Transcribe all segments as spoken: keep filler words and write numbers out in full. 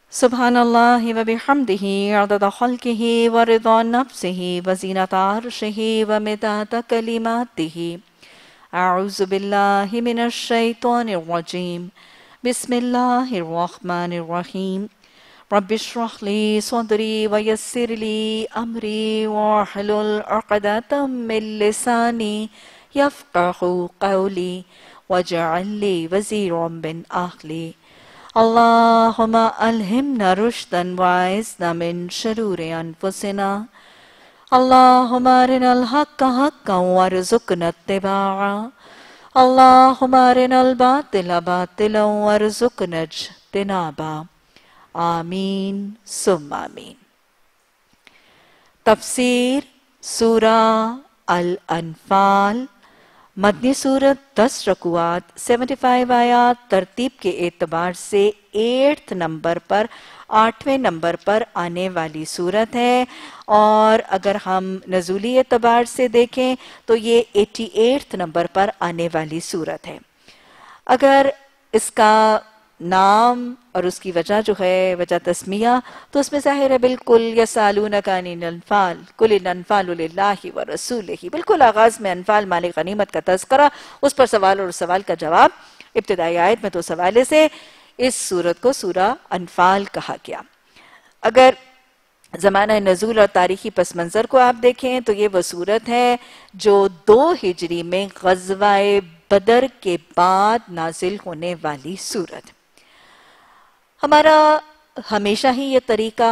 सुब्हानल्लाहि व बिहम्दिहि अदद खल्किहि व रिदा नफ्सिहि व ज़ीनता अर्शिहि व मिदाद कलिमातिहि। अऊज़ु बिल्लाहि मिनश शैतानिर रजीम। बिस्मिल्लाहिर रहमानिर रहीम। रब्बि इश्रह ली सदरी व यस्सिर ली अमरी वहलुल उक़दतम मिन लिसानी यफ़क़हू क़ौली वजअल ली वज़ीरम मिन अहली। अल्लाहुम्मा अल्हिमना रुश्दन वअइज़ना मिन शुरूरि अनफुसिना। अल्लाहुम्मा अरिनल हक़्क़ हक़्क़न वरज़ुक़ना इत्तिबाअ। अल्लाहुम्मा अरिनल बातिला बातिलन वरज़ुक़ना इज्तिनाबा। आमीन सुम्मा आमीन। तफसीर सूरह अल अनफाल मदनी सूरत दस रकुआत पचहत्तर आयात तरतीब के एतबार से एट्थ नंबर पर आठवें नंबर पर आने वाली सूरत है, और अगर हम नज़ूली एतबार से देखें तो ये अठासी नंबर पर आने वाली सूरत है। अगर इसका नाम और उसकी वजह जो है वजह तस्मिया, तो उसमें ज़ाहिर है बिल्कुल यसालूनका अनिल अनफाल कुलिल अनफालु लिल्लाहि व रसूलिही, बिल्कुल आगाज़ में अनफाल माल गनीमत का तज़किरा, उस पर सवाल और सवाल का जवाब। इब्तिदाई आयत में तो उस हवाले से इस सूरत को सूरह अनफाल कहा गया। अगर ज़माना नज़ूल और तारीखी पस मंज़र को आप देखें तो ये वह सूरत है जो दो हिजरी में ग़ज़वाए बदर के बाद नाजिल होने वाली सूरत। हमारा हमेशा ही ये तरीका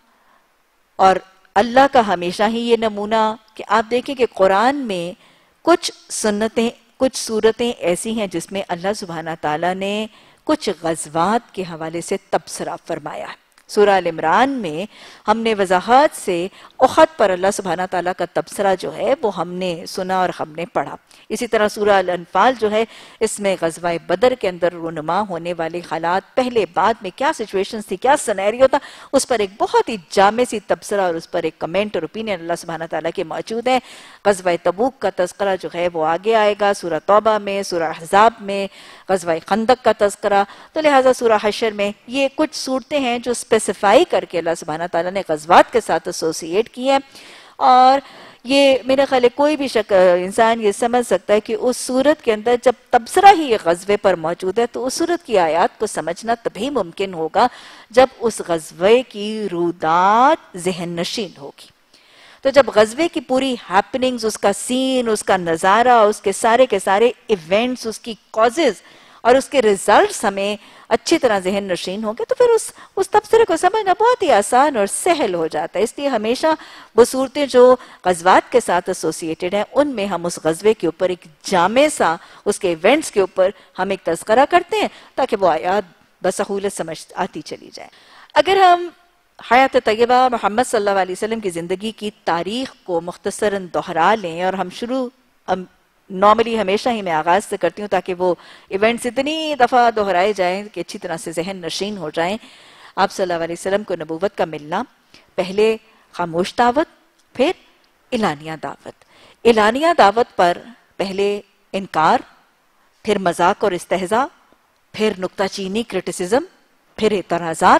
और अल्लाह का हमेशा ही ये नमूना कि आप देखें कि कुरान में कुछ सुन्नतें, कुछ सूरतें ऐसी हैं जिसमें अल्लाह सुब्हाना ताला ने कुछ ग़ज़वात के हवाले से तबसरा फरमाया है। सूरह अल इमरान में हमने वजाहत से उहद पर अल्लाह सुब्हाना ताला का तबसरा जो है वो हमने सुना और हमने पढ़ा। इसी तरह सूरह अल अनफाल जो है इसमें ग़ज़वाए बदर के अंदर रुनुमा होने वाले हालात, पहले बाद में क्या सिचुएशंस थी, क्या सिनेरियो था, उस पर एक बहुत ही जामे सी तबसरा और उस पर एक कमेंट और ओपिनियन अल्लाह सुब्हाना ताला के मौजूद है। ग़ज़वाए तबूक का तज़किरा जो है वो आगे आएगा सूरह तौबा में, सूरह अहज़ाब में, ग़ज़वाए खंदक का तज़किरा। तो लिहाजा सूरह हशर में ये कुछ सूरतें हैं जो स्पेसिफाई करके अल्लाह सुब्हाना ताला ने ग़ज़वात के साथ एसोसिएट की है, और ये मेरे ख्याल कोई भी शक इंसान ये समझ सकता है कि उस सूरत के अंदर जब तबसरा ही ये ग़ज़वे पर मौजूद है तो उस सूरत की आयात को समझना तभी मुमकिन होगा जब उस ग़ज़वे की रूदात ज़हन नशीन होगी। तो जब ग़ज़वे की पूरी हैपनिंग्स, उसका सीन, उसका नज़ारा, उसके सारे के सारे इवेंट्स, उसकी कॉजेज़ और उसके रिजल्ट्स हमें अच्छी तरह ज़हन नशीन होंगे तो फिर उस उस तबसरे को समझना बहुत ही आसान और सहल हो जाता है। इसलिए हमेशा वो सूरतें जो ग़ज़वात के साथ एसोसिएटेड हैं उनमें हम उस ग़ज़वे के ऊपर एक जामे सा उसके इवेंट्स के ऊपर हम एक तज़किरा करते हैं ताकि वो आयात बसहूलत समझ आती चली जाए। अगर हम हयात तय्यबा मोहम्मद सल्लल्लाहु अलैहि वसल्लम की ज़िंदगी की तारीख़ को मुख्तसरन दोहरा लें, और हम शुरू नॉर्मली हमेशा ही मैं आगाज़ से करती हूँ ताकि वो इवेंट्स इतनी दफ़ा दोहराए जाएं कि अच्छी तरह से ज़हन नशीन हो जाएं। आप सल्लल्लाहु अलैहि वसल्लम को नबूवत का मिलना, पहले खामोश दावत, फिर इलानिया दावत। इलानिया दावत पर पहले इनकार, फिर मजाक और इस्तेहज़ा, फिर नुक्ताचीनी क्रिटिसिज्म, फिर एतराज़ात,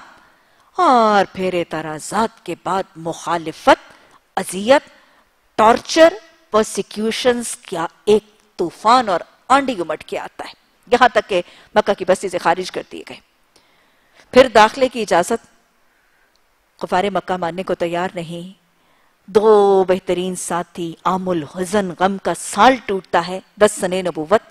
और फिर एतराज़ात के बाद मुखालिफत, अज़ियत, टॉर्चर, प्रोसिक्यूशंस का एक तूफान और आंधी उमड़ के आता है, यहां तक के मक्का की बस्ती से खारिज कर दिए गए। फिर दाखिले की इजाजत, कुफारे मक्का मानने को तैयार नहीं। दो बेहतरीन साथी, आमुल हुज़न, गम का साल टूटता है, दस सने नबूवत,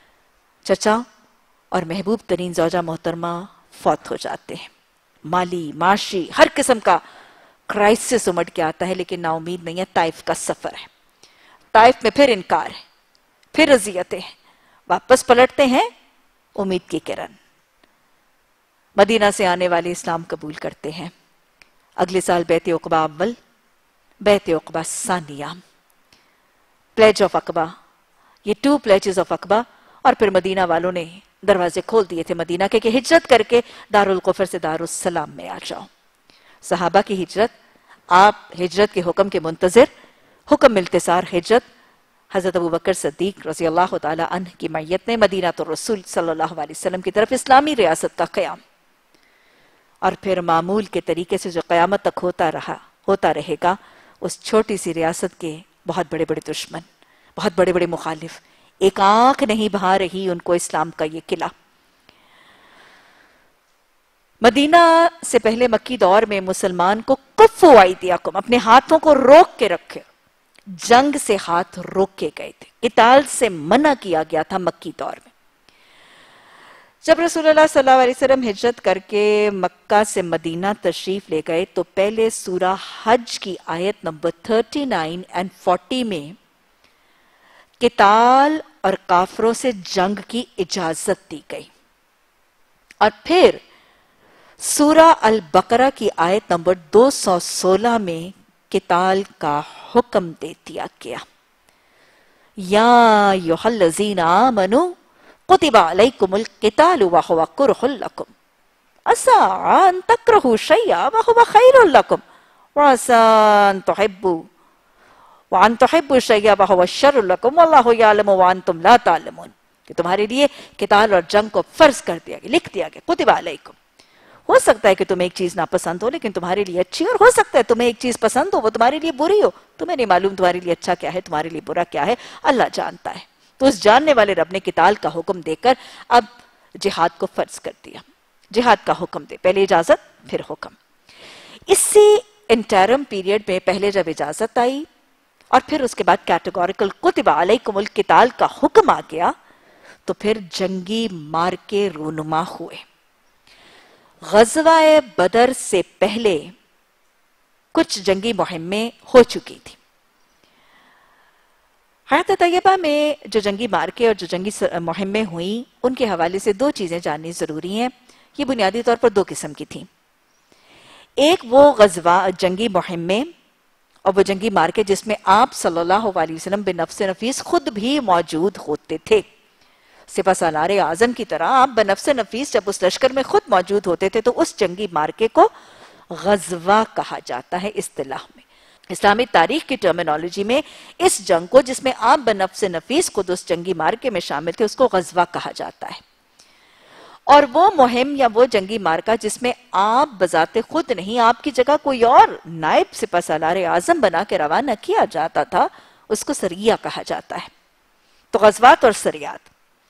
चचा और महबूब तरीन ज़ौजा मोहतरमा फौत हो जाते हैं। माली, माशी, हर किस्म का क्राइसिस उमड़ के आता है, लेकिन नाउमीद नहीं है। ताइफ का सफर है, ताइफ में फिर इनकार है, फिर अजियतें हैं, वापस पलटते हैं, उम्मीद की किरण, मदीना से आने वाले इस्लाम कबूल करते हैं। अगले साल बैत उक़बा अव्वल, बैत उक़बा सानिया, प्लेज ऑफ अक़बा, ये टू प्लेजेस ऑफ अक़बा, और फिर मदीना वालों ने दरवाजे खोल दिए थे मदीना के कि हिजरत करके दारुल कुफर से दारुस सलाम में आ जाओ। सहाबा की हिजरत, आप हिजरत के हुक्म के मुंतज़िर, हुक्म मिलते सार हिजरत, हज़रत अबू बकर सिद्दीक रज़ी अल्लाह तआला अन्हु की मैयत ने मदीना तो रसूल सल्लल्लाहु अलैहि वसल्लम की तरफ इस्लामी रियासत का क़याम, اور پھر معمول کے طریقے سے جو قیامت تک ہوتا رہا ہوتا رہے گا، اس چھوٹی سی ریاست کے بہت بڑے بڑے دشمن، بہت بڑے بڑے مخالف، ایک آنکھ نہیں بہا رہی ان کو اسلام کا یہ قلعہ۔ مدینہ سے پہلے مکی دور میں مسلمان کو کفو ایدیکم، اپنے ہاتھوں کو روک کے رکھے، جنگ سے ہاتھ روک کے گئے تھے، قتال سے منع کیا گیا تھا مکی دور میں۔ جب رسول اللہ صلی اللہ علیہ وسلم ہجرت کر کے مکہ سے مدینہ تشریف لے گئے تو پہلے سورہ حج کی آیت نمبر تھرٹی نائن اینڈ فورٹی میں قتال اور کافروں سے جنگ کی اجازت دی گئی، اور پھر سورہ البقرہ کی آیت نمبر دو سو سولہ میں قتال کا حکم دے دیا گیا۔ یا ایھا الذین آمنوا کتب علیکم القتال وہو کرہ لکم عسیٰ ان تکرہوا شیئا وہو خیر لکم وعسیٰ ان تحبوا وان تحبوا شیئا وہو شر لکم واللہ یعلم وانتم لا تعلمون، کہ تمہارے لیے قتال اور جنگ کو فرض کر دیا گیا، لکھ دیا گیا، کتب علیکم۔ ہو سکتا ہے کہ تمہیں ایک چیز ناپسند ہو لیکن تمہارے لیے اچھی، اور ہو سکتا ہے تمہیں ایک چیز پسند ہو وہ تمہارے لیے بری ہو، تمہیں نہیں معلوم تمہارے لیے اچھا کیا ہے، تمہارے لیے برا کیا ہے، اللہ جانتا ہے۔ تو اس جاننے والے رب نے قتال کا حکم دے کر اب جہاد کو فرض کر دیا، جہاد کا حکم دے، پہلے اجازت پھر حکم۔ اسی انٹرم پیریڈ میں پہلے جب اجازت آئی اور پھر اس کے بعد کیٹیگوریکل کتب علیکم القتال کا حکم آ گیا تو پھر جنگی مارکے رونما ہوئے۔ غزوہ بدر سے پہلے کچھ جنگی مہمیں ہو چکی تھی۔ حیات طیبہ میں جو جنگی مارکے اور جو جنگی مہمیں ہوئیں ان کے حوالے سے دو چیزیں جاننی ضروری ہیں۔ یہ بنیادی طور پر دو قسم کی تھیں۔ ایک وہ غزوہ جنگی مہمیں اور وہ جنگی مارکے جس میں آپ صلی اللہ علیہ وسلم بنفس نفیس خود بھی موجود ہوتے تھے۔ سپہ سالار اعظم کی طرح آپ بنفس نفیس جب اس لشکر میں خود موجود ہوتے تھے تو اس جنگی مارکے کو غزوہ کہا جاتا ہے اصطلاح میں۔ اسلامی تاریخ کی ٹرمینالوجی میں اس جنگ کو جس میں آپ بنفس نفیس خود اس جنگی مارکے میں شامل تھے اس کو غزوہ کہا جاتا ہے۔ اور وہ مہم یا وہ جنگی مارکہ جس میں آپ بذات خود نہیں، آپ کی جگہ کوئی اور نائب سپہ سالار اعظم بنا کے روانہ کیا جاتا تھا، اس کو سریہ کہا جاتا ہے۔ تو غزوات اور سریات،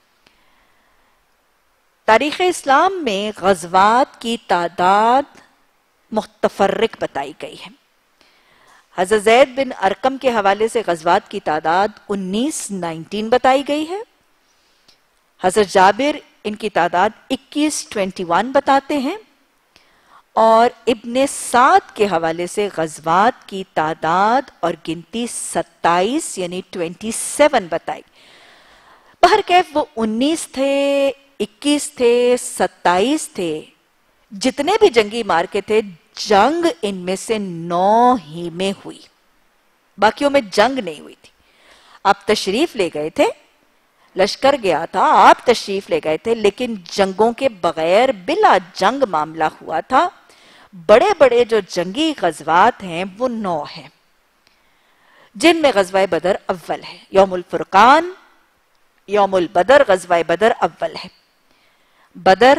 تاریخ اسلام میں غزوات کی تعداد متفرق بتائی گئی ہے۔ حضرت زید بن ارقم کے حوالے سے غزوات کی تعداد انیس نائنٹین بتائی گئی ہے۔ حضرت جابر ان کی تعداد اکیس ٹوینٹی ون بتاتے ہیں، اور ابن سعد کے حوالے سے غزوات کی تعداد اور گنتی ستائیس یعنی ٹوینٹی سیون بتائی۔ بہرکیف وہ انیس تھے، اکیس تھے، ستائیس تھے، جتنے بھی جنگی مارکے تھے جنگ ان میں سے نو ہی میں ہوئی، باقیوں میں جنگ نہیں ہوئی تھی۔ آپ تشریف لے گئے تھے، لشکر گیا تھا، آپ تشریف لے گئے تھے، لیکن جنگوں کے بغیر بلا جنگ معاملہ ہوا تھا۔ بڑے بڑے جو جنگی غزوات ہیں وہ نو ہیں، جن میں غزوہ بدر اول ہے۔ یوم الفرقان، یوم البدر، غزوہ بدر اول ہے۔ بدر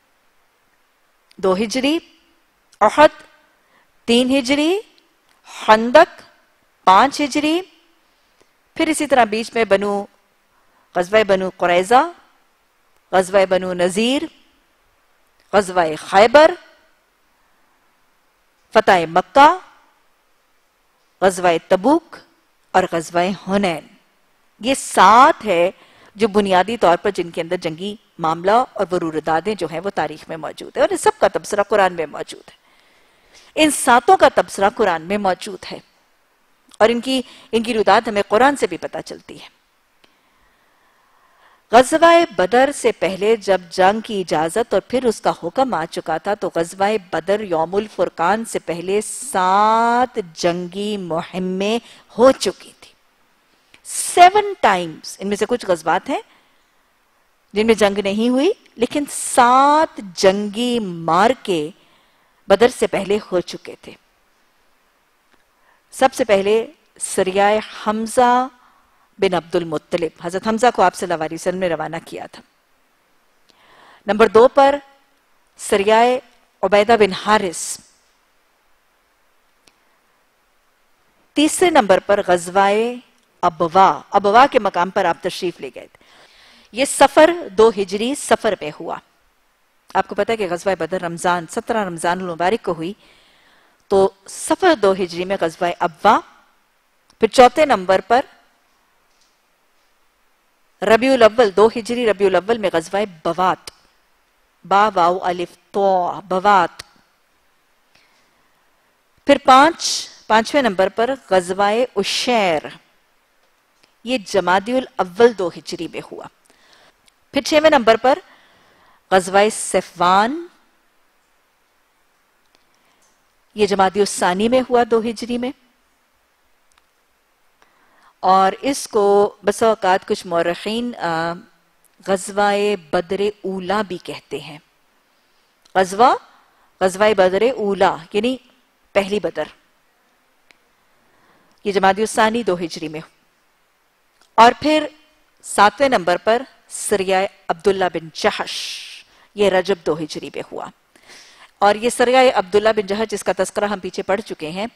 دو ہجری، احد تین ہجری، خندق پانچ ہجری، پھر اسی طرح بیچ میں بنو غزوہ بنو قریظہ، غزوہ بنو نذیر، غزوہ خیبر، فتح مکہ، غزوہ تبوک اور غزوہ حنین۔ یہ سات ہے جو بنیادی طور پر جن کے اندر جنگی معاملہ اور وہ روردادیں جو ہیں وہ تاریخ میں موجود ہیں، اور ان سب کا تبصرہ قرآن میں موجود ہے۔ ان ساتوں کا تبصرہ قرآن میں موجود ہے، اور ان کی ان کی رورداد ہمیں قرآن سے بھی پتہ چلتی ہے۔ غزوہ بدر سے پہلے جب جنگ کی اجازت اور پھر اس کا حکم آ چکا تھا تو غزوہ بدر یوم الفرقان سے پہلے سات جنگی مہمیں ہو چکی تھی۔ سیون ٹائمز، ان میں سے کچھ غزوات ہیں جن میں جنگ نہیں ہوئی، لیکن سات جنگی مارکے بدر سے پہلے ہو چکے تھے۔ سب سے پہلے سریہ حمزہ بن عبد المطلب، حضرت حمزہ کو آپ صلی اللہ علیہ وسلم نے روانہ کیا تھا۔ نمبر دو پر سریہ عبیدہ بن حارث. تیسرے نمبر پر غزوہ ابوا. ابوا کے مقام پر آپ تشریف لے گئے تھے. یہ سفر دو ہجری سفر میں ہوا. آپ کو پتا ہے کہ غزوہ بدر رمضان سترہ رمضان المبارک کو ہوئی، تو سفر دو ہجری میں غزوہ ابوا. پھر چوتھے نمبر پر ربیع الاول دو ہجری ربیع الاول میں غزوہ بوات. با واو الف تو بوات. پھر پانچ پانچویں نمبر پر غزوہ عشیر، یہ جمادی الاول دو ہجری میں ہوا. پھر چھویں نمبر پر غزوہ صفوان، یہ جمادی الثانی میں ہوا دو ہجری میں. اور اس کو بس اوقات کچھ مورخین غزوہ بدر اولا بھی کہتے ہیں. غزوہ غزوہ بدر اولا یعنی پہلی بدر، یہ جمادی الثانی دو ہجری میں. اور پھر ساتویں نمبر پر سریہ عبداللہ بن جحش، یہ رجب دو ہجری میں ہوا. اور یہ سریہ عبداللہ بن جحش جس کا تذکرہ ہم پیچھے پڑھ چکے ہیں،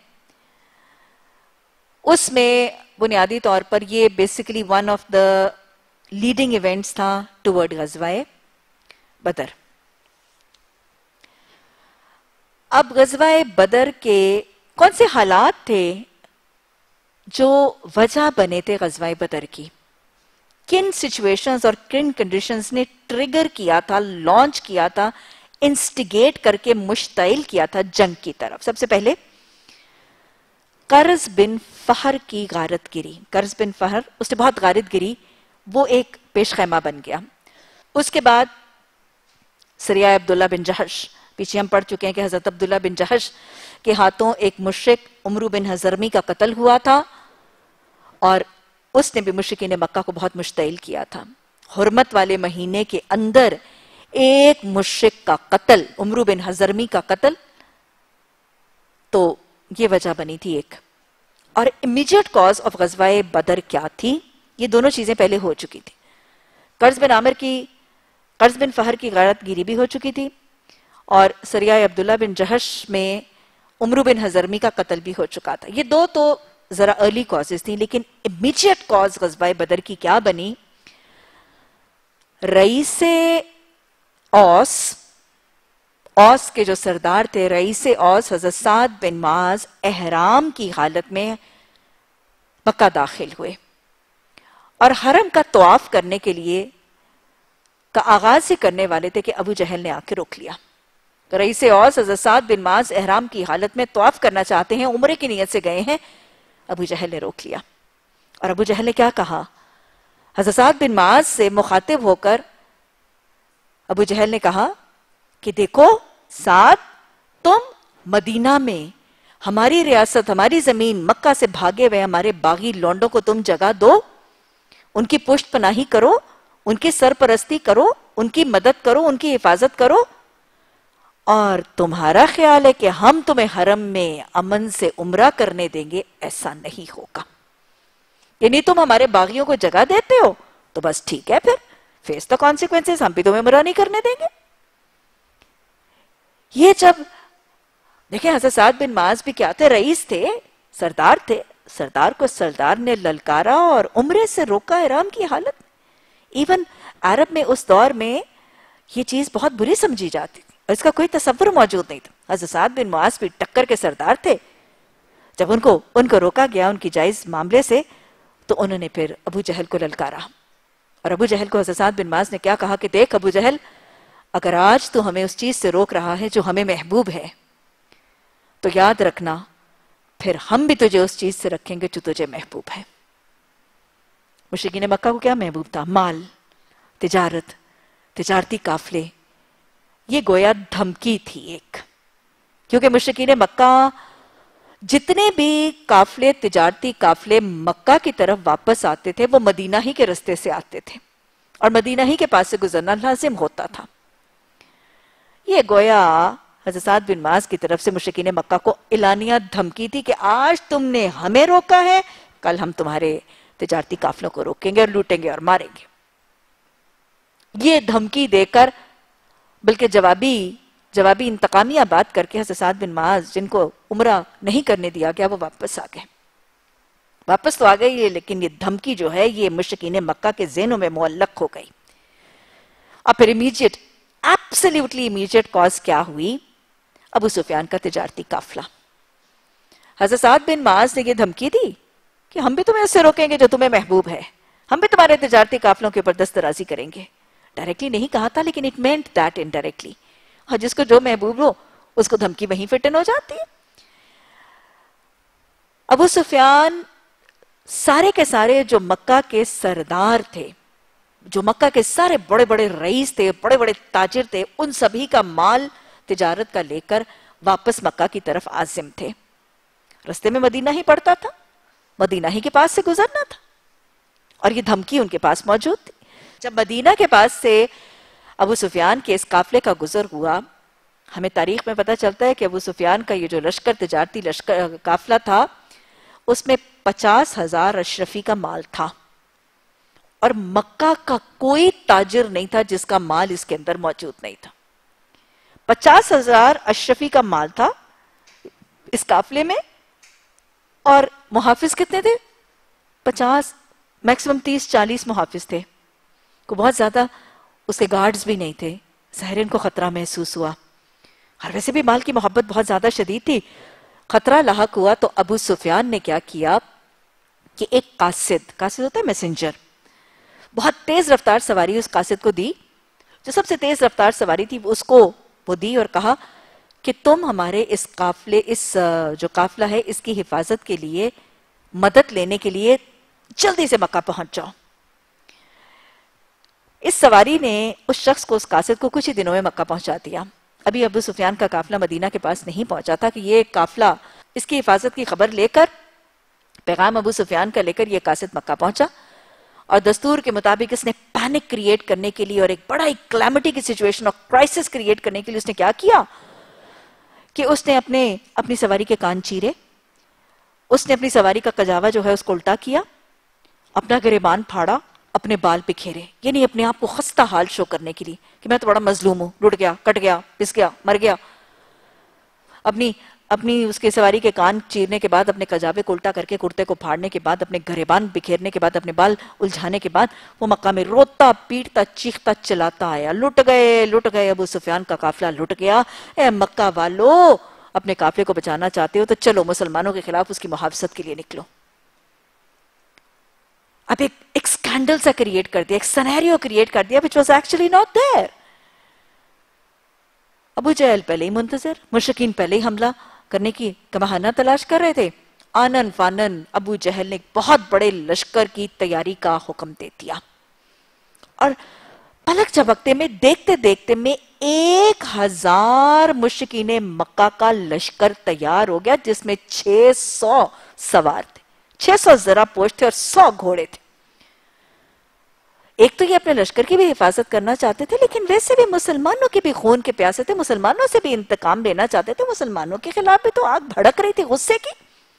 اس میں بنیادی طور پر یہ basically one of the leading events تھا ٹورڈ غزوہ بدر. اب غزوہ بدر کے کون سے حالات تھے جو وجہ بنے تھے غزوہ بدر کی؟ کن سچویشنز اور کن کنڈیشنز نے ٹریگر کیا تھا، لانچ کیا تھا، انسٹیگیٹ کر کے مشتعل کیا تھا جنگ کی طرف؟ سب سے پہلے قرظ بن فہر کی غارت گری. قرظ بن فہر، اس نے بہت غارت گری، وہ ایک پیش خیمہ بن گیا. اس کے بعد سریہ عبداللہ بن جحش، پیچھے ہم پڑھ چکے ہیں کہ حضرت عبداللہ بن جحش کے ہاتھوں ایک مشرک عمرو بن حضرمی کا قتل ہوا تھا، اور اس نے بھی مشرکین مکہ کو بہت مشتعل کیا تھا. حرمت والے مہینے کے اندر ایک مشرک کا قتل، عمرو بن حضرمی کا قتل، تو یہ وجہ بنی تھی ایک. اور امیجیٹ کاز آف غزوہ بدر کیا تھی؟ یہ دونوں چیزیں پہلے ہو چکی تھی. قرظ بن عامر کی قرظ بن فہر کی غارت گیری بھی ہو چکی تھی، اور سریہ عبداللہ بن جحش میں عمرو بن حضرمی کا قتل بھی ہو چکا تھا. یہ دو تو ذرا ارلی کازز تھیں، لیکن امیجیٹ کاز غزوہ بدر کی کیا بنی؟ رئیس اوس اوس کے جو سردار تھے، رئیس اوس حضرت سعد بن معاذ احرام کی حالت میں مکہ داخل ہوئے، اور حرم کا طواف کرنے کے لیے کا آغاز ہی کرنے والے تھے کہ ابو جہل نے آ کے روک لیا. رئیس اوس حضرت سعد بن معاذ احرام کی حالت میں طواف کرنا چاہتے ہیں، عمرے کی نیت سے گئے ہیں، ابو جہل نے روک لیا. اور ابو جہل نے کیا کہا؟ حضرت سعد بن معاذ سے مخاطب ہو کر ابو جہل نے کہا کہ دیکھو سعد، تم مدینہ میں ہماری ریاست، ہماری زمین مکہ سے بھاگے ہوئے ہمارے باغی لونڈوں کو تم جگہ دو، ان کی پشت پناہی کرو، ان کی سرپرستی کرو، ان کی مدد کرو، ان کی حفاظت کرو، اور تمہارا خیال ہے کہ ہم تمہیں حرم میں امن سے عمرہ کرنے دیں گے؟ ایسا نہیں ہوگا. یعنی تم ہمارے باغیوں کو جگہ دیتے ہو تو بس ٹھیک ہے، پھر فیس دا کانسیکوینسز، ہم بھی تمہیں عمرہ نہیں کرنے دیں گے. یہ جب دیکھیں حضرت سعد بن معاذ بھی کیا تھے؟ رئیس تھے، سردار تھے. سردار کو سردار نے للکارا اور عمرے سے روکا احرام کی حالت. ایون عرب میں اس دور میں یہ چیز بہت بری سمجھی جاتی تھی، اور اس کا کوئی تصور موجود نہیں تھا. حضرت سعد بن معاذ بھی ٹکر کے سردار تھے. جب ان کو ان کو روکا گیا ان کی جائز معاملے سے، تو انہوں نے پھر ابو جہل کو للکارا. اور ابو جہل کو حضرت سعد بن معاذ نے کیا کہا کہ دیکھ ابو جہل، اگر آج تو ہمیں اس چیز سے روک رہا ہے جو ہمیں محبوب ہے، تو یاد رکھنا پھر ہم بھی تجھے اس چیز سے رکھیں گے جو تجھے محبوب ہے. مشرکین مکہ کو کیا محبوب تھا؟ مال، تجارت، تجارتی قافلے. یہ گویا دھمکی تھی ایک، کیونکہ مشرکین مکہ جتنے بھی قافلے، تجارتی قافلے مکہ کی طرف واپس آتے تھے وہ مدینہ ہی کے رستے سے آتے تھے، اور مدینہ ہی کے پاس سے گزرنا لازم ہوتا تھا. یہ گویا حضرت سعد بن معاذ کی طرف سے مشرکین مکہ کو اعلانیہ دھمکی تھی کہ آج تم نے ہمیں روکا ہے، کل ہم تمہارے تجارتی قافلوں کو روکیں گے اور لوٹیں گے اور ماریں گے. یہ دھمکی دے کر بلکہ جوابی جوابی انتقامیہ بات کر کے حضرت سعد بن معاذ جن کو عمرہ نہیں کرنے دیا گیا وہ واپس آ گئے. واپس تو آ گئی لیکن یہ دھمکی جو ہے یہ مشرکین مکہ کے ذہنوں میں معلق ہو گئی. اب پھر امیجیٹ ایبسلیوٹلی امیجیٹ کاز کیا ہوئی؟ ابو سفیان کا تجارتی قافلہ. حضرت سعد بن معاذ نے یہ دھمکی دی کہ ہم بھی تمہیں اس سے روکیں گے جو تمہیں محبوب ہے, ہم بھی تمہارے تجارتی قافلوں کے اوپر دسترازی کریں گے. ڈائریکٹلی نہیں کہا تھا لیکن اٹ مینٹ دیٹ انڈائریکٹلی, اور جس کو جو محبوب ہو اس کو دھمکی وہیں فٹن ہو جاتی ہے. ابو سفیان سارے کے سارے جو مکہ کے سردار تھے, جو مکہ کے سارے بڑے بڑے رئیس تھے, بڑے بڑے تاجر تھے, ان سبھی کا مال تجارت کا لے کر واپس مکہ کی طرف عازم تھے. رستے میں مدینہ ہی پڑتا تھا, مدینہ ہی کے پاس سے گزرنا تھا, اور یہ دھمکی ان کے پاس موجود تھی. جب مدینہ کے پاس سے ابو سفیان کے اس قافلے کا گزر ہوا, ہمیں تاریخ میں پتہ چلتا ہے کہ ابو سفیان کا یہ جو لشکر تجارتی لشکر قافلہ تھا اس میں پچاس ہزار اشرفی کا مال تھا, اور مکہ کا کوئی تاجر نہیں تھا جس کا مال اس کے اندر موجود نہیں تھا. پچاس ہزار اشرفی کا مال تھا اس قافلے میں, اور محافظ کتنے تھے؟ پچاس, میکسیمم تیس چالیس محافظ تھے. کو بہت زیادہ اس کے گارڈز بھی نہیں تھے. ظاہر ان کو خطرہ محسوس ہوا, اور ویسے بھی مال کی محبت بہت زیادہ شدید تھی. خطرہ لاحق ہوا تو ابو سفیان نے کیا کیا کہ ایک قاصد, قاصد ہوتا ہے میسنجر, بہت تیز رفتار سواری اس قاصد کو دی. جو سب سے تیز رفتار سواری تھی اس کو وہ دی اور کہا کہ تم ہمارے اس قافلے, اس جو قافلہ ہے اس کی حفاظت کے لیے, مدد لینے کے لیے جلدی سے مکہ پہنچ جاؤ. اس سواری نے اس شخص کو, اس قاصد کو کچھ ہی دنوں میں مکہ پہنچا دیا. ابھی ابو سفیان کا قافلہ مدینہ کے پاس نہیں پہنچا تھا کہ یہ قافلہ اس کی حفاظت کی خبر لے کر, پیغام ابو سفیان کا لے کر یہ قاصد مکہ پہنچا, اور دستور کے مطابق اس نے پینک کریٹ کرنے کے لیے اور ایک بڑا ایک کلیمٹی کی سچویشن اور کرائسس کریٹ کرنے کے لیے اس نے کیا کیا کہ اس نے اپنے اپنی سواری کے کان چیرے, اس نے اپنی سواری کا کجاوا جو ہے اس کو الٹا کیا, اپنا گریبان پھاڑا, اپنے بال بکھیرے, یعنی اپنے آپ کو خستہ حال شو کرنے کے لیے کہ میں تو بڑا مظلوم ہوں, لٹ گیا, کٹ گیا, پس گیا, مر گیا. اپنی اپنی اس کے سواری کے کان چیرنے کے بعد, اپنے کجاوے کو الٹا کر کے کرتے کو پھاڑنے کے بعد, اپنے گریبان بکھیرنے کے بعد, اپنے بال الجھانے کے بعد وہ مکہ میں روتا پیٹتا چیختا چلاتا آیا, لٹ گئے لٹ گئے ابو سفیان کا قافلہ لٹ گیا. اے مکہ والو, اپنے قافلے کو بچانا چاہتے ہو تو چلو مسلمانوں کے خلاف اس کی محافظت کے لیے نکلو. اب ایک ایک سکینڈل سا کریٹ کر دیا, ایک سنیریو کریٹ کر دیا which was actually not there. ابو جہل پہلے ہی منتظر, مشرکین پہلے ہی حملہ کرنے کی بہانہ تلاش کر رہے تھے. آنن فانن ابو جہل نے بہت بڑے لشکر کی تیاری کا حکم دے دیا, اور پلک جھپکتے میں دیکھتے دیکھتے میں ایک ہزار مشرکین مکہ کا لشکر تیار ہو گیا, جس میں چھ سو سوار تھے, چھ سو ذرا پوش تھے اور سو گھوڑے تھے. ایک تو یہ اپنے لشکر کی بھی حفاظت کرنا چاہتے تھے, لیکن ویسے بھی مسلمانوں کے بھی خون کے پیاسے تھے, مسلمانوں سے بھی انتقام لینا چاہتے تھے, مسلمانوں کے خلاف بھی تو آگ بھڑک رہی تھی غصے کی.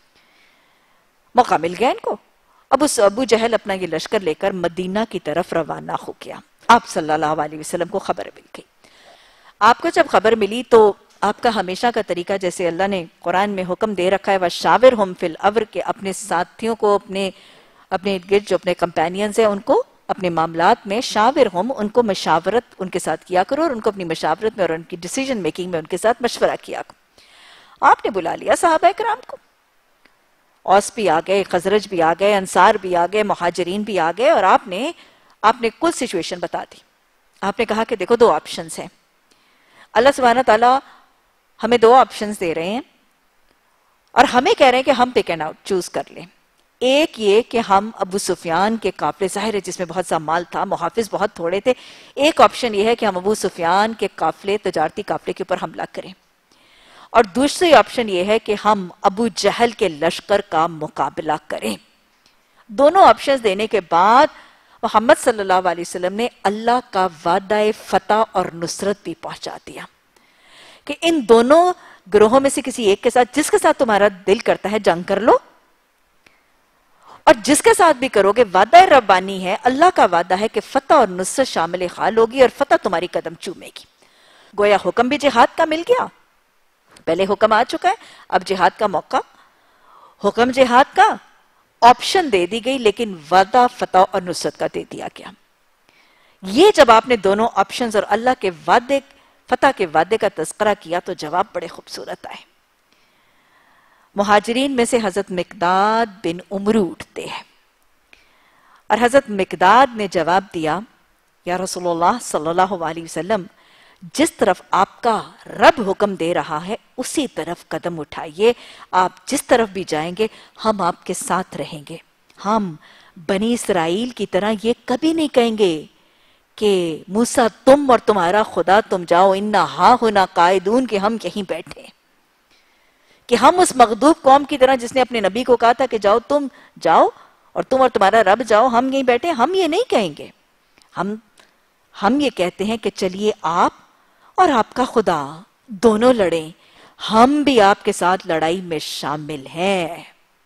موقع مل گیا ان کو. اب اس ابو جہل اپنا یہ لشکر لے کر مدینہ کی طرف روانہ ہو گیا. آپ صلی اللہ علیہ وسلم کو خبر مل گئی. آپ کو جب خبر ملی تو آپ کا ہمیشہ کا طریقہ, جیسے اللہ نے قرآن میں حکم دے رکھا ہے, وَشَاوِرْهُمْ فِي الْأَمْرِ, کہ اپنے ساتھیوں کو, اپنے اپنے گرد جو اپنے کمپینینز ہیں ان کو اپنے معاملات میں شاورہم, ان کو مشاورت ان کے ساتھ کیا کرو, اور ان کو اپنی مشاورت میں اور ان کی ڈیسیجن میکنگ میں ان کے ساتھ مشورہ کیا کرو. آپ نے بلا لیا صحابہ کرام کو, اوس بھی آ گئے, خزرج بھی آ گئے, انصار بھی آ گئے, مہاجرین بھی آ گئے, اور آپ نے آپ نے کل سچویشن بتا دی. آپ نے کہا کہ دیکھو دو آپشنز ہیں, اللہ سبحانہ تعالیٰ ہمیں دو آپشنز دے رہے ہیں, اور ہمیں کہہ رہے ہیں کہ ہم پک اینڈ آؤٹ چوز کر لیں. ایک یہ کہ ہم ابو سفیان کے قافلے, ظاہر ہے جس میں بہت سا مال تھا, محافظ بہت تھوڑے تھے, ایک آپشن یہ ہے کہ ہم ابو سفیان کے قافلے, تجارتی قافلے کے اوپر حملہ کریں, اور دوسری آپشن یہ ہے کہ ہم ابو جہل کے لشکر کا مقابلہ کریں. دونوں آپشنز دینے کے بعد محمد صلی اللہ علیہ وسلم نے اللہ کا وعدہ فتح اور نصرت بھی پہنچا دیا کہ ان دونوں گروہوں میں سے کسی ایک کے ساتھ, جس کے ساتھ تمہارا دل کرتا ہے جنگ کر لو, اور جس کے ساتھ بھی کرو گے وعدہ ربانی ہے, اللہ کا وعدہ ہے کہ فتح اور نصرت شامل حال ہوگی اور فتح تمہاری قدم چومے گی. گویا حکم بھی جہاد کا مل گیا، پہلے حکم آ چکا ہے، اب جہاد کا موقع، حکم جہاد کا، آپشن دے دی گئی، لیکن وعدہ فتح اور نصرت کا دے دیا گیا۔ یہ جب آپ نے دونوں آپشنز اور اللہ کے وعدے، فتح کے وعدے کا تذکرہ کیا تو جواب بڑے خوبصورت آئے۔ مہاجرین میں سے حضرت مقداد بن عمرو اٹھتے ہیں اور حضرت مقداد نے جواب دیا، یا رسول اللہ صلی اللہ علیہ وسلم، جس طرف آپ کا رب حکم دے رہا ہے اسی طرف قدم اٹھائیے، آپ جس طرف بھی جائیں گے ہم آپ کے ساتھ رہیں گے۔ ہم بنی اسرائیل کی طرح یہ کبھی نہیں کہیں گے کہ موسیٰ تم اور تمہارا خدا تم جاؤ، انا ہا ہونا قائدون، کہ ہم یہیں بیٹھے، کہ ہم اس مغضوب قوم کی طرح جس نے اپنے نبی کو کہا تھا کہ جاؤ تم جاؤ اور تم اور تمہارا رب جاؤ، ہم یہیں بیٹھے، ہم یہ نہیں کہیں گے۔ ہم ہم یہ کہتے ہیں کہ چلیے آپ اور آپ کا خدا دونوں لڑیں، ہم بھی آپ کے ساتھ لڑائی میں شامل ہیں۔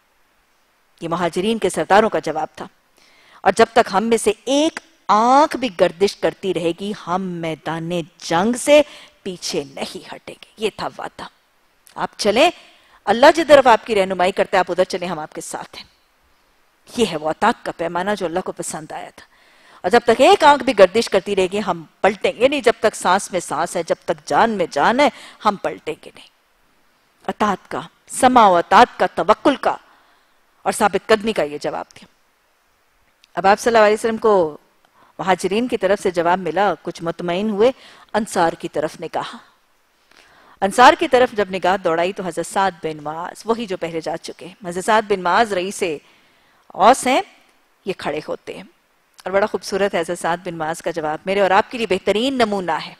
یہ مہاجرین کے سرداروں کا جواب تھا۔ اور جب تک ہم میں سے ایک آنکھ بھی گردش کرتی رہے گی ہم میدان جنگ سے پیچھے نہیں ہٹیں گے۔ یہ تھا وعدہ۔ آپ چلیں، اللہ جس طرف آپ کی رہنمائی کرتے ہیں آپ ادھر چلیں، ہم آپ کے ساتھ ہیں۔ یہ ہے وہ اطاعت کا پیمانہ جو اللہ کو پسند آیا تھا۔ اور جب تک ایک آنکھ بھی گردش کرتی رہے گی ہم پلٹیں گے نہیں، جب تک سانس میں سانس ہے، جب تک جان میں جان ہے، ہم پلٹیں گے نہیں۔ اطاعت کا، سماع و اطاعت کا، توکل کا اور ثابت قدمی کا یہ جواب دیا۔ اب آپ صلی اللہ علیہ وسلم کو مہاجرین کی طرف سے جواب ملا، کچھ مطمئن ہوئے، انصار کی طرف نگاہ انصار کی طرف جب نگاہ دوڑائی تو حضرت سعد بن معاذ، وہی جو پہلے جا چکے، حضرت سعد بن معاذ رئیس اوس ہیں، یہ کھڑے ہوتے ہیں اور بڑا خوبصورت ہے حضرت سعد بن معاذ کا جواب، میرے اور آپ کے لیے بہترین نمونہ ہے۔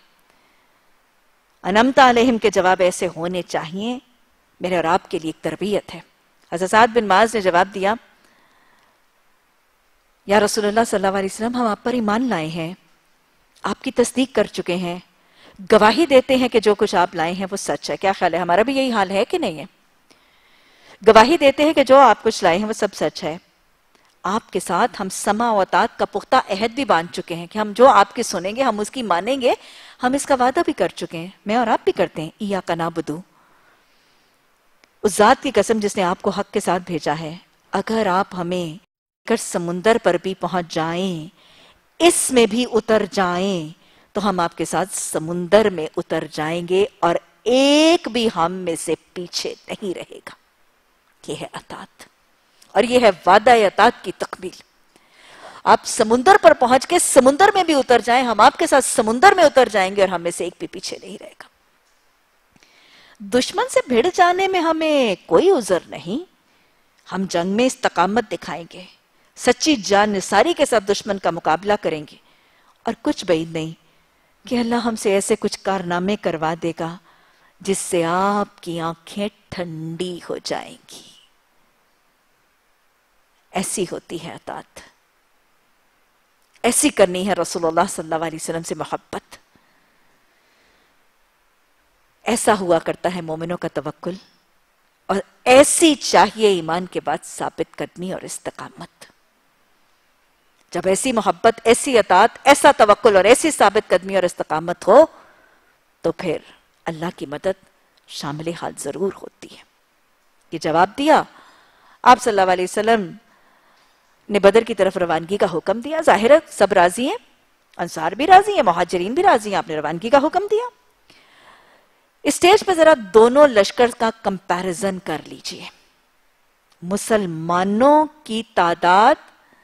انعمت علیہم کے جواب ایسے ہونے چاہیے، میرے اور آپ کے لیے ایک تربیت ہے۔ حضرت سعد بن معاذ نے جواب دیا، یا رسول اللہ صلی اللہ علیہ وسلم، ہم آپ پر ایمان لائے ہیں، آپ کی تصدیق کر چکے ہیں، گواہی دیتے ہیں کہ جو کچھ آپ لائے ہیں وہ سچ ہے۔ کیا خیال ہے ہمارا بھی یہی حال ہے کہ نہیں ہے؟ گواہی دیتے ہیں کہ جو آپ کچھ لائے ہیں وہ سب سچ ہے۔ آپ کے ساتھ ہم سماع و اطاعت کا پختہ عہد بھی باندھ چکے ہیں کہ ہم جو آپ کے سنیں گے ہم اس کی مانیں گے، ہم اس کا وعدہ بھی کر چکے ہیں، میں اور آپ بھی کرتے ہیں۔ ایاک نعبد، اس ذات کی قسم جس نے آپ کو حق کے ساتھ بھیجا ہے، اگر آپ ہمیں اگر سمندر پر بھی پہنچ جائیں، اس میں بھی اتر جائیں، تو ہم آپ کے ساتھ سمندر میں اتر جائیں گے اور ایک بھی ہم میں سے پیچھے نہیں رہے گا۔ یہ ہے اطاعت اور یہ ہے وعدہ اطاعت کی تکمیل۔ آپ سمندر پر پہنچ کے سمندر میں بھی اتر جائیں، ہم آپ کے ساتھ سمندر میں اتر جائیں گے اور ہم میں سے ایک بھی پیچھے نہیں رہے گا۔ دشمن سے بھیڑ جانے میں ہمیں کوئی عذر نہیں، ہم جنگ میں استقامت دکھائیں گے، سچی جان نثاری کے ساتھ دشمن کا مقابلہ کریں گے، اور کچھ بعید نہیں کہ اللہ ہم سے ایسے کچھ کارنامے کروا دے گا جس سے آپ کی آنکھیں ٹھنڈی ہو جائیں گی۔ ایسی ہوتی ہے اطاعت، ایسی کرنی ہے رسول اللہ صلی اللہ علیہ وسلم سے محبت، ایسا ہوا کرتا ہے مومنوں کا توکل، اور ایسی چاہیے ایمان کے بعد ثابت قدمی اور استقامت۔ جب ایسی محبت، ایسی اطاعت، ایسا توکل اور ایسی ثابت قدمی اور استقامت ہو تو پھر اللہ کی مدد شامل حال ضرور ہوتی ہے۔ یہ جواب دیا آپ صلی اللہ علیہ وسلم نے، بدر کی طرف روانگی کا حکم دیا۔ ظاہر ہے سب راضی ہیں، انصار بھی راضی ہیں، مہاجرین بھی راضی ہیں، آپ نے روانگی کا حکم دیا۔ اسٹیج پہ ذرا دونوں لشکر کا کمپیریزن کر لیجئے۔ مسلمانوں کی تعداد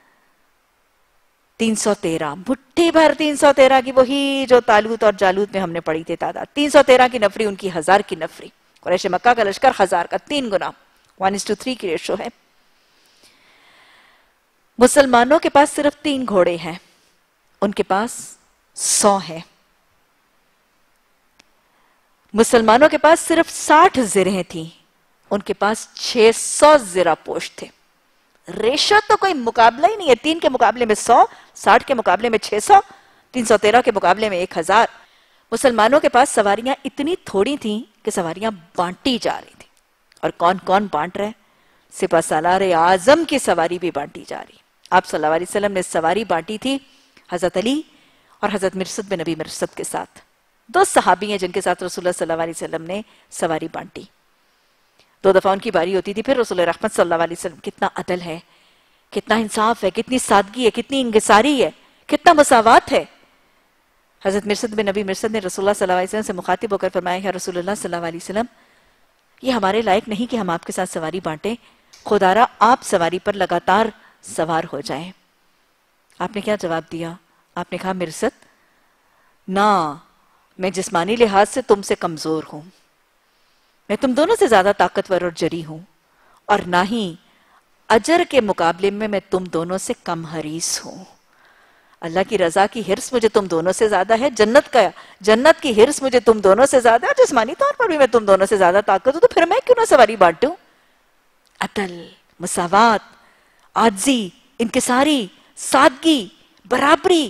تین سو تیرہ، مٹھی بھر تین سو تیرہ کی، وہی جو طالوت اور جالوت میں ہم نے پڑھی تھی تعداد، تین سو تیرہ کی نفری، ان کی ہزار کی نفری۔ قریش مکہ کا لشکر ہزار کا تین گنا، ون اس ٹو تھری کی ریشو ہے۔ مسلمانوں کے پاس صرف تین گھوڑے ہیں، ان کے پاس سو ہیں۔ مسلمانوں کے پاس صرف ساٹھ زرہیں تھیں، ان کے پاس چھ سو زرہ پوش تھے۔ ریشو تو کوئی مقابلہ ہی نہیں ہے، تین کے مقابلے میں سو، ساٹھ کے مقابلے میں چھ سو، تین سو تیرہ کے مقابلے میں ایک ہزار۔ مسلمانوں کے پاس سواریاں اتنی تھوڑی تھیں کہ سواریاں بانٹی جا رہی تھیں، اور کون کون بانٹ رہے؟ سپہ سالار اعظم کی سواری بھی بانٹی جا رہی۔ آپ صلی اللہ علیہ وسلم نے سواری بانٹی تھی حضرت علی اور حضرت مرثد بن نبی مرثد کے ساتھ، दो सहाबी हैं जिनके साथ रसूलुल्लाह सल्लल्लाहु अलैहि वसल्लम ने सवारी बांटी। दो दफा उनकी बारी होती थी, फिर रसूल रहमत सल्लल्लाहु अलैहि वसल्लम, कितना अदल है, कितना इंसाफ है, कितनी सादगी है, कितनी इंकिसारी है, कितना मसावात है। हजरत मिर्सद बिन नबी मिर्सद ने रसूलुल्लाह सल्लल्लाहु अलैहि वसल्लम से मुखातिब होकर फरमाया, या रसूलुल्लाह सल्लल्लाहु अलैहि वसल्लम, ये हमारे लायक नहीं कि हम आपके साथ सवारी बांटें, खुदारा आप सवारी पर लगातार सवार हो जाएं। आपने क्या जवाब दिया? आपने कहा, मिर्सद ना, मैं जिस्मानी लिहाज से तुमसे कमजोर हूं, मैं तुम दोनों से ज्यादा ताकतवर और जरी हूं, और ना ही अजर के मुकाबले में मैं तुम दोनों से कम हरीस हूं। अल्लाह की रजा की हिर्स मुझे तुम दोनों से ज्यादा है, जन्नत का जन्नत की हिर्स मुझे तुम दोनों से ज्यादा है, जिस्मानी तौर पर भी मैं तुम दोनों से ज्यादा ताकत हूं, तो फिर मैं क्यों ना सवारी बांटूं? अदल, मुसावात, आजी, इंकिसारी, सादगी, बराबरी,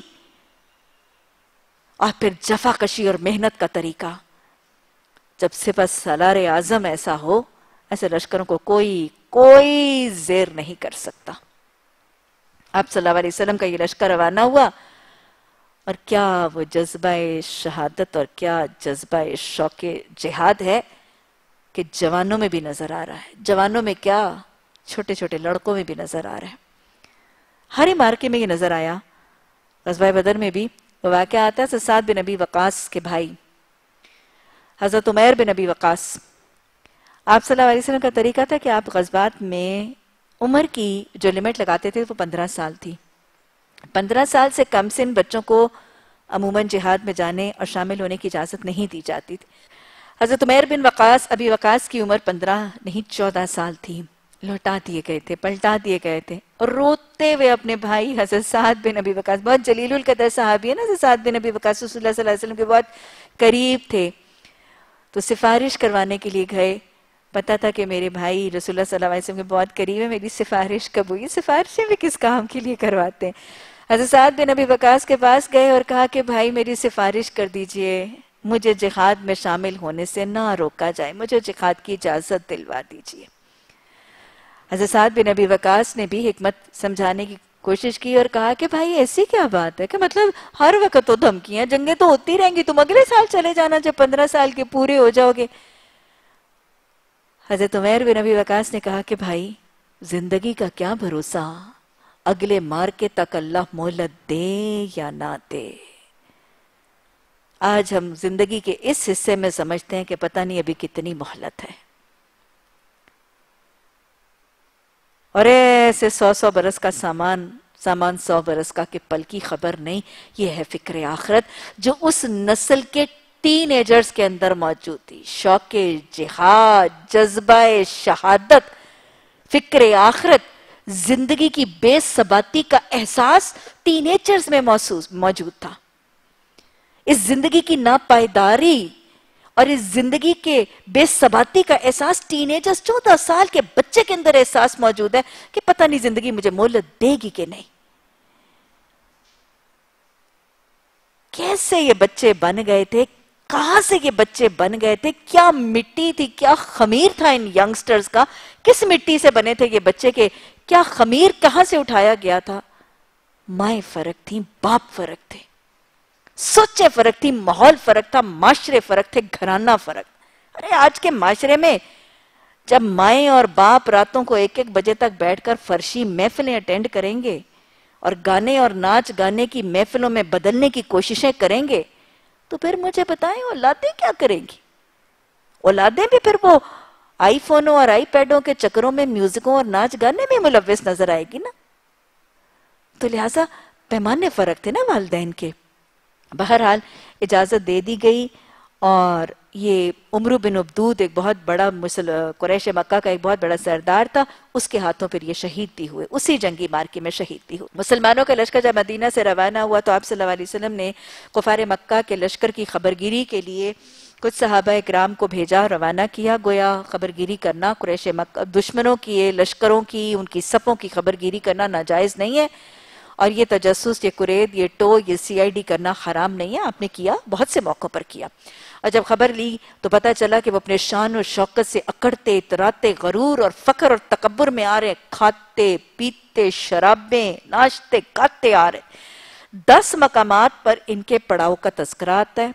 और फिर जफाकशी और मेहनत का तरीका। जब सिपह सलार आजम ऐसा हो, ऐसे लश्करों को कोई कोई जेर नहीं कर सकता। आप सल्लल्लाहु अलैहि वसल्लम का ये लश्कर रवाना हुआ, और क्या वो जज्बा शहादत और क्या जज्बा शौके जिहाद है कि जवानों में भी नजर आ रहा है। जवानों में क्या, छोटे छोटे लड़कों में भी नजर आ रहा है। हर ही मार्के में ये नजर आया। ग़ज़वा बदर में भी वो वाक़या आता है, साद बिन नबी वकास के भाई हजरत उमैर बिन नबी वकास, आप सल्लल्लाहु अलैहि वसल्लम का तरीका था कि आप ग़ज़वात में उम्र की जो लिमिट लगाते थे वो पंद्रह साल थी। पंद्रह साल से कम से इन बच्चों को अमूमन जिहाद में जाने और शामिल होने की इजाजत नहीं दी जाती थी। हजरत उमैर बिन वकास, अभी वकास की उम्र पंद्रह नहीं चौदह साल थी। लौटा दिए गए थे, पलटा दिए गए थे, और रोते हुए अपने भाई हजरत साद बिन नबी वकास, बहुत जलीलुल कदर सहाबी है ना, हजरत साद बिन नबी वकास रसूलुल्लाह सल्लल्लाहु अलैहि वसल्लम के बहुत करीब थे, तो सिफारिश करवाने के लिए गए। पता था कि मेरे भाई रसूलुल्लाह सल्लल्लाहु अलैहि वसल्लम के बहुत करीब है, मेरी सिफारिश कब हुई? सिफारिशें भी किस काम के लिए करवाते हैं। हजरत साद बिन नबी वकास के पास गए और कहा कि भाई मेरी सिफारिश कर दीजिए, मुझे जिहाद में शामिल होने से ना रोका जाए, मुझे जिहाद की इजाजत दिलवा दीजिए। हजरत साद बिन नबी वकास ने भी हिकमत समझाने की कोशिश की और कहा कि भाई ऐसी क्या बात है कि मतलब हर वक्त तो धमकियां, जंगें तो होती रहेंगी, तुम अगले साल चले जाना जब पंद्रह साल के पूरे हो जाओगे। हजरत उमैर बिन नबी वकास ने कहा कि भाई जिंदगी का क्या भरोसा, अगले मार्के तक अल्लाह मोहलत दे या ना दे। आज हम जिंदगी के इस हिस्से में समझते हैं कि पता नहीं अभी कितनी मोहलत है, और ऐसे सौ सौ बरस का सामान सामान सौ बरस का कि पल की खबर नहीं। ये है फिक्र आखिरत जो उस नस्ल के टीनेजर्स के अंदर मौजूद थी। शौके जिहाद, जज्बा शहादत, फिक्र आखिरत, जिंदगी की बेसबाती का एहसास टीनेजर्स में महसूस मौजूद था। इस जिंदगी की नापायदारी और इस जिंदगी के बेसबाती का एहसास टीनेजर्स, चौदह साल के बच्चे के अंदर एहसास मौजूद है कि पता नहीं जिंदगी मुझे मोहलत देगी कि नहीं। कैसे ये बच्चे बन गए थे, कहां से ये बच्चे बन गए थे, क्या मिट्टी थी, क्या खमीर था इन यंगस्टर्स का, किस मिट्टी से बने थे ये बच्चे के, क्या खमीर कहां से उठाया गया था। माएं फर्क थी, बाप फर्क थे, सोचे फर्क थी, माहौल फर्क था, माशरे फर्क थे, घराना फर्क। अरे आज के माशरे में जब माएं और बाप रातों को एक एक बजे तक बैठकर फर्शी महफिलें अटेंड करेंगे और गाने और नाच गाने की महफिलों में बदलने की कोशिशें करेंगे, तो फिर मुझे बताएं औलादें क्या करेंगी। औलादें भी फिर वो आईफोनों और आईपैडों के चक्करों में म्यूजिकों और नाच गाने में मुलव्विस नजर आएगी ना। तो लिहाजा पैमाने फर्क थे ना वालिदैन के। बहरहाल इजाजत दे दी गई, और ये उमर बिन अब्दूद एक बहुत बड़ा मुसल कुरैश मक्का का एक बहुत बड़ा सरदार था, उसके हाथों फिर ये शहीद भी हुए, उसी जंगी मार्के में शहीद भी हुए। मुसलमानों का लश्कर जब मदीना से रवाना हुआ तो आप सल्लल्लाहु अलैहि वसल्लम ने कुफार मक्का के लश्कर की खबरगिरी के लिए कुछ सहाबा इकराम को भेजा, रवाना किया। गोया खबरगिरी करना कुरैश मक्का, दुश्मनों की, ये लश्करों की, उनकी सफ़ों की खबरगिरी करना नाजायज नहीं है, और ये तजस्सुस, ये कुरेद, ये टो, ये सी आई डी करना हराम नहीं है। आपने किया, बहुत से मौक़ों पर किया। और जब खबर ली तो पता चला कि वो अपने शान और शौकत से अकड़ते, इतराते, गरूर और फख्र और तकब्बुर में आ रहे, खाते पीते, शराबें नाचते गाते आ रहे। दस मकामात पर इनके पड़ाव का तस्करा आता है,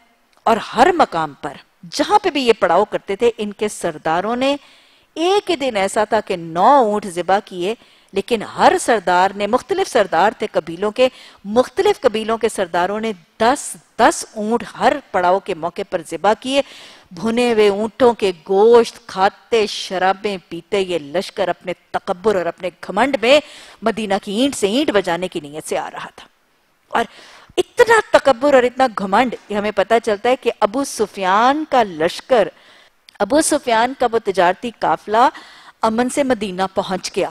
اور ہر مقام پر جہاں پہ بھی یہ پڑاؤ کرتے تھے ان کے سرداروں نے ایک ہی دن ایسا تھا کہ نو اونٹ ذبح کیے، لیکن ہر سردار نے، مختلف سردار تھے قبیلوں کے، مختلف قبیلوں کے سرداروں نے دس دس اونٹ ہر پڑاؤ کے موقع پر ذبح کیے. بھنے ہوئے اونٹوں کے گوشت کھاتے، شرابیں پیتے یہ لشکر اپنے تکبر اور اپنے گھمنڈ میں مدینہ کی اینٹ سے اینٹ بجانے کی نیت سے آ رہا تھا. اور اتنا تکبر اور اتنا گھمنڈ، یہ ہمیں پتہ چلتا ہے کہ ابو سفیان کا لشکر، ابو سفیان کا وہ تجارتی قافلہ امن سے مدینہ پہنچ گیا.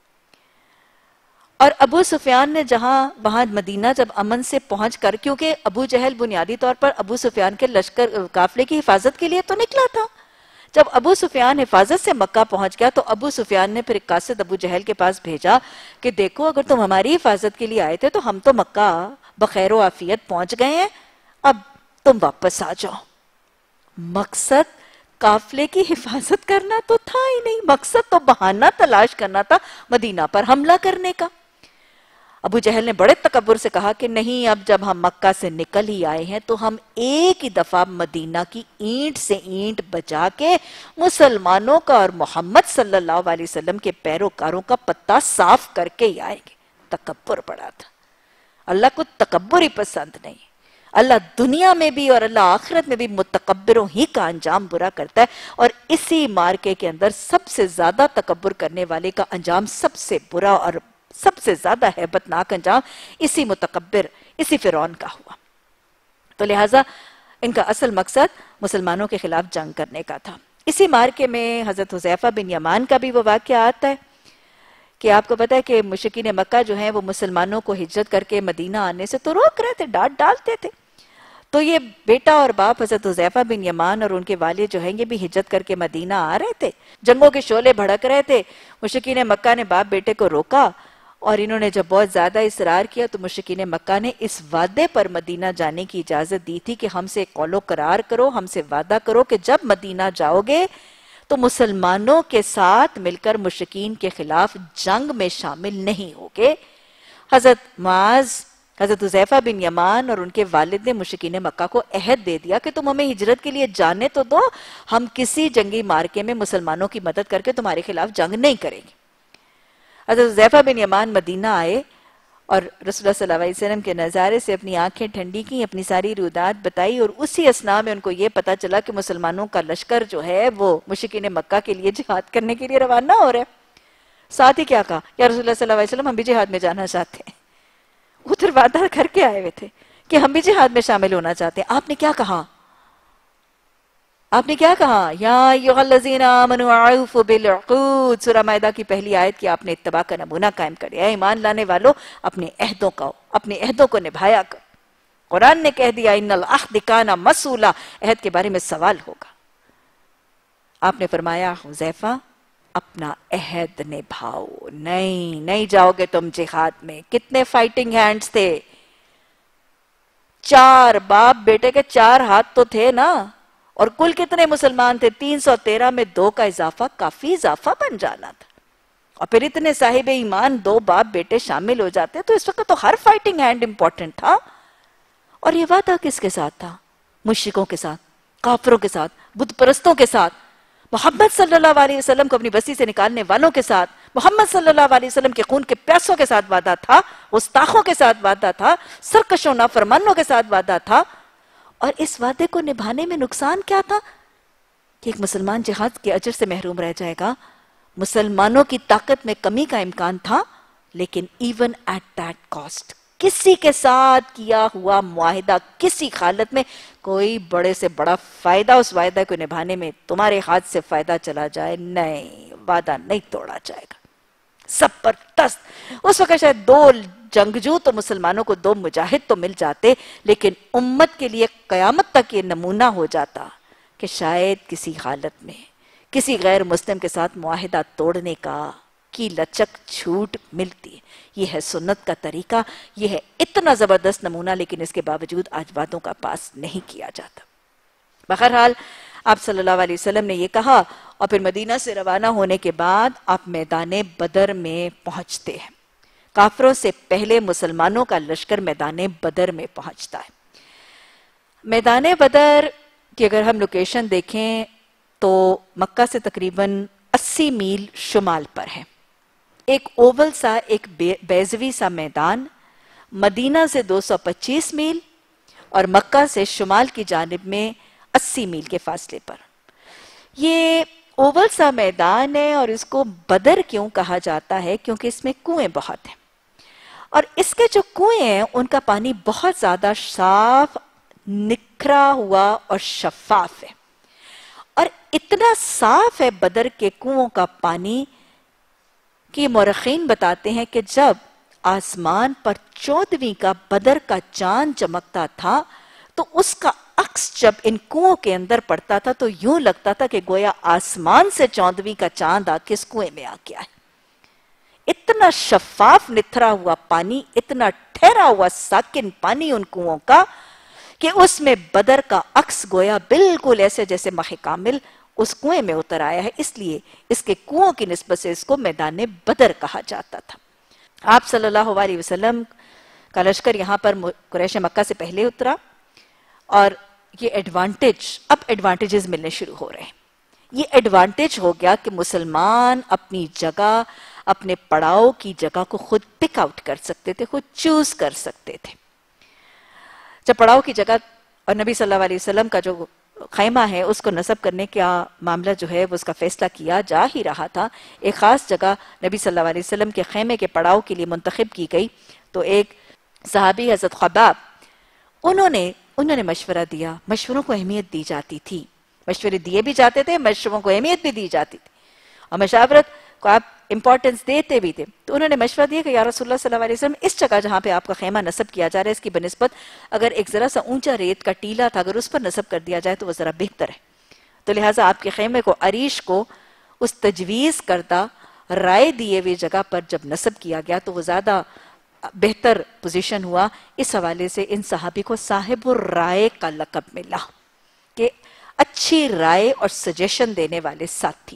اور ابو سفیان نے جہاں وہاں مدینہ جب امن سے پہنچ کر، کیونکہ ابو جہل بنیادی طور پر ابو سفیان کے لشکر قافلے کی حفاظت کے لیے تو نکلا تھا. جب ابو سفیان حفاظت سے مکہ پہنچ گیا تو ابو سفیان نے پھر ایک قاصد ابو جہل کے پاس بھیجا کہ دیکھو اگر تم ہماری حفاظت کے لیے آئے تھے تو ہم تو مکہ بخیر و عافیت پہنچ گئے ہیں، اب تم واپس آ جاؤ. مقصد قافلے کی حفاظت کرنا تو تھا ہی نہیں، مقصد تو بہانہ تلاش کرنا تھا مدینہ پر حملہ کرنے کا. ابو جہل نے بڑے تکبر سے کہا کہ نہیں، اب جب ہم مکہ سے نکل ہی آئے ہیں تو ہم ایک ہی دفعہ مدینہ کی اینٹ سے اینٹ بجا کے مسلمانوں کا اور محمد صلی اللہ علیہ وسلم کے پیروکاروں کا پتہ صاف کر کے ہی آئیں گے. تکبر بڑا تھا. اللہ کو تکبر ہی پسند نہیں. اللہ دنیا میں بھی اور اللہ آخرت میں بھی متکبروں ہی کا انجام برا کرتا ہے، اور اسی مارکے کے اندر سب سے زیادہ تکبر کرنے والے کا انجام سب سے برا اور سب سے زیادہ ہیبتناک انجام اسی متکبر، اسی فرعون کا ہوا. تو لہٰذا ان کا اصل مقصد مسلمانوں کے خلاف جنگ کرنے کا تھا. اسی مارکے میں حضرت حذیفہ بن یمان کا بھی وہ واقعہ آتا ہے کہ آپ کو پتا ہے کہ مشرکین مکہ جو ہیں وہ مسلمانوں کو ہجرت کر کے مدینہ آنے سے تو روک رہے تھے، ڈانٹ ڈالتے تھے. تو یہ بیٹا اور باپ حضرت حذیفہ بن یمان اور ان کے والد جو ہیں یہ بھی ہجرت کر کے مدینہ آ رہے تھے. جنگوں کے شعلے بھڑک رہے تھے. مشرکین مکہ نے باپ بیٹے کو روکا، اور انہوں نے جب بہت زیادہ اصرار کیا تو مشرکین مکہ نے اس وعدے پر مدینہ جانے کی اجازت دی تھی کہ ہم سے قول و قرار کرو، ہم سے وعدہ کرو کہ جب مدینہ جاؤ گے تو مسلمانوں کے ساتھ مل کر مشرکین کے خلاف جنگ میں شامل نہیں ہوگے. حضرت معاذ، حضرت حذیفہ بن یمان اور ان کے والد نے مشرکین مکہ کو عہد دے دیا کہ تم ہمیں ہجرت کے لیے جانے تو دو، ہم کسی جنگی مارکے میں مسلمانوں کی مدد کر کے تمہارے خلاف جنگ نہیں کریں گے. حضرت حذیفہ بن یمان مدینہ آئے اور رسول اللہ صلی اللہ علیہ وسلم کے نظارے سے اپنی آنکھیں ٹھنڈی کی، اپنی ساری رودات بتائی، اور اسی اسنا میں ان کو یہ پتا چلا کہ مسلمانوں کا لشکر جو ہے وہ مشرکین مکہ کے لیے جہاد کرنے کے لیے روانہ ہو رہا ہے. ساتھ ہی کیا کہا، یا رسول اللہ صلی اللہ علیہ وسلم ہم بھی جہاد میں جانا چاہتے ہیں. ادھر وعدہ کر کے آئے ہوئے تھے کہ ہم بھی جہاد میں شامل ہونا چاہتے ہیں. آپ نے کیا کہا؟ آپ نے کیا کہا؟ یا ایھا الذین آمنوا اوفوا بالعقود، سورہ مائدہ کی پہلی آیت کی آپ نے اتباع کا نمونہ قائم کر دیا. اے ایمان لانے والو، اپنے عہدوں کا اپنے عہدوں کو نبھایا کر. قرآن نے کہہ دیا ان العہد کان مسئولا، عہد کے بارے میں سوال ہوگا. آپ نے فرمایا حذیفہ اپنا عہد نبھاؤ، نہیں نہیں جاؤ گے تم جہاد میں. کتنے فائٹنگ ہینڈز تھے؟ چار باپ بیٹے کے چار ہاتھ تو تھے نا. اور کل کتنے مسلمان تھے؟ تین سو تیرہ میں دو کا اضافہ کافی اضافہ بن جانا تھا. اور پھر اتنے صاحب ایمان دو باپ بیٹے شامل ہو جاتے تو اس وقت تو ہر فائٹنگ ہینڈ امپورٹنٹ تھا. اور یہ وعدہ کس کے ساتھ تھا؟ مشرکوں کے ساتھ، کافروں کے ساتھ، بت پرستوں کے ساتھ، محمد صلی اللہ علیہ وسلم کو اپنی بستی سے نکالنے والوں کے ساتھ، محمد صلی اللہ علیہ وسلم کے خون کے پیاسوں کے ساتھ وعدہ تھا، گستاخوں کے ساتھ وعدہ تھا، سرکشوں نافرمانوں کے ساتھ وعدہ تھا. اور اس وعدے کو نبھانے میں نقصان کیا تھا؟ کہ ایک مسلمان جہاد کے اجر سے محروم رہ جائے گا. مسلمانوں کی طاقت میں کمی کا امکان تھا، لیکن ایون ایٹ دیٹ کاسٹ کسی کے ساتھ کیا ہوا معاہدہ کسی حالت میں کوئی بڑے سے بڑا فائدہ اس وعدے کو نبھانے میں تمہارے ہاتھ سے فائدہ چلا جائے، نہیں، وعدہ نہیں توڑا جائے گا. زبردست. اس وقت شاید دو جنگجو تو مسلمانوں کو دو مجاہد تو مل جاتے، لیکن امت کے لیے قیامت تک یہ نمونہ ہو جاتا کہ شاید کسی حالت میں کسی غیر مسلم کے ساتھ معاہدہ توڑنے کا کی لچک چھوٹ ملتی ہے. یہ ہے سنت کا طریقہ، یہ ہے اتنا زبردست نمونہ، لیکن اس کے باوجود آج باتوں کا پاس نہیں کیا جاتا. بہرحال آپ صلی اللہ علیہ وسلم نے یہ کہا، اور پھر مدینہ سے روانہ ہونے کے بعد آپ میدان بدر میں پہنچتے ہیں. کافروں سے پہلے مسلمانوں کا لشکر میدان بدر میں پہنچتا ہے. میدان بدر کی اگر ہم لوکیشن دیکھیں تو مکہ سے تقریباً اسی میل شمال پر ہے. ایک اوول سا ایک بیضوی سا میدان، مدینہ سے دو سو پچیس میل اور مکہ سے شمال کی جانب میں اسی میل کے فاصلے پر. یہ اوول سا میدان ہے اور اس کو بدر کیوں کہا جاتا ہے؟ کیونکہ اس میں کنویں بہت ہیں اور اس کے جو کنویں ہیں ان کا پانی بہت زیادہ صاف، نکھرا ہوا اور شفاف ہے. اور اتنا صاف ہے بدر کے کنووں کا پانی کہ مورخین بتاتے ہیں کہ جب آسمان پر چودھویں کا بدر کا چاند چمکتا تھا تو اس کا عکس جب ان کنووں کے اندر پڑتا تھا تو یوں لگتا تھا کہ گویا آسمان سے چودھویں کا چاند آ کے اس کنویں میں آ گیا ہے. اتنا شفاف نتھرا ہوا پانی، اتنا ٹھہرا ہوا ساکن پانی ان کنووں کا کہ اس میں بدر کا عکس گویا بالکل ایسے جیسے ماہ کامل اس کنویں میں اتر آیا ہے. اس لیے اس کے کنووں کی نسبت سے اس کو میدان بدر کہا جاتا تھا. آپ صلی اللہ علیہ وسلم کا لشکر یہاں پر قریش مکہ سے پہلے اترا اور یہ ایڈوانٹیج، اب ایڈوانٹیجز ملنے شروع ہو رہے ہیں. یہ ایڈوانٹیج ہو گیا کہ مسلمان اپنی جگہ، اپنے پڑاؤ کی جگہ کو خود پک آؤٹ کر سکتے تھے، خود چوز کر سکتے تھے. جب پڑاؤ کی جگہ اور نبی صلی اللہ علیہ وسلم کا جو خیمہ ہے اس کو نصب کرنے کا معاملہ جو ہے وہ اس کا فیصلہ کیا جا ہی رہا تھا، ایک خاص جگہ نبی صلی اللہ علیہ وسلم کے خیمے کے پڑاؤ کے لیے منتخب کی گئی. تو ایک صحابی حضرت خباب، انہوں نے انہوں نے مشورہ دیا. مشوروں کو اہمیت دی جاتی تھی، مشورے دیے بھی جاتے تھے، مشوروں کو اہمیت بھی دی جاتی تھی اور مشاورت کو آپ امپورٹنس دیتے بھی تھے. تو انہوں نے مشورہ دیا کہ یا رسول اللہ صلی اللہ علیہ وسلم، اس جگہ جہاں پہ آپ کا خیمہ نصب کیا جا رہا ہے اس کی بنسبت اگر ایک ذرا سا اونچا ریت کا ٹیلا تھا، اگر اس پر نصب کر دیا جائے تو وہ ذرا بہتر ہے. تو لہٰذا آپ کے خیمے کو عریش کو اس تجویز کردہ رائے دیے ہوئے جگہ پر جب نصب کیا گیا تو وہ زیادہ بہتر پوزیشن ہوا. اس حوالے سے ان صحابی کو صاحب الرائے کا لقب ملا کہ اچھی رائے اور سجیشن دینے والے ساتھی.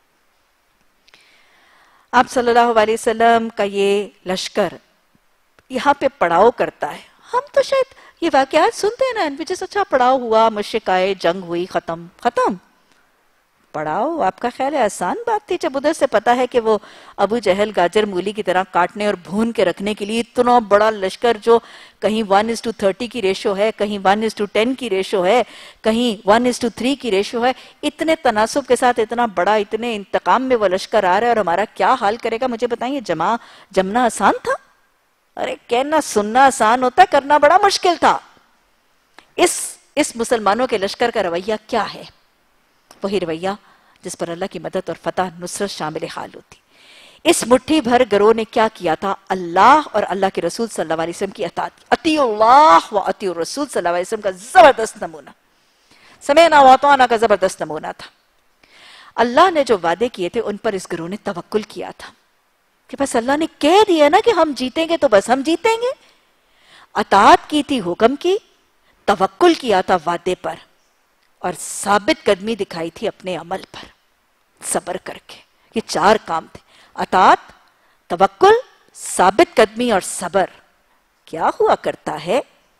آپ صلی اللہ علیہ وسلم کا یہ لشکر یہاں پہ پڑاؤ کرتا ہے. ہم تو شاید یہ واقعات سنتے ہیں نا، ان وجہ سے اچھا پڑاؤ ہوا، مشرک آئے، جنگ ہوئی، ختم ختم پڑاؤ. آپ کا خیال ہے آسان بات تھی؟ جب ادھر سے پتا ہے کہ وہ ابو جہل گاجر مولی کی طرح کاٹنے اور بھون کے رکھنے کے لیے اتنا بڑا لشکر جو کہیں ون از ٹو تھرٹی کی ریشو ہے، کہیں ون از ٹو ٹین کی ریشو ہے، کہیں ون از ٹو تھری کی ریشو ہے، اتنے تناسب کے ساتھ اتنا بڑا، اتنے انتقام میں وہ لشکر آ رہا ہے اور ہمارا کیا حال کرے گا؟ مجھے بتائیں، یہ جمع جمنا آسان تھا؟ ارے کہنا سننا آسان ہوتا ہے، کرنا بڑا مشکل تھا. اس اس مسلمانوں کے لشکر کا رویہ کیا ہے؟ وہی رویہ جس پر اللہ کی مدد اور فتح نصرت شامل حال ہوتی. اس مٹھی بھر گروہ نے کیا کیا تھا؟ اللہ اور اللہ کے رسول صلی اللہ علیہ وسلم کی اطاعت. اطیع اللہ و اطیع الرسول صلی اللہ علیہ وسلم کا زبردست نمونہ، سمعنا واطعنا کا زبردست نمونہ تھا. اللہ نے جو وعدے کیے تھے ان پر اس گروہ نے توکل کیا تھا کہ بس اللہ نے کہہ دیا نا کہ ہم جیتیں گے تو بس ہم جیتیں گے. اطاعت کی تھی حکم کی، توکل کیا تھا وعدے پر اور ثابت قدمی دکھائی تھی اپنے عمل پر صبر کر کے. یہ چار کام تھے: اطاعت، توکل، ثابت قدمی اور صبر. کیا ہوا کرتا ہے؟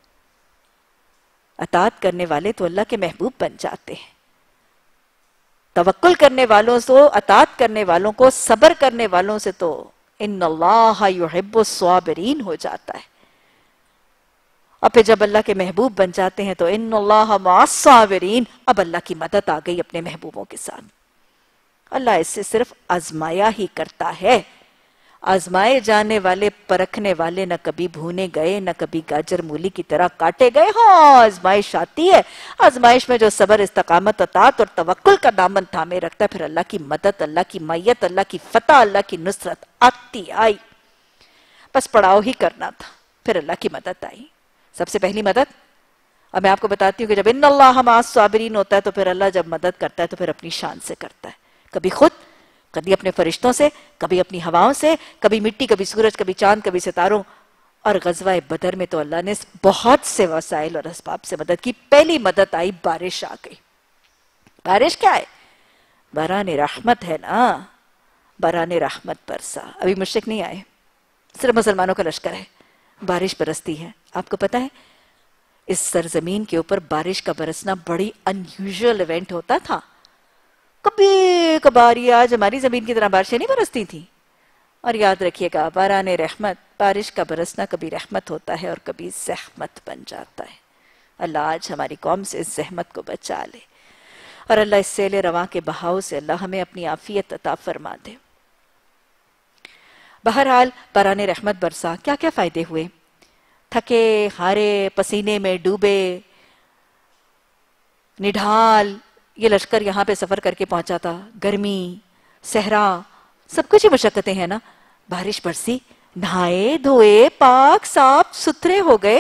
اطاعت کرنے والے تو اللہ کے محبوب بن جاتے ہیں. توکل کرنے والوں سے، اطاعت کرنے والوں کو، صبر کرنے والوں سے تو ان اللہ یحب الصابرین ہو جاتا ہے. اور پھر جب اللہ کے محبوب بن جاتے ہیں تو ان اللہ مع الصابرین، اب اللہ کی مدد آ گئی اپنے محبوبوں کے ساتھ. اللہ اس سے صرف آزمایا ہی کرتا ہے. آزمائے جانے والے، پرکھنے والے نہ کبھی بھونے گئے نہ کبھی گاجر مولی کی طرح کاٹے گئے. ہاں آزمائش آتی ہے، آزمائش میں جو صبر، استقامت، اطاعت اور توکل کا دامن تھامے رکھتا ہے، پھر اللہ کی مدد، اللہ کی معیت، اللہ کی فتح، اللہ کی نصرت آتی آئی. بس پڑاؤ ہی کرنا تھا، پھر اللہ کی مدد آئی. سب سے پہلی مدد، اور میں آپ کو بتاتی ہوں کہ جب ان اللہ مع الصابرین ہوتا ہے تو پھر اللہ جب مدد کرتا ہے تو پھر اپنی شان سے کرتا ہے. کبھی خود، کبھی اپنے فرشتوں سے، کبھی اپنی ہواؤں سے، کبھی مٹی، کبھی سورج، کبھی چاند، کبھی ستاروں. اور غزوہ بدر میں تو اللہ نے بہت سے وسائل اور اسباب سے مدد کی. پہلی مدد آئی، بارش آ گئی. بارش کیا ہے؟ باران رحمت ہے نا، باران رحمت برسا. ابھی مشرک نہیں آئے، صرف مسلمانوں کا لشکر ہے، بارش برستی ہے. آپ کو پتا ہے اس سرزمین کے اوپر بارش کا برسنا بڑی انیوژل ایونٹ ہوتا تھا. کبھی کبھار یہ آج ہماری زمین کی طرح بارشیں نہیں برستی تھیں. اور یاد رکھیے گا باران رحمت، بارش کا برسنا کبھی رحمت ہوتا ہے اور کبھی زحمت بن جاتا ہے. اللہ آج ہماری قوم سے اس زحمت کو بچا لے، اور اللہ اس سیل رواں کے بہاؤ سے اللہ ہمیں اپنی عافیت عطا فرما دے. بہرحال باران رحمت برسا، کیا کیا فائدے ہوئے؟ تھکے ہارے پسینے میں ڈوبے نڈھال یہ لشکر یہاں پہ سفر کر کے پہنچا تھا، گرمی، صحرا، سب کچھ ہی مشقتیں ہیں نا. بارش برسی، نہائے دھوئے پاک صاف ستھرے ہو گئے.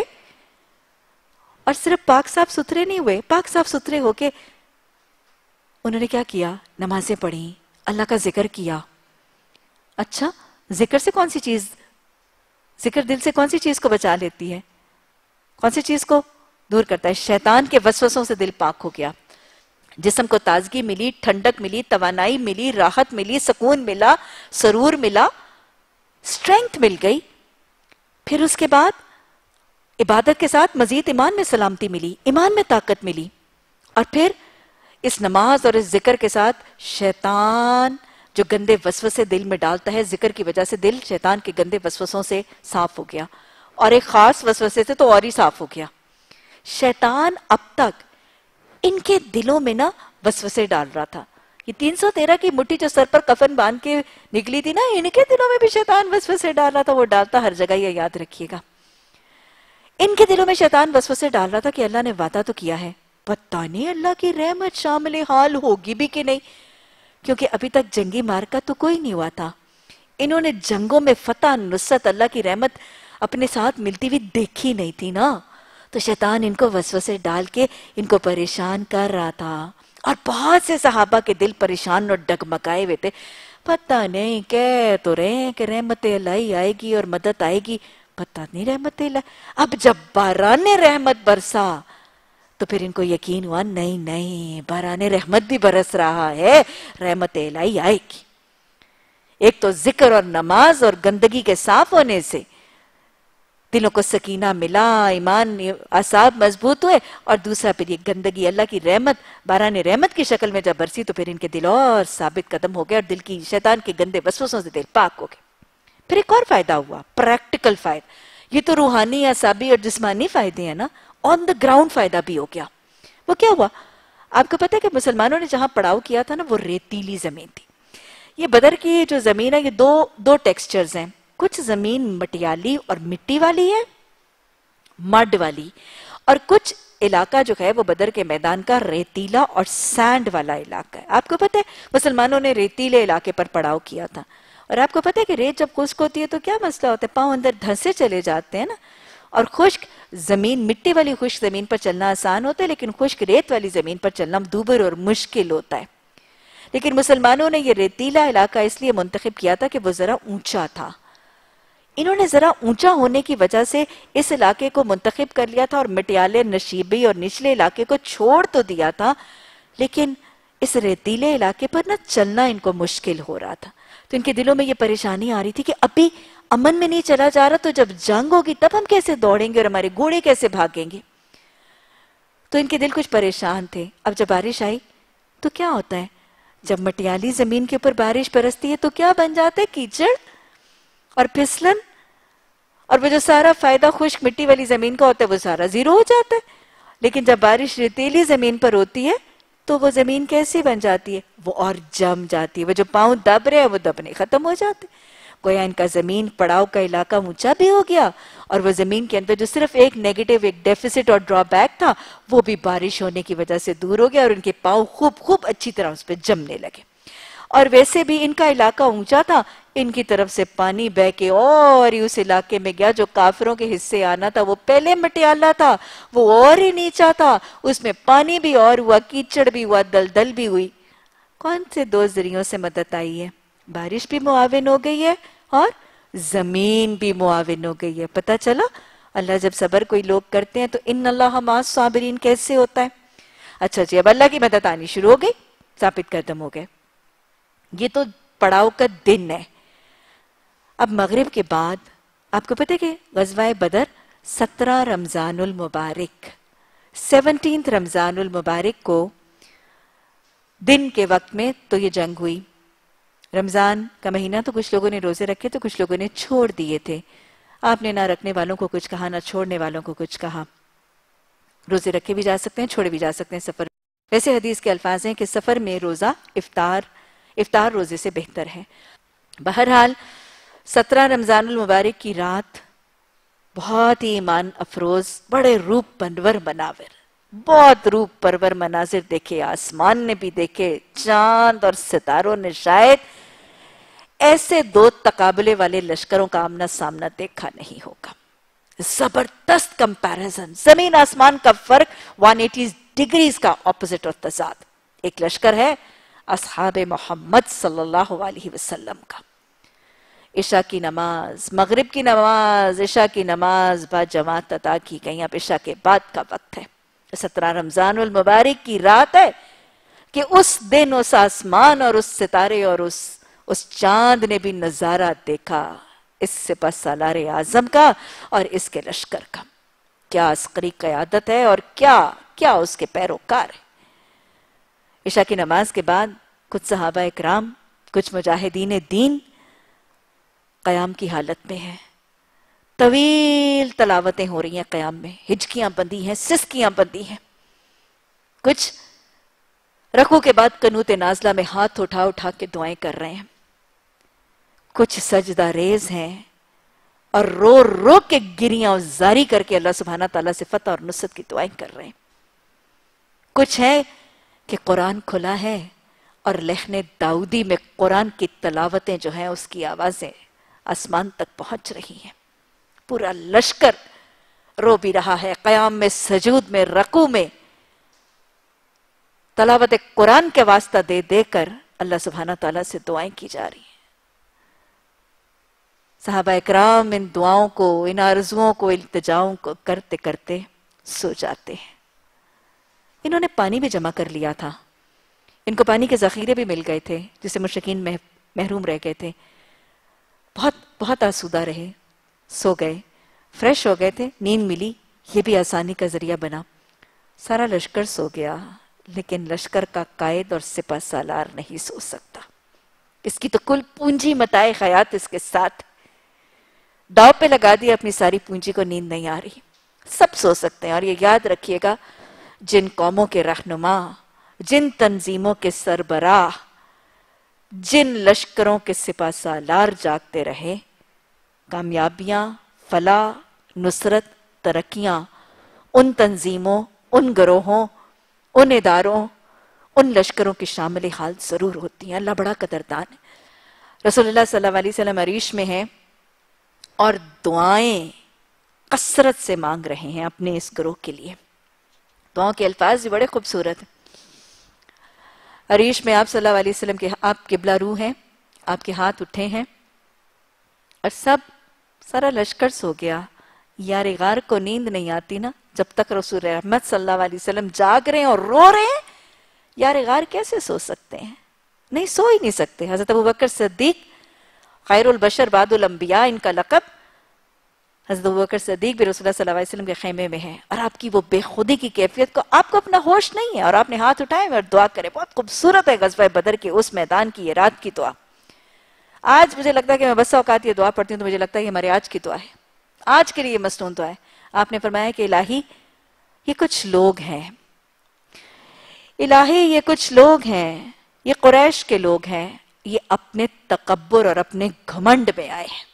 اور صرف پاک صاف ستھرے نہیں ہوئے، پاک صاف ستھرے ہو کے انہوں نے کیا کیا؟ نمازیں پڑھیں، اللہ کا ذکر کیا. اچھا، ذکر سے کون سی چیز، ذکر دل سے کون سی چیز کو بچا لیتی ہے؟ کون سی چیز کو دور کرتا ہے؟ شیطان کے وسوسوں سے دل پاک ہو گیا. جسم کو تازگی ملی، ٹھنڈک ملی، توانائی ملی، راحت ملی، سکون ملا، سرور ملا، اسٹرینتھ مل گئی. پھر اس کے بعد عبادت کے ساتھ مزید ایمان میں سلامتی ملی، ایمان میں طاقت ملی. اور پھر اس نماز اور اس ذکر کے ساتھ شیطان جو گندے وسوسے دل میں ڈالتا ہے، ذکر کی وجہ سے دل شیطان کے گندے وسوسوں سے صاف ہو گیا، اور ایک خاص وسوسے سے تو اور ہی صاف ہو گیا. شیطان اب تک ان کے دلوں میں نا وسوسے ڈال رہا تھا. یہ تین سو تیرہ کی مٹھی جو سر پر کفن باندھ کے نکلی تھی نا، ان کے دلوں میں بھی شیطان وسوسے ڈال رہا تھا. وہ ڈالتا ہر جگہ، یہ یاد رکھیے گا. ان کے دلوں میں شیطان وسوسے ڈال رہا تھا کہ اللہ نے وعدہ تو کیا ہے، پتہ نہیں اللہ کی رحمت شامل حال ہوگی بھی کہ نہیں، کیونکہ ابھی تک جنگی مارکا تو کوئی نہیں ہوا تھا. انہوں نے جنگوں میں فتح، نصرت، اللہ کی رحمت اپنے ساتھ ملتی ہوئی دیکھی نہیں تھی نا. تو شیطان ان کو وسوسے ڈال کے ان کو پریشان کر رہا تھا. اور بہت سے صحابہ کے دل پریشان اور ڈگمگائے ہوئے تھے. پتہ نہیں کہہ تو رہے ہیں کہ رحمت الہی آئے گی اور مدد آئے گی، پتہ نہیں رحمت الہی. اب جب باران رحمت برسا تو پھر ان کو یقین ہوا نہیں نہیں باران رحمت بھی برس رہا ہے، رحمت الہی آئے گی. ایک تو ذکر اور نماز اور گندگی کے صاف ہونے سے دلوں کو سکینہ ملا، ایمان اعصاب مضبوط ہوئے. اور دوسرا پھر یہ گندگی اللہ کی رحمت باران رحمت کی شکل میں جب برسی تو پھر ان کے دل اور ثابت قدم ہو گئے اور دل کی شیطان کے گندے وسوسوں سے دل پاک ہو گئے. پھر ایک اور فائدہ ہوا، پریکٹیکل فائدہ. یہ تو روحانی، اعصابی اور جسمانی فائدے ہیں نا، آن دا گراؤنڈ فائدہ بھی ہو گیا. وہ کیا ہوا؟ آپ کو پتہ ہے کہ مسلمانوں نے جہاں پڑاؤ کیا تھا نا، وہ ریتیلی زمین تھی. یہ بدر کی جو زمین ہے، یہ دو دو ٹیکسچرز ہیں. کچھ زمین مٹیالی اور مٹی والی ہے، مڈ والی، اور کچھ علاقہ جو ہے وہ بدر کے میدان کا ریتیلا اور سینڈ والا علاقہ ہے. آپ کو پتہ ہے مسلمانوں نے ریتیلے علاقے پر پڑاؤ کیا تھا. اور آپ کو پتہ ہے کہ ریت جب خشک ہوتی ہے تو کیا مسئلہ ہوتا ہے؟ پاؤں اندر دھنسے چلے جاتے ہیں نا. اور خشک زمین، مٹی والی خشک زمین پر چلنا آسان ہوتا ہے، لیکن خشک ریت والی زمین پر چلنا دوبر اور مشکل ہوتا ہے. لیکن مسلمانوں نے یہ ریتیلا علاقہ اس لیے منتخب کیا تھا کہ وہ ذرا اونچا تھا. انہوں نے ذرا اونچا ہونے کی وجہ سے اس علاقے کو منتخب کر لیا تھا اور مٹیالے، نشیبی اور نچلے علاقے کو چھوڑ تو دیا تھا، لیکن اس ریتیلے علاقے پر نہ چلنا ان کو مشکل ہو رہا تھا. تو ان کے دلوں میں یہ پریشانی آ رہی تھی کہ ابھی امن میں نہیں چلا جا رہا، تو جب جنگ ہوگی تب ہم کیسے دوڑیں گے اور ہمارے گھوڑے کیسے بھاگیں گے. تو ان کے دل کچھ پریشان تھے. اب جب بارش آئی تو کیا ہوتا ہے؟ جب مٹیالی زمین کے اوپر بارش برستی ہے تو کیا بن جاتا ہے؟ کیچڑ اور پھسلن، اور وہ جو سارا فائدہ خشک مٹی والی زمین کا ہوتا ہے وہ سارا زیرو ہو جاتا ہے. لیکن جب بارش ریتیلی زمین پر ہوتی ہے تو وہ زمین کیسی بن جاتی ہے؟ وہ اور جم جاتی ہے. وہ جو پاؤں دب رہے ہیں وہ دبنے ختم ہو جاتے. گویا ان کا زمین پڑاؤ کا علاقہ اونچا بھی ہو گیا، اور وہ زمین کے اندر جو صرف ایک نیگیٹو، ایک ڈیفیسٹ اور ڈرا بیک تھا، وہ بھی بارش ہونے کی وجہ سے دور ہو گیا، اور ان کے پاؤں خوب خوب اچھی طرح اس پہ جمنے لگے. اور ویسے بھی ان کا علاقہ اونچا تھا، ان کی طرف سے پانی بہ کے اور ہی اس علاقے میں گیا. جو کافروں کے حصے آنا تھا وہ پہلے مٹیالہ تھا، وہ اور ہی نیچا تھا، اس میں پانی بھی اور ہوا، کیچڑ بھی ہوا، دلدل بھی ہوئی. کون سے دو ذریعوں سے مدد آئی ہے؟ بارش بھی معاون ہو گئی ہے اور زمین بھی معاون ہو گئی ہے. پتہ چلا اللہ جب صبر کوئی لوگ کرتے ہیں تو ان اللہ مع الصابرین کیسے ہوتا ہے. اچھا جی، اب اللہ کی مدد آنی شروع ہو گئی، ثابت قدم ہو گئے. یہ تو پڑاؤ کا دن ہے. اب مغرب کے بعد آپ کو پتہ ہے کہ غزوہ بدر सत्रह रमजानुल मुबारक, सेवनटीन्थ रमजानुल मुबारक को दिन के वक्त में तो ये जंग हुई। रमजान का महीना तो कुछ लोगों ने रोजे रखे तो कुछ लोगों ने छोड़ दिए थे। आपने ना रखने वालों को कुछ कहा, ना छोड़ने वालों को कुछ कहा। रोजे रखे भी जा सकते हैं, छोड़े भी जा सकते हैं सफर। वैसे हदीस के अल्फाज हैं कि सफर में रोजा इफ्तार इफ्तार रोजे से बेहतर है। बहरहाल सत्रह रमजानुल मुबारक की रात बहुत ही ईमान अफरोज, बड़े रूप परवर मनावर, बहुत रूप परवर मनाजिर देखे। आसमान ने भी देखे, चांद और सितारों ने शायद ऐसे दो तकाबले वाले लश्करों का आमना सामना देखा नहीं होगा। जबरदस्त कंपैरिजन, जमीन आसमान का फर्क, एक सौ अस्सी डिग्रीज का ऑपोजिट और तजाद। एक लश्कर है असहाब मोहम्मद सल्लल्लाहु अलैहि वसल्लम का। इशा की नमाज, मगरिब की नमाज, इशा की नमाज बा जमात अता की गई। अब इशा के बाद का वक्त है, सत्रह रमजानुल मुबारक की रात है कि उस दिन उस आसमान और उस सितारे और उस उस चांद ने भी नजारा देखा इस सिपह सालार आजम का और इसके लश्कर का। क्या अस्करी क़यादत है और क्या क्या उसके पैरोकार है। इशा की नमाज के बाद कुछ सहाबा इकराम, कुछ मुजाहिदीन दीन क़याम की हालत में है। तवील तलावतें हो रही हैं क़याम में, हिजकियां बंदी हैं, सिसकियां बंदी हैं। कुछ रकू के बाद कनूत नाजला में हाथ उठा उठा के दुआएं कर रहे हैं। कुछ सजदा रेज हैं और रो रो के गिरियां जारी करके अल्लाह सुब्हाना ताला से फतह और नुसरत की दुआएं कर रहे हैं। कुछ है कि कुरान खुला है और लहने दाऊदी में कुरान की तलावतें जो हैं उसकी आवाजें आसमान तक पहुंच रही हैं। पूरा लश्कर रो भी रहा है, क़याम में, सजूद में, रकू में तलावत कुरान के वास्ता दे देकर अल्लाह सुब्हाना ताला से दुआएं की जा रही हैं। सहाबा इकराम इन दुआओं को, इन आरजुओं को, इल्तिजाओं को करते करते सो जाते हैं। इन्होंने पानी भी जमा कर लिया था, इनको पानी के जखीरे भी मिल गए थे जिससे मुशरिकीन मह, महरूम रह गए थे। बहुत बहुत आसूदा रहे, सो गए, फ्रेश हो गए थे, नींद मिली, ये भी आसानी का जरिया बना। सारा लश्कर सो गया, लेकिन लश्कर का कायद और सिपह सालार नहीं सो सकता। इसकी तो कुल पूंजी मताए हयात इसके साथ दाव पे लगा दी, अपनी सारी पूंजी को नींद नहीं आ रही। सब सो सकते हैं। और ये याद रखिएगा, जिन कौमों के रहनुमा, जिन तंजीमों के सरबराह, जिन लश्करों के सिपह सालार जागते रहे, कामयाबियां, फलाह, नुसरत, तरक्कियां उन तंजीमों, उन गिरोहों, उन इदारों, उन लश्करों की शामिल हाल जरूर होती हैं। अल्लाह बड़ा कदरदान है। रसूलुल्लाह सल्लल्लाहु अलैहि वसल्लम अरीश में है और दुआएं कसरत से मांग रहे हैं अपने इस गिरोह के लिए। दुआओं के अल्फाज भी बड़े खूबसूरत हैं। अरीश में आप सल्लल्लाहु अलैहि वसल्लम के, आप किबला रू हैं, आपके हाथ उठे हैं और सब सारा लश्कर सो गया। यार गार को नींद नहीं आती ना जब तक रसूल रहमत सल्लल्लाहु अलैहि वसल्लम जाग रहे हैं और रो रहे हैं। यार गार कैसे सो सकते हैं? नहीं, सो ही नहीं सकते। हजरत अबू बकर सिद्दीक खैरुल बशर बादुल अंबिया, इनका लक़ब। हजरत अबू बकर सिद्दीक भी रसूलुल्लाह सल्लल्लाहु अलैहि वसल्लम के खेमे में है और आपकी वो बेखुदी की कैफियत को, आपको अपना होश नहीं है और आपने हाथ उठाए और दुआ करे। बहुत खूबसूरत है ग़ज़वा बदर के उस मैदान की ये रात की दुआ। आज मुझे लगता है कि मैं बस औकात ये दुआ पढ़ती हूँ तो मुझे लगता है कि हमारे आज की दुआ है, आज के लिए मसनून दुआ है। आपने फरमाया कि इलाही ये कुछ लोग हैं, इलाही ये कुछ लोग हैं, ये कुरैश के लोग हैं, ये अपने तकब्बुर और अपने घमंड में आए हैं।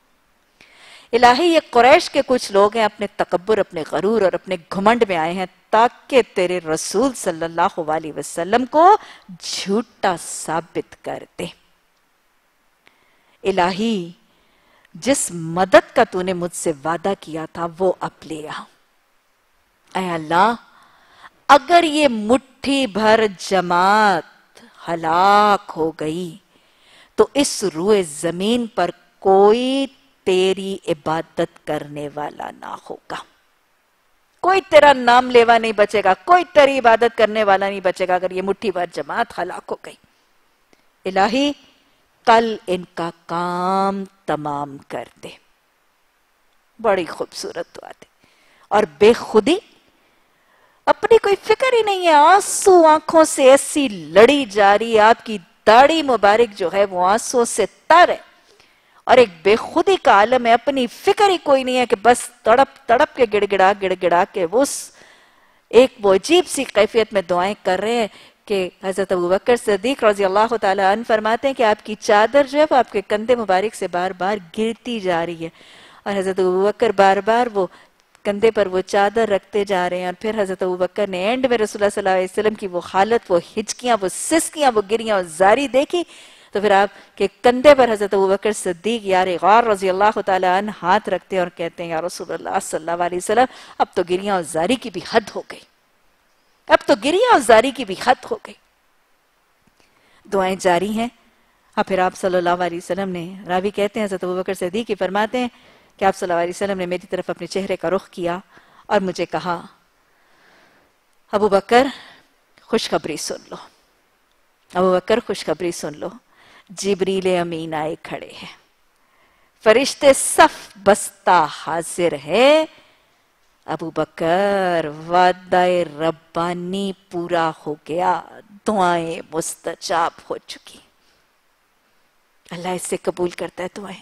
इलाही ये कुरैश के कुछ लोग हैं, अपने तकब्बुर, अपने गरूर और अपने घमंड में आए हैं ताकि तेरे रसूल सल्लल्लाहु अलैहि वसल्लम को झूठा साबित कर दे। इलाही जिस मदद का तूने मुझसे वादा किया था वो अब ले आ। ऐ अल्लाह, अगर ये मुट्ठी भर जमात हलाक हो गई तो इस रूए जमीन पर कोई तेरी इबादत करने वाला ना होगा, कोई तेरा नाम लेवा नहीं बचेगा, कोई तेरी इबादत करने वाला नहीं बचेगा अगर ये मुट्ठी भर जमात हलाक हो गई। इलाही कल इनका काम तमाम कर दे। بڑی خوبصورت دعا تھی. اور بے خودی، اپنی کوئی فکر ہی نہیں ہے، آنسو آنکھوں سے ایسی لڑی جا رہی ہے، آپ کی داڑھی مبارک جو ہے وہ آنسو سے تر ہے، اور ایک بے خودی کا عالم ہے، اپنی فکر ہی کوئی نہیں ہے کہ بس تڑپ تڑپ کے گڑ گڑا گڑ گڑا کے وہ ایک وہ عجیب سی کیفیت میں دعائیں کر رہے ہیں کہ حضرت ابوبکر صدیق رضی اللہ تعالیٰ عنہ فرماتے ہیں کہ آپ کی چادر جو ہے وہ آپ کے کندھے مبارک سے بار بار گرتی جا رہی ہے، اور حضرت ابوبکر بار بار وہ کندھے پر وہ چادر رکھتے جا رہے ہیں. اور پھر حضرت ابوبکر نے اینڈ میں رسول اللہ صلی اللہ علیہ وسلم کی وہ حالت، وہ ہچکیاں، وہ سسکیاں، وہ گریاں اور زاری دیکھی، تو پھر آپ کے کندھے پر حضرت ابوبکر صدیق یار غار رضی اللہ تعالیٰ عنہ ہاتھ رکھتے ہیں اور کہتے ہیں یا رسول اللہ صلی اللہ علیہ وسلم اب تو گریاں اور زاری کی بھی حد ہو گئی، اب تو گریاں اور زاری کی بھی حد ہو گئی. دعائیں جاری ہیں. اور پھر آپ صلی اللہ علیہ وسلم نے، راوی کہتے ہیں حضرت ابوبکر صدیق کی فرماتے ہیں کہ آپ صلی اللہ علیہ وسلم نے میری طرف اپنے چہرے کا رخ کیا اور مجھے کہا ابو بکر خوشخبری سن لو، ابو بکر خوشخبری سن لو، جبریل امین آئے کھڑے ہیں، فرشتے صف بستہ حاضر ہے. ابو بکر وعدہ ربانی پورا ہو گیا، دعائیں مستجاب ہو چکی، اللہ اس سے قبول کرتا ہے دعائیں.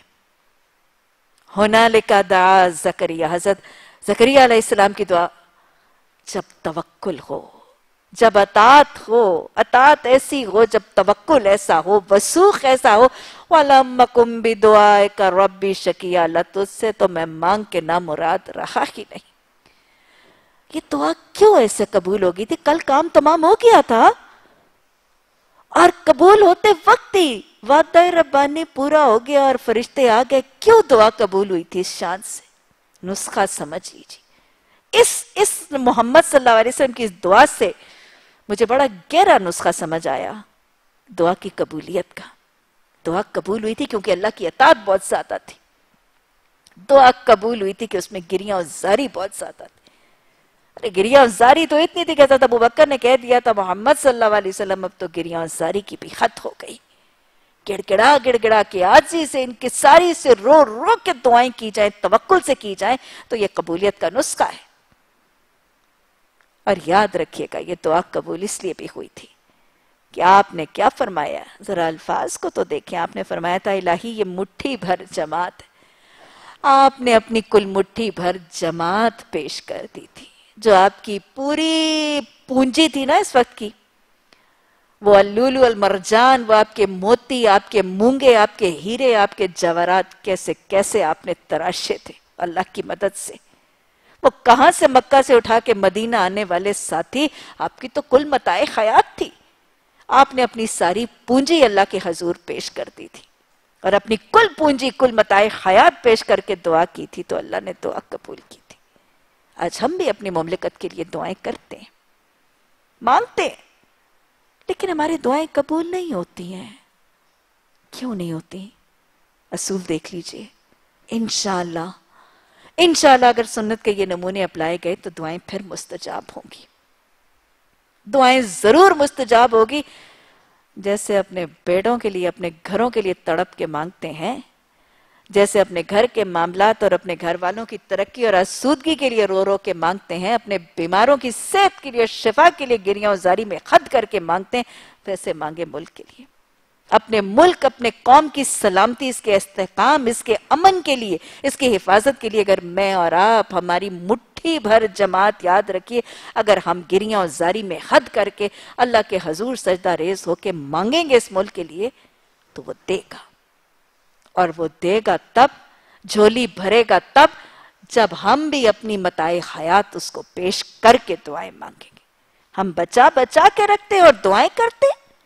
ہنالک دعا زکریا، حضرت زکریا علیہ السلام کی دعا. جب توکل ہو، جب اطاعت ہو، اطاعت ایسی ہو، جب توکل ایسا ہو، وثوق ایسا ہو، وَلَمَّ كُمْ بِدُعَائِكَ رَبِّ شَقِيًّا، اللہ تجھ سے تو میں مانگ کے نامراد رہا ہی نہیں. یہ دعا کیوں ایسے قبول ہوگی تھی؟ کل کام تمام ہو گیا تھا، اور قبول ہوتے وقت ہی وعدہ ربانی پورا ہو گیا اور فرشتے آ گئے. کیوں دعا قبول ہوئی تھی؟ اس شان سے نسخہ سمجھ لیجیے. اس اس محمد صلی اللہ علیہ وسلم کی اس دعا سے مجھے بڑا گہرا نسخہ سمجھ آیا دعا کی قبولیت کا. دعا قبول ہوئی تھی کیونکہ اللہ کی اطاعت بہت زیادہ تھی. دعا قبول ہوئی تھی کہ اس میں گریاں اور زاری بہت زیادہ تھی. ارے گریاں اور زاری تو اتنی تھی کہ حضرت ابو بکر نے کہہ دیا تھا محمد صلی اللہ علیہ وسلم اب تو گریاں اور زاری کی بھی حد ہو گئی. گڑ گڑا گڑ گڑا کے عاجزی سے ان کی ساری سے رو رو کے دعائیں کی جائیں، توکل سے کی جائیں، تو یہ قبولیت کا نسخہ ہے. اور یاد رکھیے گا یہ دعا قبول اس لیے بھی ہوئی تھی کہ آپ نے کیا فرمایا، ذرا الفاظ کو تو دیکھیں. آپ نے فرمایا تھا الہی یہ مٹھی بھر جماعت ہے. آپ نے اپنی کل مٹھی بھر جماعت پیش کر دی تھی، جو آپ کی پوری پونجی تھی نا اس وقت کی، وہ اللولو المرجان، وہ آپ کے موتی، آپ کے مونگے، آپ کے ہیرے، آپ کے جواہرات کیسے کیسے آپ نے تراشے تھے اللہ کی مدد سے. وہ کہاں سے مکہ سے اٹھا کے مدینہ آنے والے ساتھی، آپ کی تو کل متاع حیات تھی. آپ نے اپنی ساری پونجی اللہ کے حضور پیش کر دی تھی، اور اپنی کل پونجی کل متاع حیات پیش کر کے دعا کی تھی، تو اللہ نے دعا قبول کی تھی. آج ہم بھی اپنی مملکت کے لیے دعائیں کرتے ہیں، مانگتے ہیں، لیکن ہماری دعائیں قبول نہیں ہوتی ہیں. کیوں نہیں ہوتی؟ اصول دیکھ لیجئے. انشاءاللہ انشاءاللہ اگر سنت کے یہ نمونے اپلائے گئے تو دعائیں پھر مستجاب ہوں گی، دعائیں ضرور مستجاب ہوگی. جیسے اپنے بیٹوں کے لیے، اپنے گھروں کے لیے تڑپ کے مانگتے ہیں، جیسے اپنے گھر کے معاملات اور اپنے گھر والوں کی ترقی اور آسودگی کے لیے رو رو کے مانگتے ہیں، اپنے بیماروں کی صحت کے لیے، شفا کے لیے گریاں و زاری میں خد کر کے مانگتے ہیں، ویسے مانگے ملک کے لیے، اپنے ملک، اپنے قوم کی سلامتی، اس کے استحکام، اس کے امن کے لیے، اس کی حفاظت کے لیے. اگر میں اور آپ، ہماری مٹھی بھر جماعت، یاد رکھیے، اگر ہم گریاں و زاری میں خد کر کے اللہ کے حضور سجدہ ریز ہو کے مانگیں گے اس ملک کے لیے، تو وہ دے گا. اور وہ دے گا تب، جھولی بھرے گا تب، جب ہم بھی اپنی متاع حیات اس کو پیش کر کے دعائیں مانگیں گے. ہم بچا بچا کے رکھتے اور دعائیں کرتے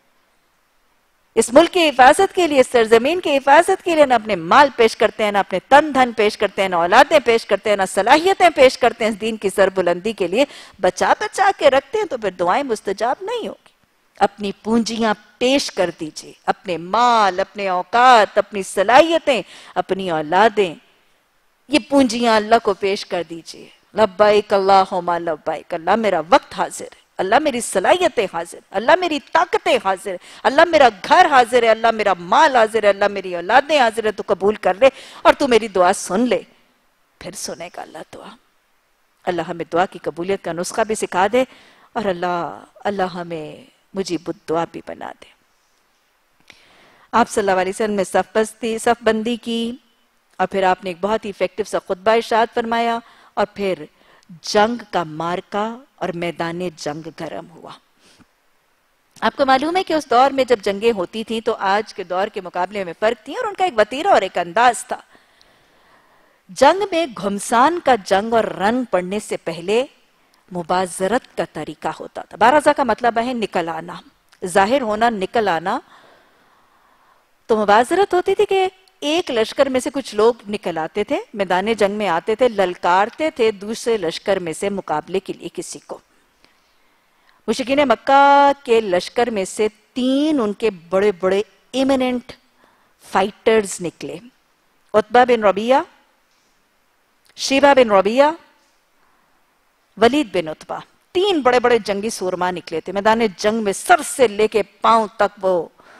اس ملک کی حفاظت کے لیے، اس سرزمین کی حفاظت کے لیے. نہ اپنے مال پیش کرتے ہیں، نہ اپنے تن دھن پیش کرتے ہیں، نہ اولادیں پیش کرتے ہیں، نہ صلاحیتیں پیش کرتے ہیں اس دین کی سربلندی کے لیے. بچا بچا کے رکھتے ہیں تو پھر دعائیں مستجاب نہیں ہوگی. اپنی پونجیاں پیش کر دیجئے، اپنے مال، اپنے اوقات، اپنی صلاحیتیں، اپنی اولادیں، یہ پونجیاں اللہ کو پیش کر دیجئے. لبیک اللہم لبیک، اللہ میرا وقت حاضر ہے، اللہ میری صلاحیتیں حاضر، اللہ میری طاقتیں حاضر ہے، اللہ میرا گھر حاضر ہے، اللہ میرا مال حاضر ہے، اللہ میری اولادیں حاضر ہے. تو قبول کر لے اور تو میری دعا سن لے. پھر سنے گا اللہ دعا. اللہ ہمیں دعا کی قبولیت کا نسخہ بھی سکھا دے اور اللہ اللہ ہمیں مجیب الدعا بھی بنا دے. آپ صلی اللہ علیہ وسلم نے صف بستی صف بندی کی اور پھر آپ نے ایک بہت ہی ایفیکٹو سا خطبہ ارشاد فرمایا اور پھر جنگ کا مارکا اور میدان جنگ گرم ہوا. آپ کو معلوم ہے کہ اس دور میں جب جنگیں ہوتی تھیں تو آج کے دور کے مقابلے میں فرق تھی اور ان کا ایک وتیرہ اور ایک انداز تھا. جنگ میں گھمسان کا جنگ اور رن پڑنے سے پہلے مبازرت کا طریقہ ہوتا تھا. بارزہ کا مطلب ہے نکل آنا، ظاہر ہونا، نکل آنا. تو مبازرت ہوتی تھی کہ ایک لشکر میں سے کچھ لوگ نکل آتے تھے، میدان جنگ میں آتے تھے، للکارتے تھے دوسرے لشکر میں سے مقابلے کے لیے کسی کو. مشرکین مکہ کے لشکر میں سے تین ان کے بڑے بڑے ایمننٹ فائٹرز نکلے، عتبہ بن ربیعہ، شیبہ بن ربیعہ، ولید بن عتبہ. تین بڑے بڑے جنگی سورما نکلے تھے میدان جنگ میں، سر سے لے کے پاؤں تک وہ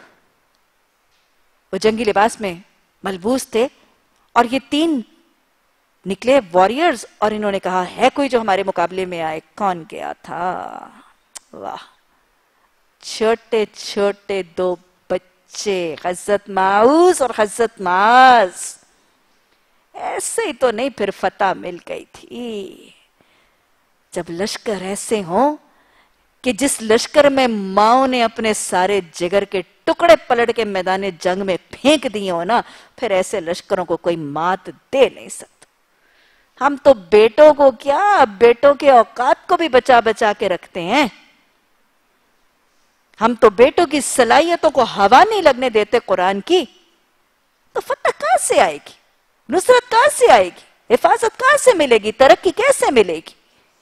وہ جنگی لباس میں ملبوس تھے. اور یہ تین نکلے واریئرز اور انہوں نے کہا ہے کوئی جو ہمارے مقابلے میں آئے. کون گیا تھا؟ واہ، چھوٹے چھوٹے دو بچے، حضرت معوذ اور حضرت معاذ. ایسے ہی تو نہیں، پھر فتح مل گئی تھی. جب لشکر ایسے ہوں کہ جس لشکر میں ماؤں نے اپنے سارے جگر کے ٹکڑے پلٹ کے میدان جنگ میں پھینک دیے ہو نا، پھر ایسے لشکروں کو کوئی مات دے نہیں سکتا. ہم تو بیٹوں کو کیا، بیٹوں کے اوقات کو بھی بچا بچا کے رکھتے ہیں. ہم تو بیٹوں کی صلاحیتوں کو ہوا نہیں لگنے دیتے قرآن کی. تو فتح کہاں سے آئے گی؟ نصرت کہاں سے آئے گی؟ حفاظت کہاں سے ملے گی؟ ترقی کیسے ملے گی؟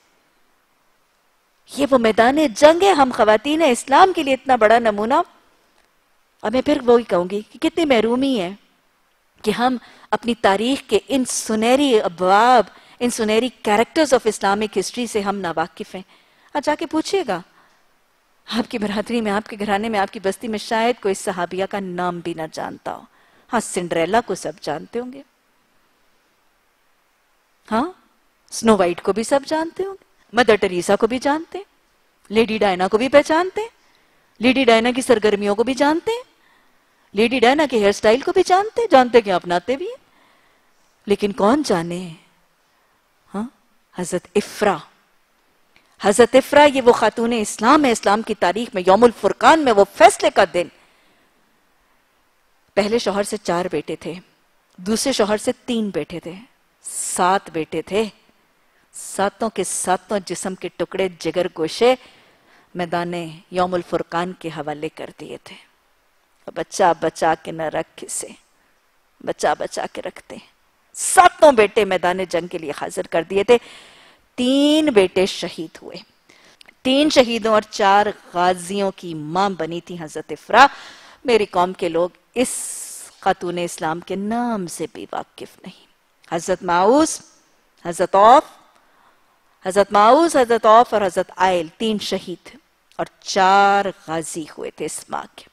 یہ وہ میدان جنگ ہے. ہم خواتین اسلام کے لیے اتنا بڑا نمونہ. اور میں پھر وہی کہوں گی کہ کتنی محرومی ہے کہ ہم اپنی تاریخ کے ان سنہری ابواب، ان سنہری کیریکٹرز آف اسلامک ہسٹری سے ہم ناواقف ہیں. آج جا کے پوچھئے گا آپ کی برادری میں، آپ کے گھرانے میں، آپ کی بستی میں شاید کوئی صحابیہ کا نام بھی نہ جانتا ہو. ہاں، سنڈریلا کو سب جانتے ہوں گے، ہاں سنو وائٹ کو بھی سب جانتے ہوں گے، مدر ٹریسا کو بھی جانتے ہیں، لیڈی ڈائنا کو بھی پہچانتے ہیں، لیڈی ڈائنا کی سرگرمیوں کو بھی جانتے ہیں، لیڈی ڈائنا کے ہیئر سٹائل کو بھی جانتے ہیں، جانتے کہ اپناتے بھی ہیں. لیکن کون جانے ہاں حضرت افرا. حضرت افرا یہ وہ خاتون اسلام ہے. اسلام کی تاریخ میں یوم الفرقان میں وہ فیصلے کا دن. پہلے شوہر سے چار بیٹے تھے، دوسرے شوہر سے تین بیٹے تھے، سات بیٹے تھے. ساتوں کے ساتوں جسم کے ٹکڑے جگر گوشے میدان یوم الفرقان کے حوالے کر دیے تھے. بچہ بچا کے نہ رکھ کسے، بچا بچا کے رکھتے. ساتوں بیٹے میدان جنگ کے لیے حاضر کر دیے تھے. تین بیٹے شہید ہوئے. تین شہیدوں اور چار غازیوں کی ماں بنی تھی حضرت افرا. میری قوم کے لوگ اس خاتون اسلام کے نام سے بھی واقف نہیں. حضرت معوذ، حضرت عوف، حضرت معوذ، حضرت عوف اور حضرت عائل تین شہید تھے اور چار غازی ہوئے تھے اس ماں کے.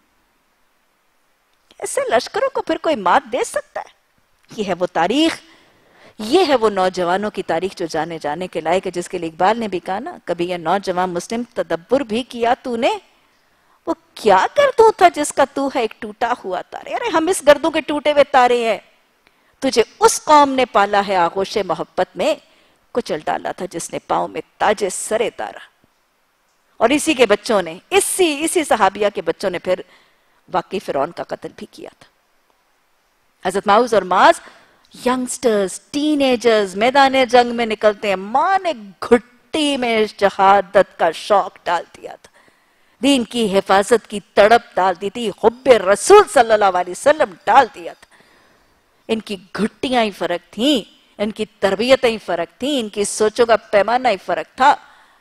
ایسے لشکروں کو پھر کوئی مات دے سکتا ہے؟ یہ ہے وہ تاریخ، یہ ہے وہ نوجوانوں کی تاریخ جو جانے جانے کے لائق ہے. جس کے لیے اقبال نے بھی کہا نا، کبھی یہ نوجوان مسلم تدبر بھی کیا تو نے، وہ کیا گردوں تھا جس کا تو ہے ایک ٹوٹا ہوا تارے. ارے ہم اس گردوں کے ٹوٹے ہوئے تارے ہیں. تجھے اس قوم نے پالا ہے آغوش محبت میں، کچل ڈالا تھا جس نے پاؤں میں تاج سرے تارا. اور اسی کے بچوں نے، اسی اسی صحابیہ کے بچوں نے پھر واقعی فرعون کا قتل بھی کیا تھا. حضرت معوذ اور معاذ ینگسٹرز، ٹین ایجرز میدان جنگ میں نکلتے ہیں. ماں نے گھٹی میں شہادت کا شوق ڈال دیا تھا، دین کی حفاظت کی تڑپ ڈال دی تھی، حب رسول صلی اللہ علیہ وسلم ڈال دیا تھا. ان کی گھٹیاں ہی فرق تھیں، ان کی تربیتیں ہی فرق تھیں، ان کی سوچوں کا پیمانہ ہی فرق تھا.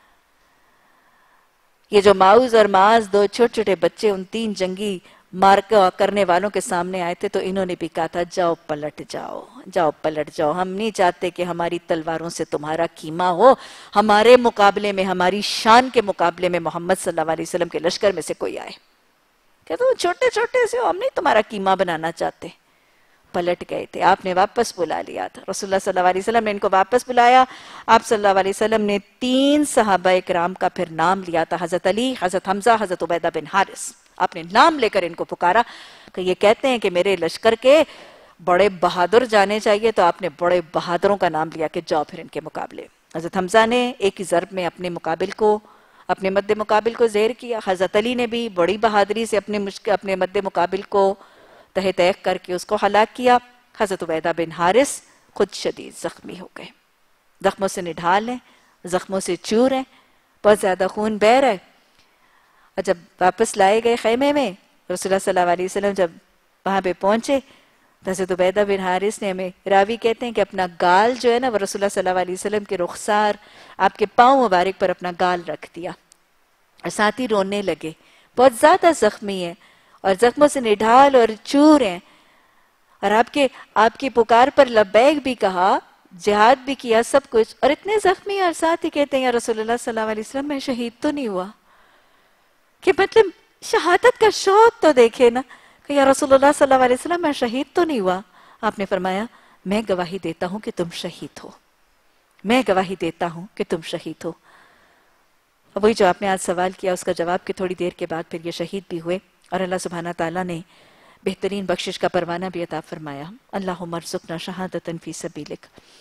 یہ جو معوذ اور معاذ دو چھوٹے چھوٹے بچے ان تین جنگی مارکا کرنے والوں کے سامنے آئے تھے تو انہوں نے بھی کہا تھا جاؤ پلٹ جاؤ، جاؤ پلٹ جاؤ. ہم نہیں چاہتے کہ ہماری تلواروں سے تمہارا کیما ہو. ہمارے مقابلے میں، ہماری شان کے مقابلے میں محمد صلی اللہ علیہ وسلم کے لشکر میں سے کوئی آئے. کہتے ہیں چھوٹے چھوٹے سے ہو، ہم نہیں تمہارا کیما بنانا چاہتے. پلٹ گئے تھے، آپ نے واپس بلا لیا تھا۔ رسول اللہ صلی اللہ علیہ وسلم نے ان کو واپس بلایا، آپ صلی اللہ علیہ وسلم نے تین صحابہ اکرام کا پھر نام لیا تھا، حضرت علی، حضرت حمزہ، حضرت عبیدہ بن حارث۔ آپ نے نام لے کر ان کو پکارا کہ یہ کہتے ہیں کہ میرے لشکر کے بڑے بہادر جانے چاہیے، تو آپ نے بڑے بہادروں کا نام لیا کہ جاؤ پھر ان کے مقابلے۔ حضرت حمزہ نے ایک ہی ضرب میں اپنے مقابل کو اپنے مد مقابل کو زیر کیا، حضرت علی نے بھی بڑی بہادری سے اپنے مشک اپنے مد مقابل کو تہ تیغ کر کے اس کو ہلاک کیا۔ حضرت عبیدہ بن حارث خود شدید زخمی ہو گئے، زخموں سے نڈھال ہیں، زخموں سے چور ہیں، بہت زیادہ خون بہہ رہا ہے۔ اور جب واپس لائے گئے خیمے میں، رسول اللہ صلی اللہ علیہ وسلم جب وہاں پہ پہنچے، حضرت عبیدہ بن حارث نے، ہمیں راوی کہتے ہیں کہ اپنا گال جو ہے نا وہ رسول اللہ صلی اللہ علیہ وسلم کے رخسار، آپ کے پاؤں مبارک پر اپنا گال رکھ دیا، اور ساتھ ہی رونے لگے، بہت زیادہ زخمی ہیں اور زخموں سے نڈھال اور چور ہیں، اور آپ کے آپ کی پکار پر لبیک بھی کہا، جہاد بھی کیا، سب کچھ، اور اتنے زخمی، اور ساتھ ہی کہتے ہیں یا رسول اللہ صلی اللہ علیہ وسلم میں شہید تو نہیں ہوا؟ کہ مطلب شہادت کا شوق تو دیکھے نا، کہ یا رسول اللہ صلی اللہ علیہ وسلم میں شہید تو نہیں ہوا؟ آپ نے فرمایا میں گواہی دیتا ہوں کہ تم شہید ہو، میں گواہی دیتا ہوں کہ تم شہید ہو۔ اور وہی جو آپ نے آج سوال کیا اس کا جواب کہ تھوڑی دیر کے بعد پھر یہ شہید بھی ہوئے، اور اللہ سبحانہ تعالیٰ نے بہترین بخشش کا پروانہ بھی عطا فرمایا، اللہم ارزقنا شہادۃ فی سبیلک۔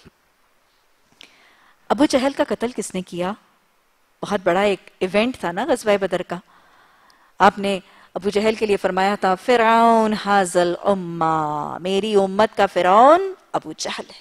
ابو جہل کا قتل کس نے کیا؟ بہت بڑا ایک ایونٹ تھا نا غزوہ بدر کا۔ آپ نے ابو جہل کے لیے فرمایا تھا فرعون حاذل امہ، میری امت کا فرعون ابو جہل ہے۔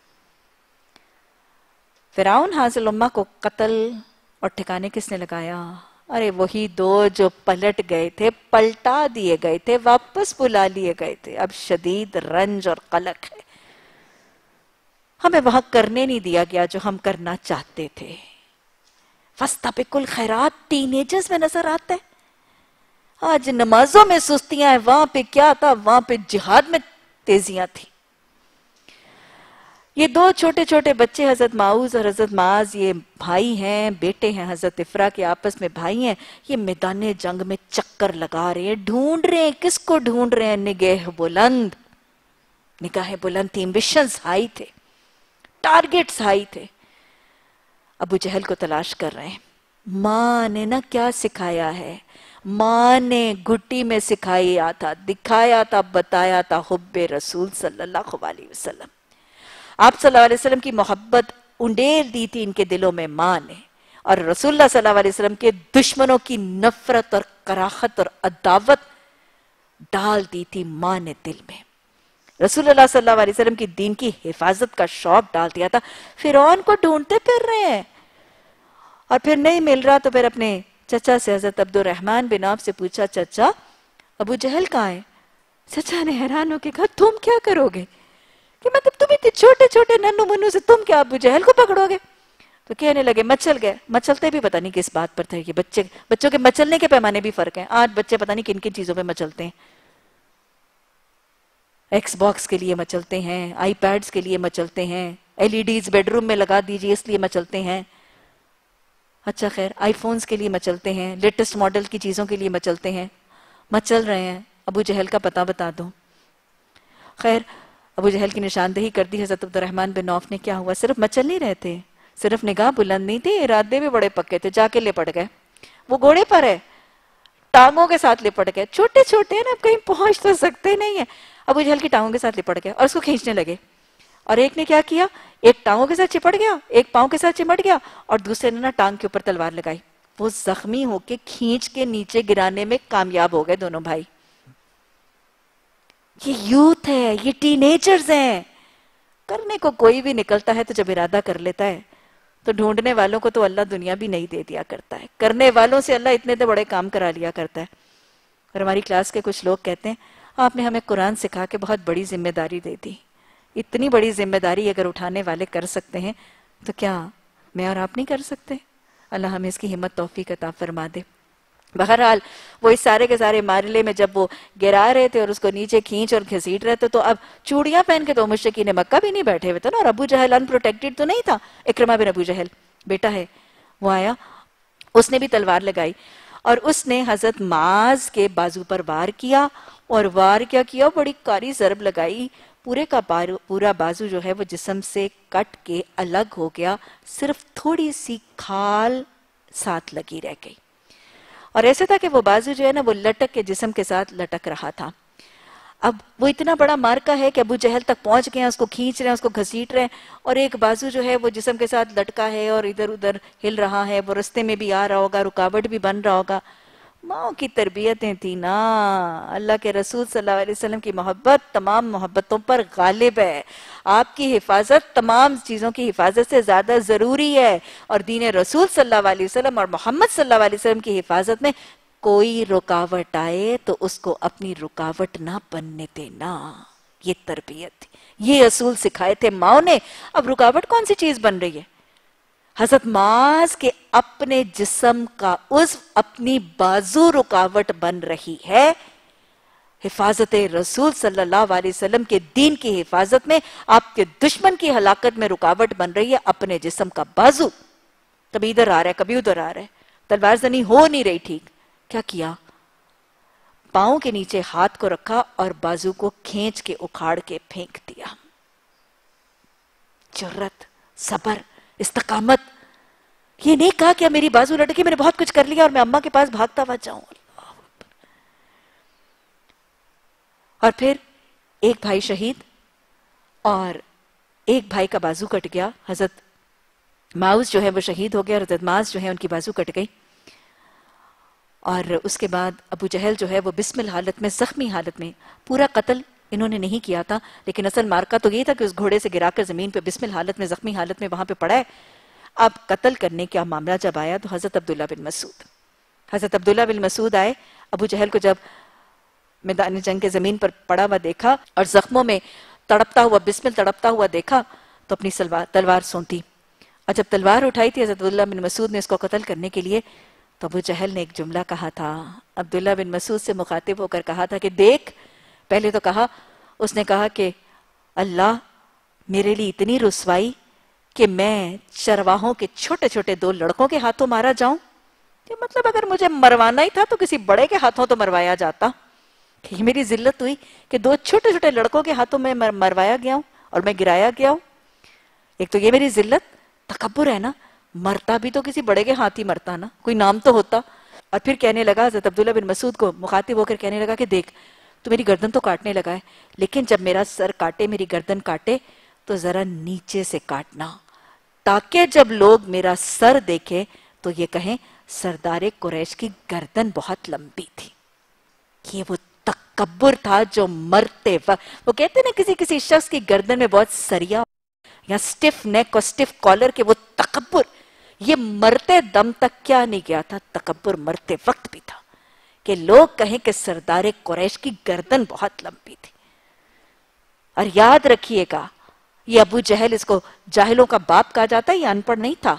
فرعون حاذل امہ کو قتل اور ٹھکانے کس نے لگایا؟ ارے وہی دو جو پلٹ گئے تھے، پلٹا دیے گئے تھے، واپس بلا لیے گئے تھے۔ اب شدید رنج اور قلق ہے، ہمیں وہاں کرنے نہیں دیا گیا جو ہم کرنا چاہتے تھے۔ فاستبقوا الخیرات ٹین ایجرز میں نظر آتا ہے، آج نمازوں میں سستیاں ہیں، وہاں پہ کیا تھا؟ وہاں پہ جہاد میں تیزیاں تھی۔ یہ دو چھوٹے چھوٹے بچے حضرت معوذ اور حضرت معاذ، یہ بھائی ہیں، بیٹے ہیں حضرت افرا کے، آپس میں بھائی ہیں، یہ میدان جنگ میں چکر لگا رہے ہیں، ڈھونڈ رہے ہیں، کس کو ڈھونڈ رہے ہیں؟ نگاہ بلند، نگاہ بلند تھی، امبیشنز ہائی تھے، ٹارگٹس ہائی تھے، ابو جہل کو تلاش کر رہے ہیں۔ ماں نے نا کیا سکھایا ہے؟ ماں نے گھٹی میں سکھایا تھا، دکھایا تھا، بتایا تھا حب رسول صلی اللہ علیہ وسلم۔ آپ صلی اللہ علیہ وسلم کی محبت انڈیل دی تھی ان کے دلوں میں ماں نے، اور رسول اللہ صلی اللہ علیہ وسلم کے دشمنوں کی نفرت اور کراہت اور عداوت ڈال دی تھی ماں نے دل میں۔ رسول اللہ صلی اللہ علیہ وسلم کی دین کی حفاظت کا شوق ڈال دیا تھا۔ فرعون کو ڈھونڈتے پھر رہے ہیں، اور پھر نہیں مل رہا تو پھر اپنے چچا سے حضرت عبد الرحمن بن عوف سے پوچھا چچا ابو جہل کہاں ہے؟ چچا نے حیران ہو کے کہا تم کیا کرو گے؟ کہ مطلب تم اتنے چھوٹے چھوٹے ننو منو سے تم کیا ابو جہل کو پکڑو گے؟ تو کہنے لگے مچل گئے، مچلتے بھی پتہ نہیں کس بات پر تھے، کہ بچے بچوں کے مچلنے کے پیمانے بھی فرق ہیں، آج بچے پتہ نہیں کن کن چیزوں پہ مچلتے ہیں، ایکس باکس کے لیے مچلتے ہیں، آئی پیڈز کے لیے مچلتے ہیں، L E Ds bedroom میں لگا دیجیے اس لیے مچلتے ہیں، اچھا خیر آئی فونز کے لیے مچلتے ہیں، لیٹسٹ ماڈل کی چیزوں کے لیے مچلتے ہیں، مچل رہے ہیں، ابو جہل کا پتہ بتا دو۔ خیر ابو جہل کی نشاندہی کر دی حضرت عبد الرحمن بن عوف نے، کیا ہوا؟ صرف مچل نہیں رہے تھے، صرف نگاہ بلند نہیں تھی، ارادے بھی بڑے پکے تھے، جا کے لپٹ گئے، وہ گھوڑے پر ہے، ٹانگوں کے ساتھ لپٹ گئے، چھوٹے چھوٹے ہیں نا اب کہیں پہنچ تو سکتے نہیں ہیں، ابو جہل کی ٹانگوں کے ساتھ لپٹ گئے اور اس کو کھینچنے لگے، اور ایک نے کیا کیا، ایک ٹانگوں کے ساتھ چپٹ گیا، ایک پاؤں کے ساتھ چمٹ گیا، اور دوسرے نے نا ٹانگ کے اوپر تلوار لگائی، وہ زخمی ہو کے کھینچ کے نیچے گرانے میں کامیاب ہو گئے دونوں بھائی۔ یہ یوتھ ہے، یہ ٹین ایجرز ہیں، کرنے کو کوئی بھی نکلتا ہے تو جب ارادہ کر لیتا ہے تو ڈھونڈنے والوں کو تو اللہ دنیا بھی نہیں دے دیا کرتا ہے، کرنے والوں سے اللہ اتنے تو بڑے کام کرا لیا کرتا ہے۔ اور ہماری کلاس کے کچھ لوگ کہتے ہیں آپ نے ہمیں قرآن سکھا کے بہت بڑی ذمہ داری دے دی، اتنی بڑی ذمہ داری اگر اٹھانے والے کر سکتے ہیں تو کیا میں اور آپ نہیں کر سکتے؟ اللہ ہمیں اس کی ہمت توفیق عطا فرما دے۔ بہرحال وہ اس سارے کے سارے معاملے میں جب وہ گرا رہے تھے اور اس کو نیچے کھینچ اور گھسیٹ رہے تھے تو اب چوڑیاں پہن کے تو مشرکین مکہ بھی نہیں بیٹھے ہوئے تھے نا، اور ابو جہل ان پروٹیکٹڈ تو نہیں تھا، اکرمہ بن ابو جہل بیٹا ہے، وہ آیا، اس نے بھی تلوار لگائی اور اس نے حضرت معاذ کے بازو پر وار کیا، اور وار کیا کیا بڑی کاری ضرب لگائی، پورے کا پورا بازو جو ہے وہ جسم سے کٹ کے الگ ہو گیا، صرف تھوڑی سی کھال ساتھ لگی رہ گئی، اور ایسے تھا کہ وہ بازو جو ہے نا وہ لٹک کے جسم کے ساتھ لٹک رہا تھا۔ اب وہ اتنا بڑا مارکا ہے کہ ابو جہل تک پہنچ گئے ہیں، اس کو کھینچ رہے ہیں، اس کو گھسیٹ رہے ہیں، اور ایک بازو جو ہے وہ جسم کے ساتھ لٹکا ہے اور ادھر ادھر ہل رہا ہے، وہ رستے میں بھی آ رہا ہوگا، رکاوٹ بھی بن رہا ہوگا۔ ماں کی تربیتیں تھی نا، اللہ کے رسول صلی اللہ علیہ وسلم کی محبت تمام محبتوں پر غالب ہے، آپ کی حفاظت تمام چیزوں کی حفاظت سے زیادہ ضروری ہے، اور دین رسول صلی اللہ علیہ وسلم اور محمد صلی اللہ علیہ وسلم کی حفاظت میں کوئی رکاوٹ آئے تو اس کو اپنی رکاوٹ نہ بننے دینا، یہ تربیت تھی، یہ اصول سکھائے تھے ماں نے۔ اب رکاوٹ کون سی چیز بن رہی ہے؟ حضرت معاذ کے اپنے جسم کا عضو اپنی بازو رکاوٹ بن رہی ہے، حفاظت رسول صلی اللہ علیہ وسلم کے دین کی حفاظت میں، آپ کے دشمن کی ہلاکت میں رکاوٹ بن رہی ہے اپنے جسم کا بازو۔ کبھی ادھر آ رہا ہے، کبھی ادھر آ رہا ہے، تلوار زنی ہو نہیں رہی ٹھیک، کیا کیا؟ پاؤں کے نیچے ہاتھ کو رکھا اور بازو کو کھینچ کے اکھاڑ کے پھینک دیا۔ جرت، صبر، استقامت، یہ نہیں کہا کہ میری بازو لٹکی، میں نے بہت کچھ کر لیا اور میں اماں کے پاس بھاگتا ہوا جاؤں۔ اور پھر ایک بھائی شہید اور ایک بھائی کا بازو کٹ گیا، حضرت معاذ جو ہے وہ شہید ہو گیا اور حضرت معاذ جو ہے ان کی بازو کٹ گئی، اور اس کے بعد ابو جہل جو ہے وہ بسمل حالت میں، زخمی حالت میں، پورا قتل انہوں نے نہیں کیا تھا، لیکن اصل مارکا تو یہ تھا کہ اس گھوڑے سے گرا کر زمین پہ بسمل حالت میں، زخمی حالت میں وہاں پہ پڑا ہے۔ اب قتل کرنے کا معاملہ جب آیا تو حضرت عبداللہ بن مسعود حضرت عبداللہ بن مسعود آئے، ابو جہل کو جب میدان جنگ کے زمین پر پڑا ہوا دیکھا اور زخموں میں تڑپتا ہوا، بسمل تڑپتا ہوا دیکھا تو اپنی تلوار سونتی، اور جب تلوار اٹھائی تھی حضرت عبداللہ بن مسعود نے اس کو قتل کرنے کے لیے، تو ابو جہل نے ایک جملہ کہا تھا، عبداللہ بن مسعود سے مخاطب ہو کر کہا تھا کہ دیکھ، پہلے تو کہا، اس نے کہا کہ اللہ میرے لیے اتنی رسوائی کہ میں چرواہوں کے چھوٹے چھوٹے دو لڑکوں کے ہاتھوں مارا جاؤں، کہ مطلب اگر مجھے مروانا ہی تھا تو کسی بڑے کے ہاتھوں تو مروایا جاتا، کہ یہ میری ذلت ہوئی کہ دو چھوٹے چھوٹے لڑکوں کے ہاتھوں میں مروایا گیا ہوں اور میں گرایا گیا ہوں۔ ایک تو یہ میری ذلت، تکبر ہے نا، مرتا بھی تو کسی بڑے کے ہاتھ ہی مرتا نا، کوئی نام تو ہوتا۔ اور پھر کہنے لگا، حضرت عبداللہ بن مسعود کو مخاطب ہو کر کہنے لگا کہ دیکھ، تو میری گردن تو کاٹنے لگا ہے، لیکن جب میرا سر کاٹے، میری گردن کاٹے تو ذرا نیچے سے کاٹنا، تاکہ جب لوگ میرا سر دیکھے تو یہ کہیں سردار قریش کی گردن بہت لمبی تھی۔ یہ وہ تکبر تھا جو مرتے وقت، وہ کہتے ہیں نا کسی کسی شخص کی گردن میں بہت سریا یا سٹف نیک اور سٹف کالر کے، وہ تکبر، یہ مرتے دم تک کیا نہیں گیا تھا، تکبر مرتے وقت بھی تھا کہ لوگ کہیں کہ سردار قریش کی گردن بہت لمبی تھی۔ اور یاد رکھیے گا، یہ ابو جہل، اس کو جاہلوں کا باپ کہا جاتا ہے، یہ ان پڑھ نہیں تھا،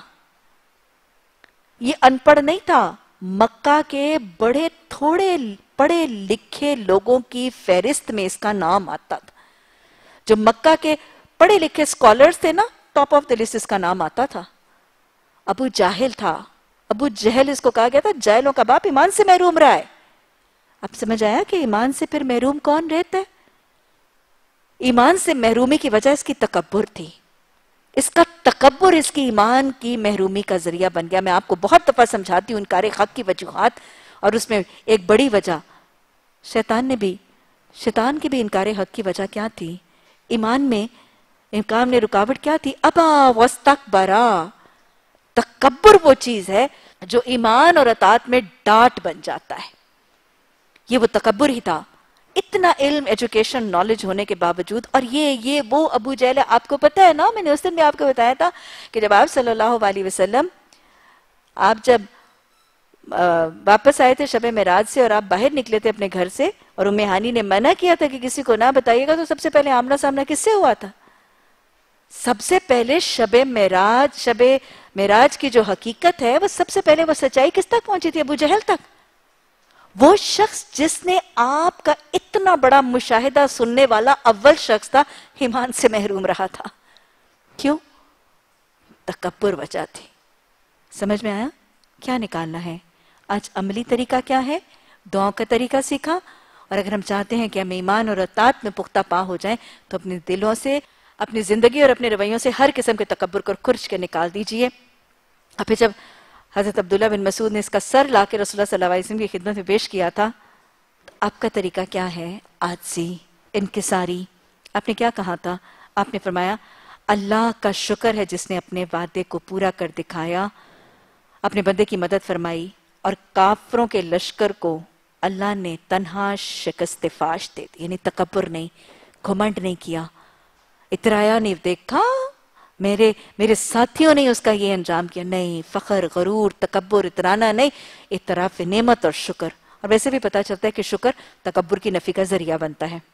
یہ ان پڑھ نہیں تھا، مکہ کے بڑے تھوڑے پڑھے لکھے لوگوں کی فہرست میں اس کا نام آتا تھا، جو مکہ کے پڑھے لکھے سکولرز تھے نا، ٹاپ آف دی لسٹ اس کا نام آتا تھا۔ ابو جاہل تھا، ابو جہل اس کو کہا گیا تھا جاہلوں کا باپ، ایمان سے محروم رہا ہے۔ اب سمجھ آیا کہ ایمان سے پھر محروم کون رہتا ہے؟ ایمان سے محرومی کی وجہ اس کی تکبر تھی، اس کا تکبر اس کی ایمان کی محرومی کا ذریعہ بن گیا۔ میں آپ کو بہت دفعہ سمجھاتی ہوں انکار حق کی وجوہات، اور اس میں ایک بڑی وجہ شیطان نے بھی شیطان کی بھی انکار حق کی وجہ کیا تھی؟ ایمان میں انکار میں رکاوٹ کیا تھی؟ ابا واستکبرا، تکبر وہ چیز ہے جو ایمان اور اطاعت میں ڈاٹ بن جاتا ہے، یہ وہ تکبر ہی تھا۔ اتنا علم، ایجوکیشن، نالج ہونے کے باوجود، اور یہ یہ وہ ابو جہل، آپ کو پتہ ہے نا، میں نے اس دن بھی آپ کو بتایا تھا کہ جب آپ صلی اللہ علیہ وسلم، آپ جب واپس آئے تھے شب معراج سے اور آپ باہر نکلے تھے اپنے گھر سے، اور ام ہانی نے منع کیا تھا کہ کسی کو نہ بتائیے گا، تو سب سے پہلے آمنا سامنا کس سے ہوا تھا؟ سب سے پہلے شب معراج شب معراج کی جو حقیقت ہے، وہ سب سے پہلے وہ سچائی کس تک پہنچی تھی؟ ابو جہل تک۔ وہ شخص جس نے آپ کا اتنا بڑا مشاہدہ سننے والا اول شخص تھا، ایمان سے محروم رہا تھا۔ کیوں؟ تکبر وجہ تھی۔ سمجھ میں آیا؟ کیا نکالنا ہے؟ آج عملی طریقہ کیا ہے؟ دعاؤں کا طریقہ سیکھا، اور اگر ہم چاہتے ہیں کہ ہم ایمان اور اطاعت میں پختہ پا ہو جائیں تو اپنے دلوں سے، اپنی زندگی اور اپنے رویوں سے ہر قسم کے تکبر کو کھرچ کے نکال دیجئے۔ اور پھر جب حضرت عبداللہ بن مسعود نے اس کا سر لا کے رسول اللہ صلی اللہ علیہ وسلم کی خدمت میں پیش کیا تھا، تو آپ کا طریقہ کیا ہے؟ عاجزی، انکساری۔ آپ نے کیا کہا تھا؟ آپ نے فرمایا اللہ کا شکر ہے جس نے اپنے وعدے کو پورا کر دکھایا، اپنے بندے کی مدد فرمائی، اور کافروں کے لشکر کو اللہ نے تنہا شکست فاش دے دی، یعنی تکبر نہیں، گھمنڈ نہیں کیا، اترایا نہیں، دیکھا میرے میرے ساتھیوں نے اس کا یہ انجام کیا، نہیں، فخر، غرور، تکبر، اترانا نہیں، اعتراف نعمت اور شکر۔ اور ویسے بھی پتا چلتا ہے کہ شکر تکبر کی نفی کا ذریعہ بنتا ہے۔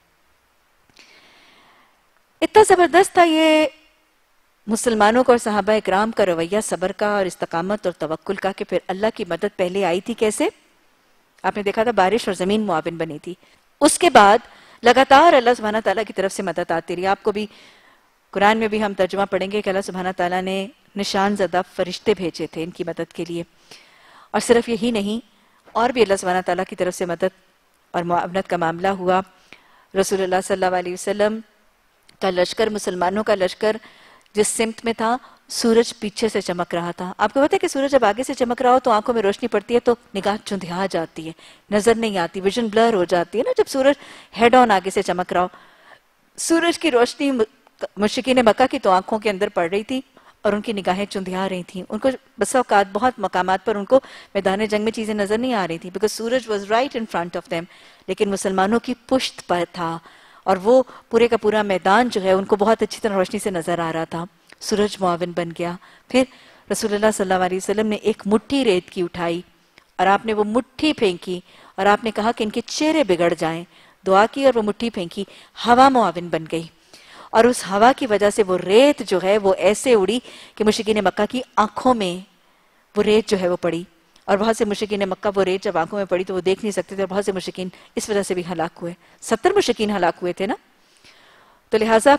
اتنا زبردست تھا یہ مسلمانوں کو اور صحابہ اکرام کا رویہ صبر کا اور استقامت اور توکل کا، کہ پھر اللہ کی مدد پہلے آئی تھی کیسے؟ آپ نے دیکھا تھا بارش اور زمین معاون بنی تھی، اس کے بعد لگاتار اللہ سبحانہ تعالیٰ کی طرف سے مدد آتی رہی۔ آپ کو بھی قرآن میں بھی ہم ترجمہ پڑھیں گے کہ اللہ سبحانہ تعالیٰ نے نشان زدہ فرشتے بھیجے تھے ان کی مدد کے لیے، اور صرف یہی نہیں، اور بھی اللہ سبحانہ تعالیٰ کی طرف سے مدد اور معاونت کا معاملہ ہوا۔ رسول اللہ صلی اللہ علیہ وسلم کا لشکر، مسلمانوں کا لشکر جس سمت میں تھا، سورج پیچھے سے چمک رہا تھا۔ آپ کو پتہ ہے کہ سورج جب آگے سے چمک رہا ہو تو آنکھوں میں روشنی پڑتی ہے تو نگاہ چندھیا جاتی ہے، نظر نہیں آتی، ویژن بلر ہو جاتی ہے نا جب سورج ہیڈ آن آگے سے چمک رہا ہو۔ سورج کی روشنی مشرکین مکہ کی تو آنکھوں کے اندر پڑ رہی تھی اور ان کی نگاہیں چندھیا رہی تھیں، ان کو بس اوقات بہت مقامات پر ان کو میدان جنگ میں چیزیں نظر نہیں آ رہی تھیں، بیکاز سورج was right in front of them, لیکن مسلمانوں کی پشت پر تھا اور وہ پورے کا پورا میدان جو ہے ان کو بہت اچھی طرح روشنی سے نظر آ رہا تھا۔ سورج معاون بن گیا۔ پھر رسول اللہ صلی اللہ علیہ وسلم نے ایک مٹھی ریت کی اٹھائی اور آپ نے وہ مٹھی پھینکی اور آپ نے کہا کہ ان کے چہرے بگڑ جائیں، دعا کی اور وہ مٹھی پھینکی، ہوا معاون بن گئی، اور اس ہوا کی وجہ سے وہ ریت جو ہے وہ ایسے اڑی کہ مشرکین مکہ کی آنکھوں میں وہ ریت جو ہے وہ پڑی، اور بہت سے مشرکین مکہ وہ ریت جب آنکھوں میں پڑی تو وہ دیکھ نہیں سکتے تھے، اور بہت سے مشرکین اس وجہ سے بھی ہلاک ہوئے، ستر مشرکین ہلاک ہوئے تھے نا۔ تو لہٰذا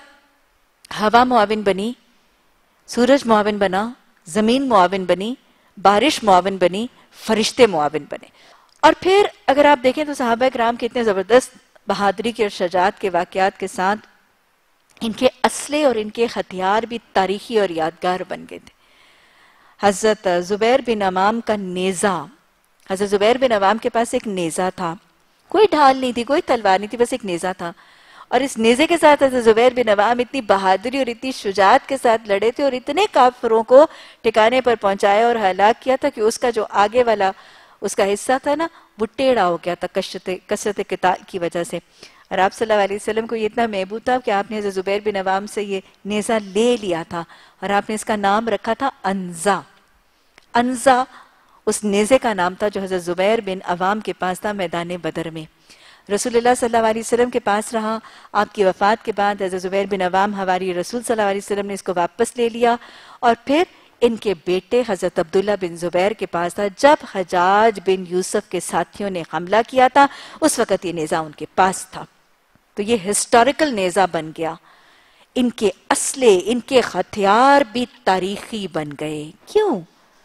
ہوا معاون بنی، سورج معاون بنا، زمین معاون بنی، بارش معاون بنی، فرشتے معاون بنے۔ اور پھر اگر آپ دیکھیں تو صحابہ کرام کے اتنے زبردست بہادری کے اور شجاعت کے واقعات کے ساتھ ان کے اسلحے اور ان کے ہتھیار بھی تاریخی اور یادگار بن گئے تھے۔ حضرت زبیر بن عوام کا نیزہ، حضرت زبیر بن عوام کے پاس ایک نیزہ تھا، کوئی ڈھال نہیں تھی، کوئی تلوار نہیں تھی، بس ایک نیزہ تھا، اور اس نیزے کے ساتھ حضرت زبیر بن عوام اتنی بہادری اور اتنی شجاعت کے ساتھ لڑے تھے اور اتنے کافروں کو ٹھکانے پر پہنچایا اور ہلاک کیا تھا کہ اس کا جو آگے والا اس کا حصہ تھا نا وہ ٹیڑھا ہو گیا تھا کثرت قتال کی وجہ سے۔ اور آپ صلی اللہ علیہ وسلم کو یہ اتنا محبوب تھا کہ آپ نے حضرت زبیر بن عوام سے یہ نیزہ لے لیا تھا اور آپ نے اس کا نام رکھا تھا انزا۔ انزا اس نیزے کا نام تھا جو حضرت زبیر بن عوام کے پاس تھا میدان بدر میں۔ رسول اللہ صلی اللہ علیہ وسلم کے پاس رہا، آپ کی وفات کے بعد حضرت زبیر بن عوام حواری رسول صلی اللہ علیہ وسلم نے اس کو واپس لے لیا، اور پھر ان کے بیٹے حضرت عبداللہ بن زبیر کے پاس تھا۔ جب حجاج بن یوسف کے ساتھیوں نے حملہ کیا تھا اس وقت یہ نیزہ ان کے پاس تھا، تو یہ ہسٹوریکل نیزہ بن گیا۔ ان کے اسلحے، ان کے ہتھیار بھی تاریخی بن گئے۔ کیوں؟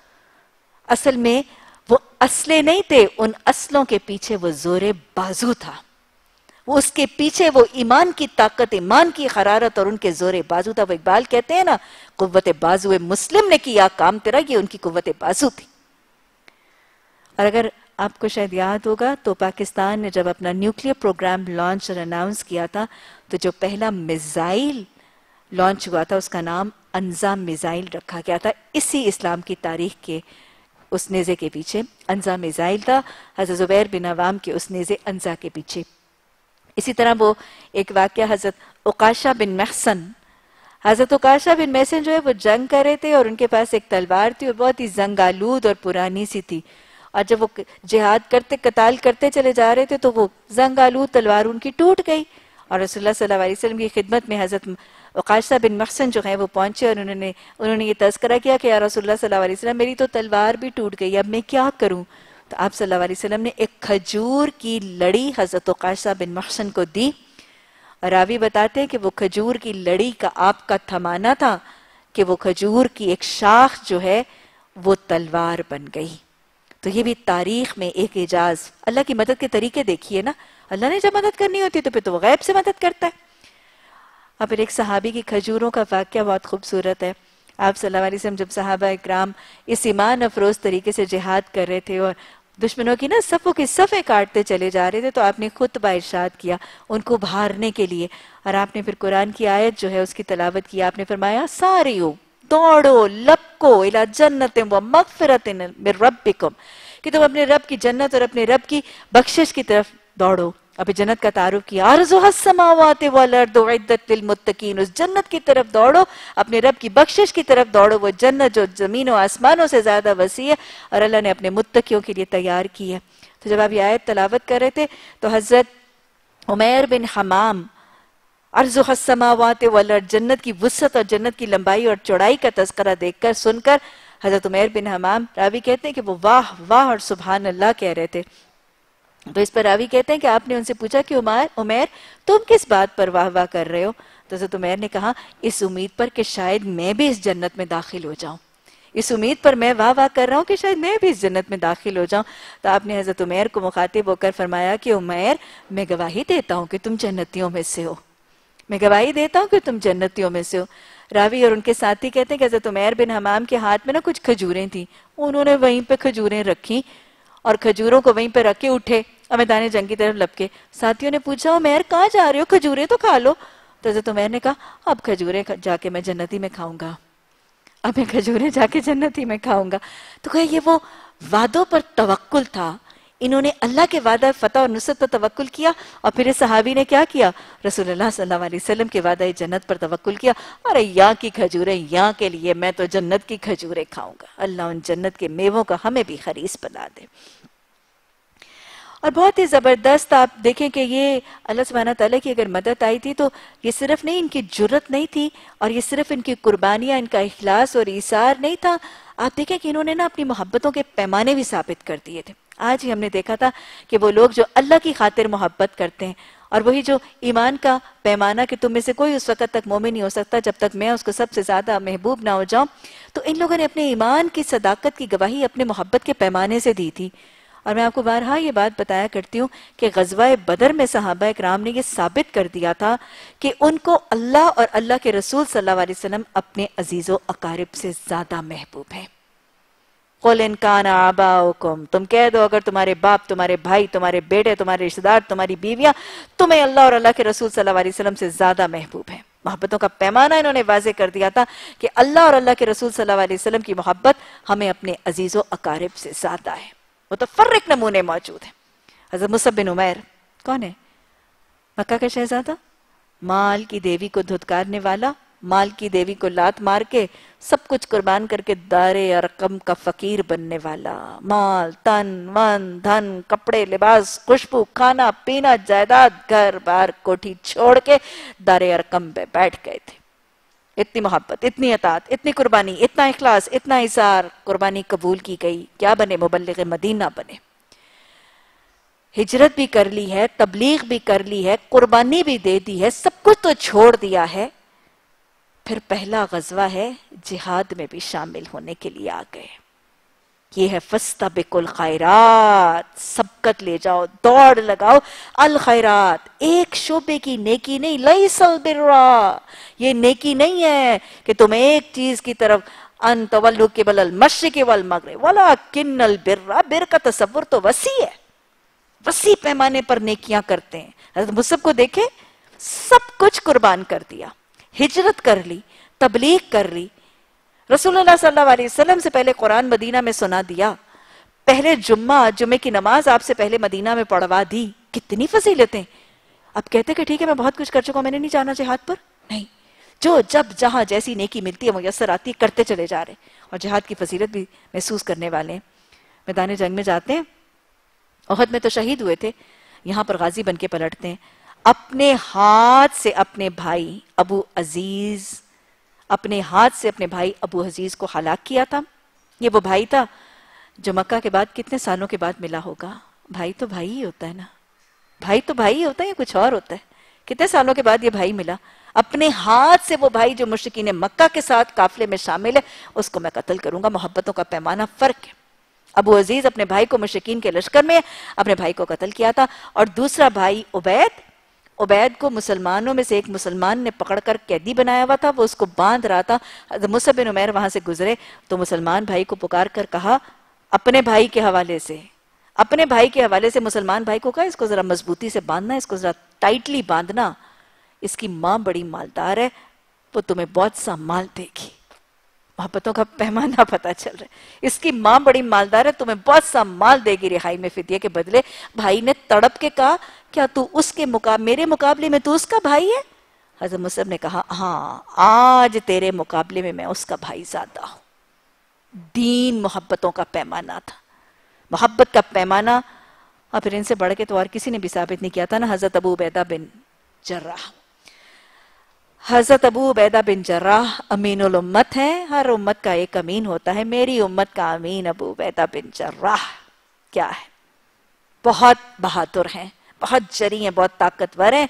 اصل میں وہ اسلحے نہیں تھے، ان اسلحوں کے پیچھے وہ زور بازو تھا، وہ اس کے پیچھے وہ ایمان کی طاقت، ایمان کی حرارت اور ان کے زور بازو تھا۔ وہ اقبال کہتے ہیں نا، قوت بازو مسلم نے کیا کام تیرا، یہ ان کی قوت بازو تھی۔ اور اگر آپ کو شاید یاد ہوگا تو پاکستان نے جب اپنا نیوکلیر پروگرام لانچ اور اناؤنس کیا تھا تو جو پہلا میزائل لانچ ہوا تھا اس کا نام انزا میزائل رکھا گیا تھا، اسی اسلام کی تاریخ کے اس نیزے کے پیچھے انزا میزائل تھا، حضرت زبیر بن عوام کے اس نیزے انزا کے پیچھے۔ اسی طرح وہ ایک واقعہ حضرت عکاشہ بن محصن، حضرت عکاشہ بن محصن جو ہے وہ جنگ کر رہے تھے اور ان کے پاس ایک تلوار تھی اور بہت ہی زنگ آلود اور پرانی سی تھی، اور جب وہ جہاد کرتے قتال کرتے چلے جا رہے تھے تو وہ زنگ آلود تلوار ان کی ٹوٹ گئی، اور رسول اللہ صلی اللہ علیہ وسلم کی خدمت میں حضرت عکاشہ بن محصن جو ہیں وہ پہنچے اور انہوں نے انہوں نے یہ تذکرہ کیا کہ یا رسول اللہ صلی اللہ علیہ وسلم میری تو تلوار بھی ٹوٹ گئی، اب میں کیا کروں؟ تو آپ صلی اللہ علیہ وسلم نے ایک کھجور کی لڑی حضرت عکاشہ بن محصن کو دی، اور راوی بتاتے ہیں کہ وہ کھجور کی لڑی کا آپ کا تھمانا تھا کہ وہ کھجور کی ایک شاخ جو ہے وہ تلوار بن گئی۔ تو یہ بھی تاریخ میں ایک اعجاز. اللہ کی مدد کے طریقے دیکھیے نا. اللہ نے جب مدد کرنی ہوتی ہے تو پھر تو وہ غیب سے مدد کرتا ہے. اور پھر ایک صحابی کی کھجوروں کا واقعہ بہت خوبصورت ہے. آپ صلی اللہ علیہ وسلم جب صحابہ اکرام اس ایمان افروز طریقے سے جہاد کر رہے تھے اور دشمنوں کی نا صفوں کی صفیں کاٹتے چلے جا رہے تھے تو آپ نے خطبہ ارشاد کیا ان کو بھارنے کے لیے. اور آپ نے پھر قرآن کی آیت جو ہے اس کی تلاوت کی. آپ نے فرمایا ساریو دوڑو لبکو الی جنت و مغفرت من ربکم, کہ تم اپنے رب کی جنت اور اپنے رب کی بخشش کی طرف دوڑو. ابھی جنت کا تعارف کیا, ارضها السماوات والارض اعدت للمتقین, اس جنت کی طرف دوڑو, اپنے رب کی بخشش کی طرف دوڑو, وہ جنت جو زمین و آسمانوں سے زیادہ وسیع ہے اور اللہ نے اپنے متقیوں کے لیے تیار کی ہے. تو جب آپ یہ آیت تلاوت کر رہے تھے تو حضرت عمیر بن حمام ارضها السماوات والارض, جنت کی وسعت اور جنت کی لمبائی اور چوڑائی کا تذکرہ دیکھ کر سن کر حضرت عمیر بن حمام راوی کہتے ہیں کہ وہ واہ واہ اور سبحان اللہ کہہ رہے تھے. تو اس پر راوی کہتے ہیں کہ آپ نے ان سے پوچھا کہ عمر عمیر تم کس بات پر واہ واہ کر رہے ہو؟ تو حضرت عمیر نے کہا اس امید پر کہ شاید میں بھی اس جنت میں داخل ہو جاؤں, اس امید پر میں واہ واہ کر رہا ہوں کہ شاید میں بھی اس جنت میں داخل ہو جاؤں. تو آپ نے حضرت عمیر کو مخاطب ہو کر فرمایا کہ عمیر میں گواہی دیتا ہوں کہ تم جنتیوں میں سے ہو, میں گواہی دیتا ہوں کہ تم جنتیوں میں سے ہو. راوی اور ان کے ساتھی کہتے ہیں کہ حضرت عمیر بن حمام کے ہاتھ میں نا کچھ کھجوریں تھیں, انہوں نے وہیں پہ کھجوریں رکھی اور کھجوروں کو وہیں پہ رکھ کے اٹھے اور میدان جنگ کی طرف لپکے. ساتھیوں نے پوچھا عمیر کہاں جا رہے ہو, کھجوریں تو کھا لو. تو حضرت عمیر نے کہا اب کھجوریں جا کے میں جنتی میں کھاؤں گا, اب میں کھجوریں جا کے جنتی میں کھاؤں گا. تو کہ یہ وہ وعدوں پر توکل تھا, انہوں نے اللہ کے وعدہ فتح اور نصرت پر توکل کیا. اور پھر اس صحابی نے کیا کیا, رسول اللہ صلی اللہ علیہ وسلم کے وعدہ جنت پر توکل کیا. ارے یہاں کی کھجوریں یہاں کے لیے, میں تو جنت کی کھجوریں کھاؤں گا. اللہ ان جنت کے میووں کا ہمیں بھی حریص بنا دے. اور بہت ہی زبردست آپ دیکھیں کہ یہ اللہ سبحانہ تعالیٰ کی اگر مدد آئی تھی تو یہ صرف نہیں ان کی جرت نہیں تھی اور یہ صرف ان کی قربانیاں, ان کا اخلاص اور ایثار نہیں تھا. آپ دیکھیں کہ انہوں نے نا اپنی محبتوں کے پیمانے بھی ثابت کر دیے تھے. آج ہی ہم نے دیکھا تھا کہ وہ لوگ جو اللہ کی خاطر محبت کرتے ہیں اور وہی جو ایمان کا پیمانہ کہ تم میں سے کوئی اس وقت تک مومن نہیں ہو سکتا جب تک میں اس کو سب سے زیادہ محبوب نہ ہو جاؤں, تو ان لوگوں نے اپنے ایمان کی صداقت کی گواہی اپنے محبت کے پیمانے سے دی تھی. اور میں آپ کو بارہا یہ بات بتایا کرتی ہوں کہ غزوہ بدر میں صحابہ اکرام نے یہ ثابت کر دیا تھا کہ ان کو اللہ اور اللہ کے رسول صلی اللہ علیہ وسلم اپنے عزیز و اقارب سے زیادہ محبوب ہیں. قُلْ إِنْ كَانَ آبَاؤُكُمْ, تم کہہ دو اگر تمہارے باپ, تمہارے بھائی, تمہارے بیٹے, تمہارے رشتہ دار, تمہاری بیویاں تمہیں اللہ اور اللہ کے رسول صلی اللہ علیہ وسلم سے زیادہ محبوب ہیں. محبتوں کا پیمانہ انہوں نے واضح کر دیا تھا کہ اللہ اور اللہ کے رسول صلی اللہ علیہ وسلم کی محبت ہمیں اپنے عزیز و اقارب سے زیادہ ہے. متفرق نمونے موجود ہیں. حضرت مصعب بن عمیر کون ہے؟ مکہ کا شہزادہ, مال کی دیوی کو دھتکارنے والا, مال کی دیوی کو لات مار کے سب کچھ قربان کر کے دار ارقم کا فقیر بننے والا. مال, تن, من, دھن, کپڑے, لباس, خوشبو, کھانا پینا, جائیداد, گھر بار, کوٹھی چھوڑ کے دار ارقم پہ بیٹھ گئے تھے. اتنی محبت, اتنی اطاعت, اتنی قربانی, اتنا اخلاص, اتنا اثار, قربانی قبول کی گئی. کیا بنے؟ مبلغ مدینہ بنے. ہجرت بھی کر لی ہے, تبلیغ بھی کر لی ہے, قربانی بھی دے دی ہے, سب کچھ تو چھوڑ دیا ہے. پھر پہلا غزوہ ہے, جہاد میں بھی شامل ہونے کے لیے آ گئے. یہ ہے فَاسْتَبِقُوا الْخَيْرَاتِ, سبقت لے جاؤ, دوڑ لگاؤ. الخیرات, ایک شعبے کی نیکی نہیں. لَيْسَ الْبِرَّ, یہ نیکی نہیں ہے کہ تم ایک چیز کی طرف ان تولوا قبل المشرق والمغرب ولکن البر, بر کا تصور تو وسیع ہے, وسیع پیمانے پر نیکیاں کرتے ہیں. حضرت مصعب کو دیکھیں, سب کچھ قربان کر دیا, ہجرت کر لی, تبلیغ کر لی, رسول اللہ صلی اللہ علیہ وسلم سے پہلے قرآن مدینہ میں سنا دیا, پہلے جمعہ جمعے کی نماز آپ سے پہلے مدینہ میں پڑھوا دی. کتنی فضیلتیں. اب کہتے کہ ٹھیک ہے میں بہت کچھ کر چکا ہوں, میں نے نہیں جانا جہاد پر. نہیں, جو جب جہاں جیسی نیکی ملتی ہے میسر آتی ہے کرتے چلے جا رہے, اور جہاد کی فضیلت بھی محسوس کرنے والے ہیں. میدان جنگ میں جاتے ہیں, احد میں تو شہید ہوئے تھے, یہاں پر غازی بن کے پلٹتے ہیں. اپنے ہاتھ سے اپنے بھائی ابو عزیز اپنے ہاتھ سے اپنے بھائی ابو عزیز کو ہلاک کیا تھا. یہ وہ بھائی تھا جو مکہ کے بعد کتنے سالوں کے بعد ملا ہوگا. بھائی تو بھائی ہی ہوتا ہے نا, بھائی تو بھائی ہی ہوتا ہے یا کچھ اور ہوتا ہے. کتنے سالوں کے بعد یہ بھائی ملا, اپنے ہاتھ سے وہ بھائی جو مشرکین مکہ کے ساتھ قافلے میں شامل ہے, اس کو میں قتل کروں گا. محبتوں کا پیمانہ فرق ہے. ابو عزیز اپنے بھائی کو مشرکین کے لشکر میں اپنے بھائی کو قتل کیا تھا، اور دوسرا بھائی عبید عبید کو مسلمانوں میں سے ایک مسلمان نے پکڑ کر قیدی بنایا ہوا تھا، وہ اس کو باندھ رہا تھا. حضرت مصعب بن عمیر وہاں سے گزرے تو مسلمان بھائی کو پکار کر کہا اپنے بھائی کے حوالے سے اپنے بھائی کے حوالے سے مسلمان بھائی کو کہا اس کو ذرا مضبوطی سے باندھنا، اس کو ذرا ٹائٹلی باندھنا، اس کی ماں بڑی مالدار ہے، وہ تمہیں بہت سا مال دے گی. محبتوں کا پیمانہ پتہ چل رہا ہے. اس کی ماں بڑی مالدار ہے، تمہیں بہت سا مال دے گی رہائی میں فدیے کے بدلے. بھائی نے تڑپ کے کہا کیا تو اس کے مقابلے میرے مقابلے میں تو اس کا بھائی ہے؟ حضرت مصعب نے کہا ہاں آج تیرے مقابلے میں میں اس کا بھائی زیادہ ہوں. دین محبتوں کا پیمانہ تھا، محبت کا پیمانہ. اور پھر ان سے بڑھ کے تو اور کسی نے بھی ثابت نہیں کیا تھا نا. حضرت ابو عبیدہ بن جراح حضرت ابو عبیدہ بن جراح امین الامت ہیں. ہر امت کا ایک امین ہوتا ہے، میری امت کا امین ابو عبیدہ بن جراح کیا ہے، بہت بہادر ہیں، بہت جری ہیں، بہت طاقتور ہیں.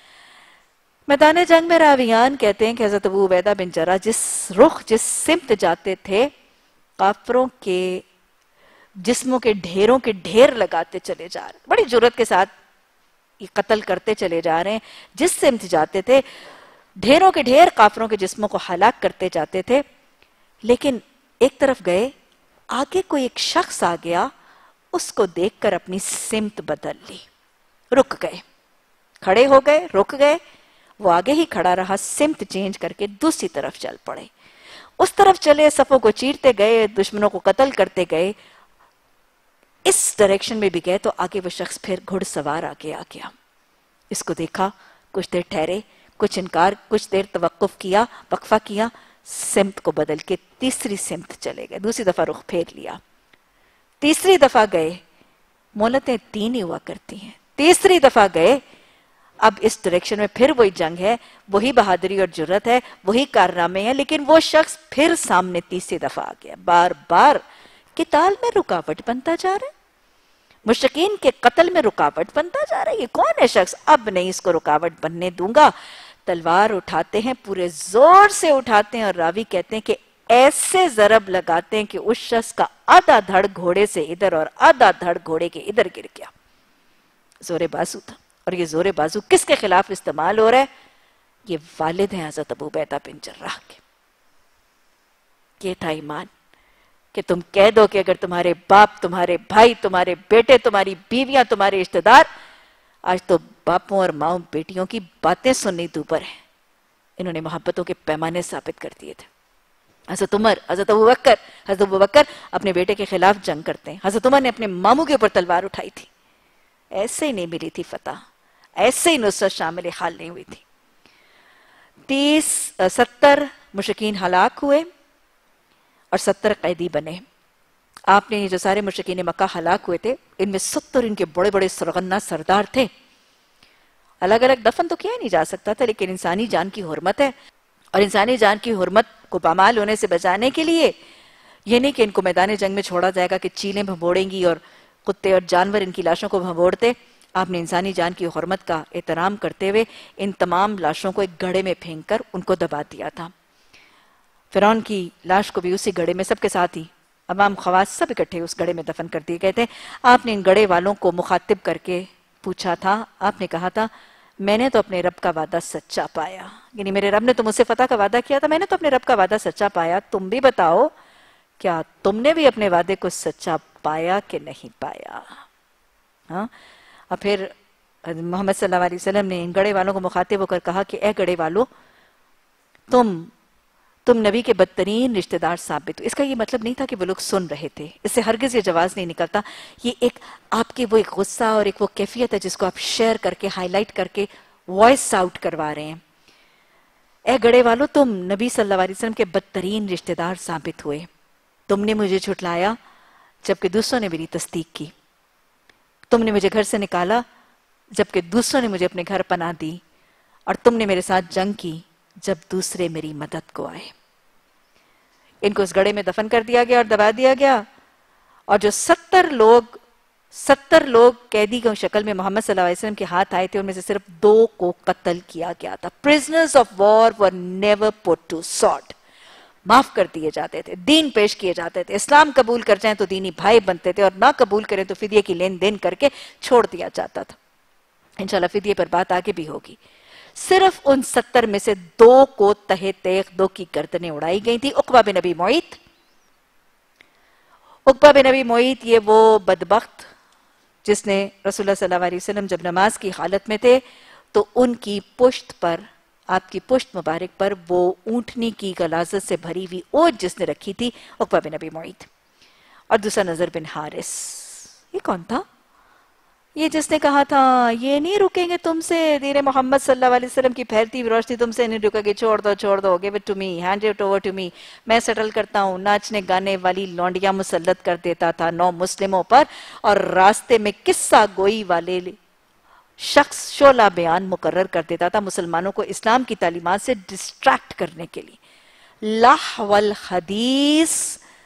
میدان جنگ میں راویان کہتے ہیں کہ حضرت ابو عبیدہ بن جراح جس رخ جس سمت جاتے تھے کافروں کے جسموں کے ڈھیروں کے ڈھیر لگاتے چلے جا رہے، بڑی جرات کے ساتھ یہ قتل کرتے چلے جا رہے ہیں. جس سمت جاتے تھے ڈھیروں کے ڈھیر کافروں کے جسموں کو ہلاک کرتے جاتے تھے. لیکن ایک طرف گئے، آگے کوئی ایک شخص آ گیا، اس کو دیکھ کر اپنی سمت بدل لی، رک گئے، کھڑے ہو گئے، رک گئے. وہ آگے ہی کھڑا رہا، سمت چینج کر کے دوسری طرف چل پڑے. اس طرف چلے، صفوں کو چیرتے گئے، دشمنوں کو قتل کرتے گئے. اس ڈائریکشن میں بھی گئے تو آگے وہ شخص پھر گھڑ سوار آگے آ گیا. اس کو دیکھا، کچھ دیر ٹھہرے، کچھ انکار، کچھ دیر توقف کیا، وقفہ کیا، سمت کو بدل کے تیسری سمت چلے گئے. دوسری دفعہ رخ پھیر لیا، تیسری دفعہ گئے. مہلتیں تین ہی ہوا کرتی ہیں. تیسری دفعہ گئے، اب اس ڈائریکشن میں پھر وہی جنگ ہے، وہی بہادری اور جرت ہے، وہی کارنامے ہیں، لیکن وہ شخص پھر سامنے تیسری دفعہ آ گیا. بار بار قتال میں رکاوٹ بنتا جا رہا ہے، مشرکین کے قتل میں رکاوٹ بنتا جا رہا ہے. یہ کون ہے شخص؟ اب نہیں اس کو رکاوٹ بننے دوں گا. تلوار اٹھاتے ہیں، پورے زور سے اٹھاتے ہیں، اور راوی کہتے ہیں کہ ایسے ضرب لگاتے ہیں کہ اس شخص کا آدھا دھڑ گھوڑے سے ادھر اور آدھا دھڑ گھوڑے کے ادھر گر گیا. زور بازو تھا. اور یہ زور بازو کس کے خلاف استعمال ہو رہا ہے؟ یہ والد ہیں حضرت ابو عبیدہ بن جراح کے. یہ تھا ایمان کہ تم کہہ دو کہ اگر تمہارے باپ، تمہارے بھائی، تمہارے بیٹے، تمہاری بیویاں، تمہارے رشتہ دار، آج تو باپوں اور ماؤں بیٹیوں کی باتیں سننی دوبر ہیں. انہوں نے محبتوں کے پیمانے ثابت کر دیے تھے. حضرت عمر، حضرت ابو بکر حضرت ابو بکر اپنے بیٹے کے خلاف جنگ کرتے ہیں. حضرت عمر نے اپنے ماموں کے اوپر تلوار اٹھائی تھی. ایسے ہی نہیں ملی تھی فتح، ایسے ہی نصرت شامل حال نہیں ہوئی تھی. تیس ستر مشرکین ہلاک ہوئے اور ستر قیدی بنے. آپ نے یہ جو سارے مشرکین مکہ ہلاک ہوئے تھے، ان میں ستر ان کے بڑے بڑے سرغنہ سردار تھے. الگ الگ دفن تو کیا نہیں جا سکتا تھا، لیکن انسانی جان کی حرمت ہے، اور انسانی جان کی حرمت کو پامال ہونے سے بچانے کے لیے یہ نہیں کہ ان کو میدان جنگ میں چھوڑا جائے گا کہ چیلیں بھنبوڑیں گی اور کتے اور جانور ان کی لاشوں کو بھنبوڑتے. آپ نے انسانی جان کی حرمت کا احترام کرتے ہوئے ان تمام لاشوں کو ایک گڑھے میں پھینک کر ان کو دبا دیا تھا. فرعون کی لاش کو بھی اسی گڑھے میں سب کے ساتھ ہی عوام خواص سب اکٹھے اس گڑھے میں دفن کر دیے گئے تھے. آپ نے ان گڑھے والوں کو مخاطب کر کے پوچھا تھا، آپ نے کہا تھا میں نے تو اپنے رب کا وعدہ سچا پایا، یعنی میرے رب نے تو مجھ سے فتح کا وعدہ کیا تھا، میں نے تو اپنے رب کا وعدہ سچا پایا. تم بھی بتاؤ کیا تم نے بھی اپنے وعدے کو سچا پایا کہ نہیں پایا؟ ہاں. اور پھر محمد صلی اللہ علیہ وسلم نے ان گڑھے والوں کو مخاطب ہو کر کہا کہ اے گڑھے والو، تم تم نبی کے بدترین رشتہ دار ثابت ہو. اس کا یہ مطلب نہیں تھا کہ وہ لوگ سن رہے تھے، اس سے ہرگز یہ جواز نہیں نکلتا. یہ ایک آپ کے وہ ایک غصہ اور ایک وہ کیفیت ہے جس کو آپ شیئر کر کے ہائی لائٹ کر کے وائس آؤٹ کروا رہے ہیں. اے گڑھے والو، تم نبی صلی اللہ علیہ وسلم کے بدترین رشتہ دار ثابت ہوئے. تم نے مجھے جھٹلایا جبکہ دوسروں نے میری تصدیق کی. تم نے مجھے گھر سے نکالا جبکہ دوسروں نے مجھے اپنے گھر پناہ دی. اور تم نے میرے ساتھ جنگ کی جب دوسرے میری مدد کو آئے. ان کو اس گڑھے میں دفن کر دیا گیا اور دبا دیا گیا. اور جو ستر لوگ ستر لوگ قیدی کی شکل میں محمد صلی اللہ علیہ وسلم کے ہاتھ آئے تھے، ان میں سے صرف دو کو قتل کیا گیا تھا. prisoners of war were never put to sword. معاف کر دیے جاتے تھے، دین پیش کیے جاتے تھے، اسلام قبول کر جائیں تو دینی بھائی بنتے تھے، اور نہ قبول کریں تو فدیے کی لین دین کر کے چھوڑ دیا جاتا تھا۔ انشاءاللہ فدیے پر بات آگے بھی ہوگی۔ صرف ان ستر میں سے دو کو تہے تیغ، دو کی گردنیں اڑائی گئی تھی۔ عقبہ بن ابی معیط، عقبہ بن ابی معیط یہ وہ بدبخت جس نے رسول اللہ صلی اللہ علیہ وسلم جب نماز کی حالت میں تھے تو ان کی پشت پر، آپ کی پشت مبارک پر وہ اونٹنی کی غلاظت سے بھری ہوئی اوٹ جس نے رکھی تھی، عقبہ بن ابی معیط۔ اور دوسرا نضر بن حارث، یہ کون تھا؟ یہ جس نے کہا تھا یہ نہیں رکیں گے تم سے، دین محمد صلی اللہ علیہ وسلم کی پھیلتی ہوئی روشنی تم سے نہیں رکے گی، چھوڑ دو چھوڑ دو، give it to me, hand it over to me، میں سیٹل کرتا ہوں۔ ناچنے گانے والی لونڈیاں مسلط کر دیتا تھا نو مسلموں پر، اور راستے میں قصہ گوئی والے شخص شعلہ بیان مقرر کر دیتا تھا مسلمانوں کو اسلام کی تعلیمات سے ڈسٹریکٹ کرنے کے لیے۔ لہو الحدیث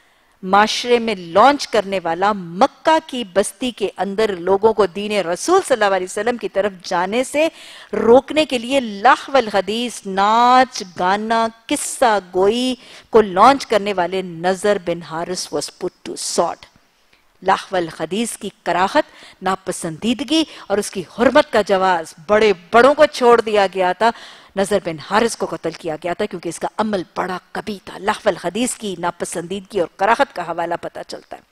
معاشرے میں لانچ کرنے والا، مکہ کی بستی کے اندر لوگوں کو دین رسول صلی اللہ علیہ وسلم کی طرف جانے سے روکنے کے لیے لہو الحدیث، ناچ گانا قصہ گوئی کو لانچ کرنے والے نضر بن Haris was put to sword۔ لہو الحدیث کی کراہت، ناپسندیدگی اور اس کی حرمت کا جواز بڑے بڑوں کو چھوڑ دیا گیا تھا، نضر بن حارث کو قتل کیا گیا تھا کیونکہ اس کا عمل بڑا قبیح تھا۔ لہو الحدیث کی ناپسندیدگی اور کراہت کا حوالہ پتہ چلتا ہے۔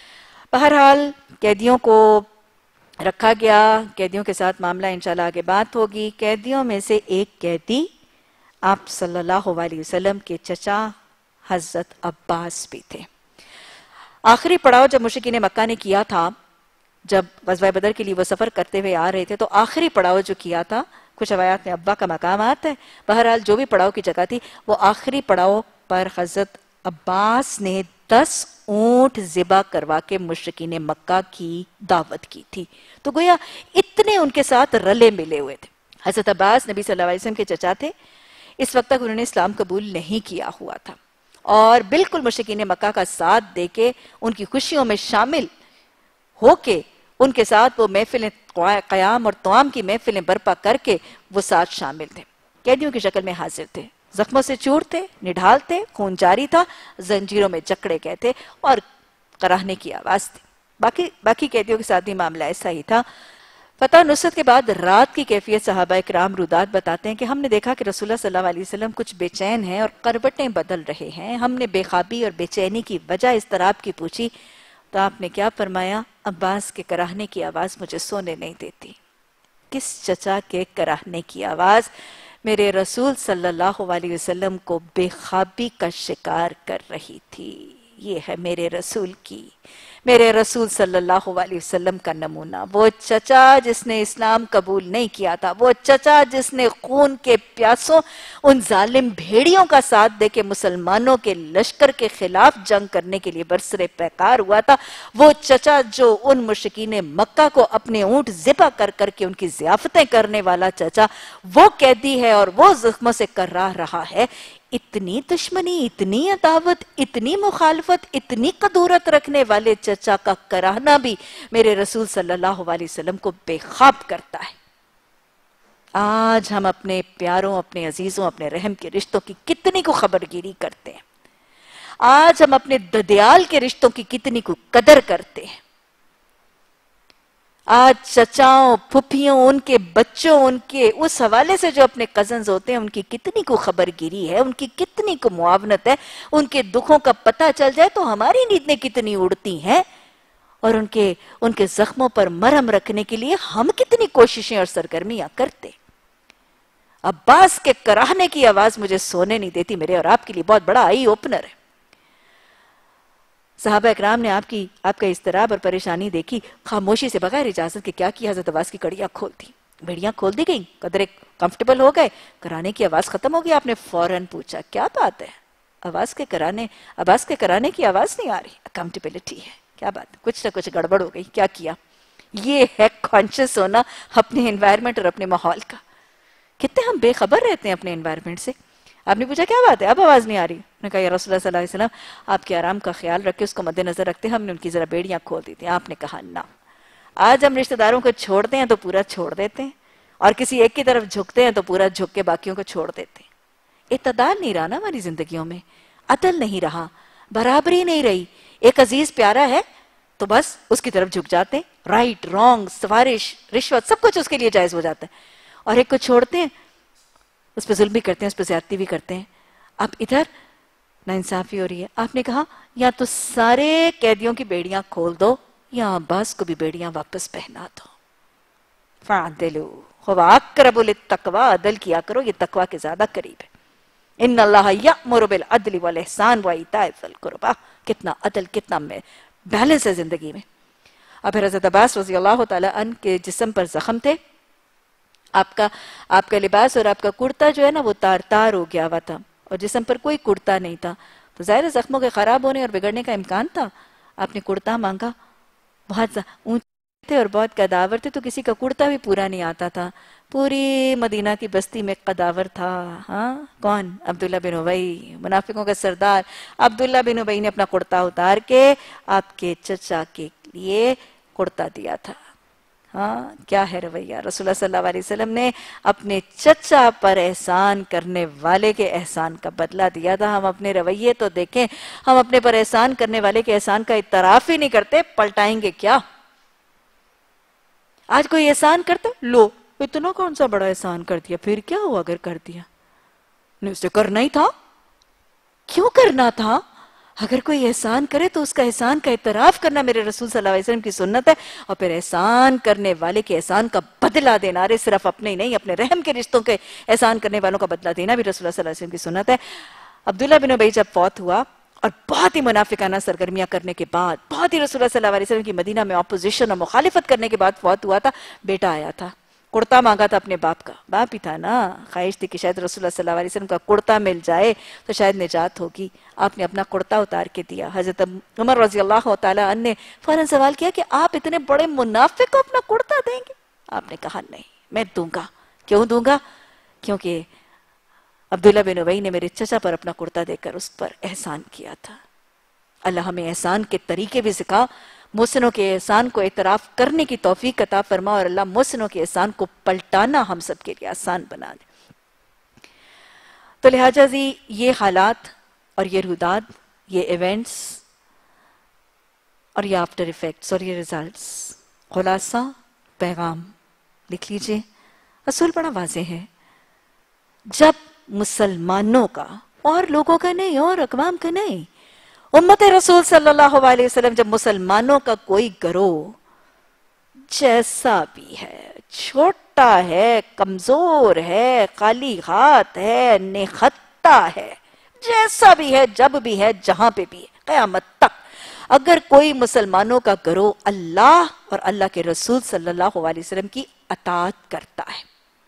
بہرحال قیدیوں کو رکھا گیا، قیدیوں کے ساتھ معاملہ انشاءاللہ آگے بات ہوگی۔ قیدیوں میں سے ایک قیدی آپ صلی اللہ علیہ وسلم کے چچا حضرت عباس بھی تھے۔ آخری پڑاؤ جب مشرکین مکہ نے کیا تھا، جب غزوہ بدر کے لیے وہ سفر کرتے ہوئے آ رہے تھے تو آخری پڑاؤ جو کیا تھا، کچھ روایات میں ابا کا مقام آتا ہے، بہرحال جو بھی پڑاؤ کی جگہ تھی وہ آخری پڑاؤ پر حضرت عباس نے دس اونٹ ذبح کروا کے مشرکین مکہ کی دعوت کی تھی۔ تو گویا اتنے ان کے ساتھ رلے ملے ہوئے تھے۔ حضرت عباس نبی صلی اللہ علیہ وسلم کے چچا تھے، اس وقت تک انہوں نے اسلام قبول نہیں کیا ہوا تھا، اور بالکل مشرکین مکہ کا ساتھ دے کے ان کی خوشیوں میں شامل ہو کے ان کے ساتھ وہ محفلیں قیام اور طعام کی محفلیں برپا کر کے وہ ساتھ شامل تھے، قیدیوں کی شکل میں حاضر تھے، زخموں سے چور تھے، نڈھال تھے، خون جاری تھا، زنجیروں میں جکڑے گئے تھے اور کراہنے کی آواز تھی۔ باقی باقی قیدیوں کے ساتھ بھی معاملہ ایسا ہی تھا۔ فتح نصرت کے بعد رات کی کیفیت صحابہ اکرام رودات بتاتے ہیں کہ ہم نے دیکھا کہ رسول اللہ صلی اللہ علیہ وسلم کچھ بے چین ہیں اور کروٹیں بدل رہے ہیں۔ ہم نے بے خوابی اور بے چینی کی وجہ اضطراب کی پوچھی تو آپ نے کیا فرمایا؟ عباس کے کراہنے کی آواز مجھے سونے نہیں دیتی۔ کس چچا کے کراہنے کی آواز میرے رسول صلی اللہ علیہ وسلم کو بے خوابی کا شکار کر رہی تھی۔ یہ ہے میرے رسول کی، میرے رسول صلی اللہ علیہ وسلم کا نمونہ، وہ چچا جس نے اسلام قبول نہیں کیا تھا، وہ چچا جس نے خون کے پیاسوں ان ظالم بھیڑیوں کا ساتھ دے کے مسلمانوں کے لشکر کے خلاف جنگ کرنے کے لیے برسر پیکار ہوا تھا، وہ چچا جو ان مشرکین مکہ کو اپنے اونٹ ذبح کر کر کے ان کی ضیافتیں کرنے والا چچا، وہ قیدی ہے اور وہ زخموں سے کراہ رہا ہے۔ اتنی دشمنی، اتنی عداوت، اتنی مخالفت، اتنی قدورت رکھنے والے چچا کا کراہنا بھی میرے رسول صلی اللہ علیہ وسلم کو بے خواب کرتا ہے۔ آج ہم اپنے پیاروں، اپنے عزیزوں، اپنے رحم کے رشتوں کی کتنی کو خبرگیری کرتے ہیں، آج ہم اپنے ددیال کے رشتوں کی کتنی کو قدر کرتے ہیں، آج چچاؤں، پھپھیوں، ان کے بچوں، ان کے اس حوالے سے جو اپنے کزنز ہوتے ہیں ان کی کتنی کو خبرگیری ہے، ان کی کتنی کو معاونت ہے، ان کے دکھوں کا پتہ چل جائے تو ہماری نیندیں کتنی اڑتی ہیں، اور ان کے ان کے زخموں پر مرہم رکھنے کے لیے ہم کتنی کوششیں اور سرگرمیاں کرتے۔ عباس کے کراہنے کی آواز مجھے سونے نہیں دیتی میرے اور آپ کے لیے بہت بڑا آئی اوپنر ہے۔ صحابہ اکرام نے آپ کی آپ کا اضطراب اور پریشانی دیکھی، خاموشی سے بغیر اجازت کے کیا کیا؟ حضرت عباس کی کڑیاں کھول دی، بیڑیاں کھول دی گئیں، قدرے کمفرٹیبل ہو گئے، کرانے کی آواز ختم ہو گئی۔ آپ نے فوراً پوچھا کیا بات ہے؟ آواز کے کرانے عباس کے کرانے کی آواز نہیں آ رہی، اکاؤنٹیبلٹی ہے، کیا بات، کچھ نہ کچھ گڑبڑ ہو گئی، کیا کیا؟ یہ ہے کانشیس ہونا اپنے انوائرمنٹ اور اپنے ماحول کا۔ کتنے ہم بے خبر رہتے ہیں اپنے انوائرمنٹ سے۔ آپ نے پوچھا کیا بات ہے؟ اب آواز نہیں آ رہی؟ انہوں نے کہا یا رسول اللہ صلی اللہ علیہ وسلم آپ کے آرام کا خیال رکھے، اس کو مد نظر رکھتے ہم نے ان کی ذرا بیڑیاں کھول دی تھی۔ آپ نے کہا نہ، آج ہم رشتہ داروں کو چھوڑتے ہیں تو پورا چھوڑ دیتے ہیں، اور کسی ایک کی طرف جھکتے ہیں تو پورا جھک کے باقیوں کو چھوڑ دیتے ہیں۔ اعتدال نہیں رہا نا ہماری زندگیوں میں۔ عدل نہیں رہا, برابری نہیں رہی. ایک عزیز پیارا ہے تو بس اس کی طرف جھک جاتے ہیں, رائٹ رانگ, سفارش, رشوت, سب کچھ اس کے لیے جائز ہو جاتا ہے. اور ایک کو چھوڑتے ہیں, اس پہ ظلم بھی کرتے ہیں, اس پہ زیادتی بھی کرتے ہیں. اب ادھر ناانصافی ہو رہی ہے. آپ نے کہا یا تو سارے قیدیوں کی بیڑیاں کھول دو یا عباس کو بھی بیڑیاں واپس پہنا دو. فَعَدِلُوا هُوَ أَقْرَبُ لِلتَّقْوَىٰ, عدل کیا کرو, یہ تقویٰ کے زیادہ قریب ہے. ان اللہ یأمر بالعدل والاحسان وایتاء ذی القربیٰ. کتنا عدل, کتنا بیلنس ہے زندگی میں. اب پھر حضرت عباس رضی اللہ تعالیٰ عنہ کے جسم پر زخم تھے. آپ کا آپ کا لباس اور آپ کا کرتا جو ہے نا وہ تار تار ہو گیا ہوا تھا, اور جسم پر کوئی کرتا نہیں تھا. تو ظاہر زخموں کے خراب ہونے اور بگڑنے کا امکان تھا. آپ نے کرتا مانگا, بہت اونچے تھے اور بہت قداور تھے, تو کسی کا کرتا بھی پورا نہیں آتا تھا. پوری مدینہ کی بستی میں قداور تھا. ہاں کون؟ عبداللہ بن ابی, منافقوں کا سردار. عبداللہ بن ابی نے اپنا کرتا اتار کے آپ کے چچا کے لیے کرتا دیا تھا. ہاں کیا ہے رویہ. رسول اللہ صلی اللہ علیہ وسلم نے اپنے چچا پر احسان کرنے والے کے احسان کا بدلہ دیا تھا. ہم اپنے رویے تو دیکھیں, ہم اپنے پر احسان کرنے والے کے احسان کا اعتراف ہی نہیں کرتے, پلٹائیں گے کیا؟ آج کوئی احسان کرتے, لو اتنا کون سا بڑا احسان کر دیا, پھر کیا ہوا اگر کر دیا؟ نہیں, اسے کرنا ہی تھا. کیوں کرنا تھا؟ اگر کوئی احسان کرے تو اس کا احسان کا اعتراف کرنا میرے رسول صلی اللہ علیہ وسلم کی سنت ہے, اور پھر احسان کرنے والے کے احسان کا بدلہ دینا. ارے صرف اپنے ہی نہیں, اپنے رحم کے رشتوں کے احسان کرنے والوں کا بدلہ دینا بھی رسول اللہ صلی اللہ علیہ وسلم کی سنت ہے. عبداللہ بن ابی جب فوت ہوا اور بہت ہی منافقانہ سرگرمیاں کرنے کے بعد, بہت ہی رسول اللہ صلی اللہ علیہ وسلم کی مدینہ میں اپوزیشن اور مخالفت کرنے کے بعد فوت ہوا تھا. بیٹا آیا تھا, کرتا مانگا تھا اپنے باپ کا. باپ ہی تھا نا, خواہش تھی کہ شاید رسول اللہ صلی اللہ علیہ وسلم کا کرتا مل جائے تو شاید نجات ہوگی. آپ نے اپنا کرتا اتار کے دیا. حضرت عمر رضی اللہ تعالیٰ عنہ نے فوراً سوال کیا کہ آپ اتنے بڑے منافق کو اپنا کرتا دیں گے؟ آپ نے کہا نہیں, میں دوں گا. کیوں دوں گا؟ کیونکہ عبداللہ بن ابی نے میرے چچا پر اپنا کرتا دے کر اس پر احسان کیا تھا. اللہ ہمیں احسان کے طریقے بھی سکھا, محسنوں کے احسان کو اعتراف کرنے کی توفیق عطا فرما, اور اللہ محسنوں کے احسان کو پلٹانا ہم سب کے لیے آسان بنا دے. تو لہٰذا جی یہ حالات اور یہ روداد, یہ ایونٹس اور یہ آفٹر ایفیکٹس اور یہ ریزلٹس, خلاصہ پیغام لکھ لیجئے. اصول بڑا واضح ہے, جب مسلمانوں کا, اور لوگوں کا نہیں اور اقوام کا نہیں, امت رسول صلی اللہ علیہ وسلم, جب مسلمانوں کا کوئی گروہ جیسا بھی ہے, چھوٹا ہے, کمزور ہے, خالی ہاتھ ہے, نخطہ ہے, جیسا بھی ہے, جب بھی ہے, جہاں پہ بھی ہے, قیامت تک, اگر کوئی مسلمانوں کا گروہ اللہ اور اللہ کے رسول صلی اللہ علیہ وسلم کی اطاعت کرتا ہے,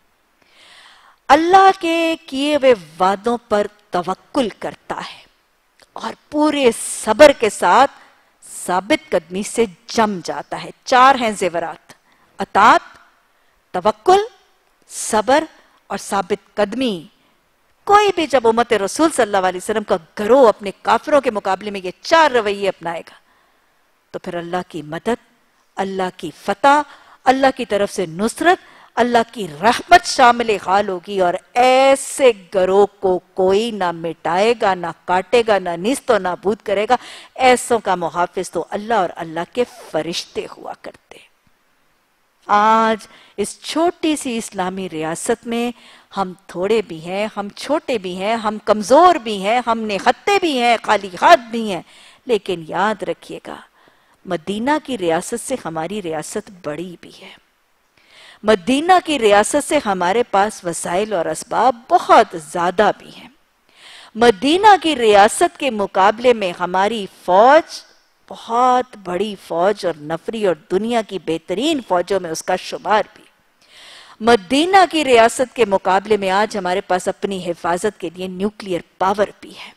اللہ کے کیے ہوئے وعدوں پر توکل کرتا ہے, اور پورے صبر کے ساتھ ثابت قدمی سے جم جاتا ہے. چار ہیں زیورات, اطاعت, توکل, صبر اور ثابت قدمی. کوئی بھی جب امت رسول صلی اللہ علیہ وسلم کا گروہ اپنے کافروں کے مقابلے میں یہ چار رویے اپنائے گا تو پھر اللہ کی مدد, اللہ کی فتح, اللہ کی طرف سے نصرت, اللہ کی رحمت شامل حال ہوگی, اور ایسے گروہ کو کوئی نہ مٹائے گا, نہ کاٹے گا, نہ نیست و نابود کرے گا. ایسوں کا محافظ تو اللہ اور اللہ کے فرشتے ہوا کرتے. آج اس چھوٹی سی اسلامی ریاست میں ہم تھوڑے بھی ہیں, ہم چھوٹے بھی ہیں, ہم کمزور بھی ہیں, ہم نختے بھی ہیں, خالی ہاتھ بھی ہیں, لیکن یاد رکھیے گا مدینہ کی ریاست سے ہماری ریاست بڑی بھی ہے. مدینہ کی ریاست سے ہمارے پاس وسائل اور اسباب بہت زیادہ بھی ہیں. مدینہ کی ریاست کے مقابلے میں ہماری فوج بہت بڑی فوج اور نفری اور دنیا کی بہترین فوجوں میں اس کا شمار بھی. مدینہ کی ریاست کے مقابلے میں آج ہمارے پاس اپنی حفاظت کے لیے نیوکلیئر پاور بھی ہے.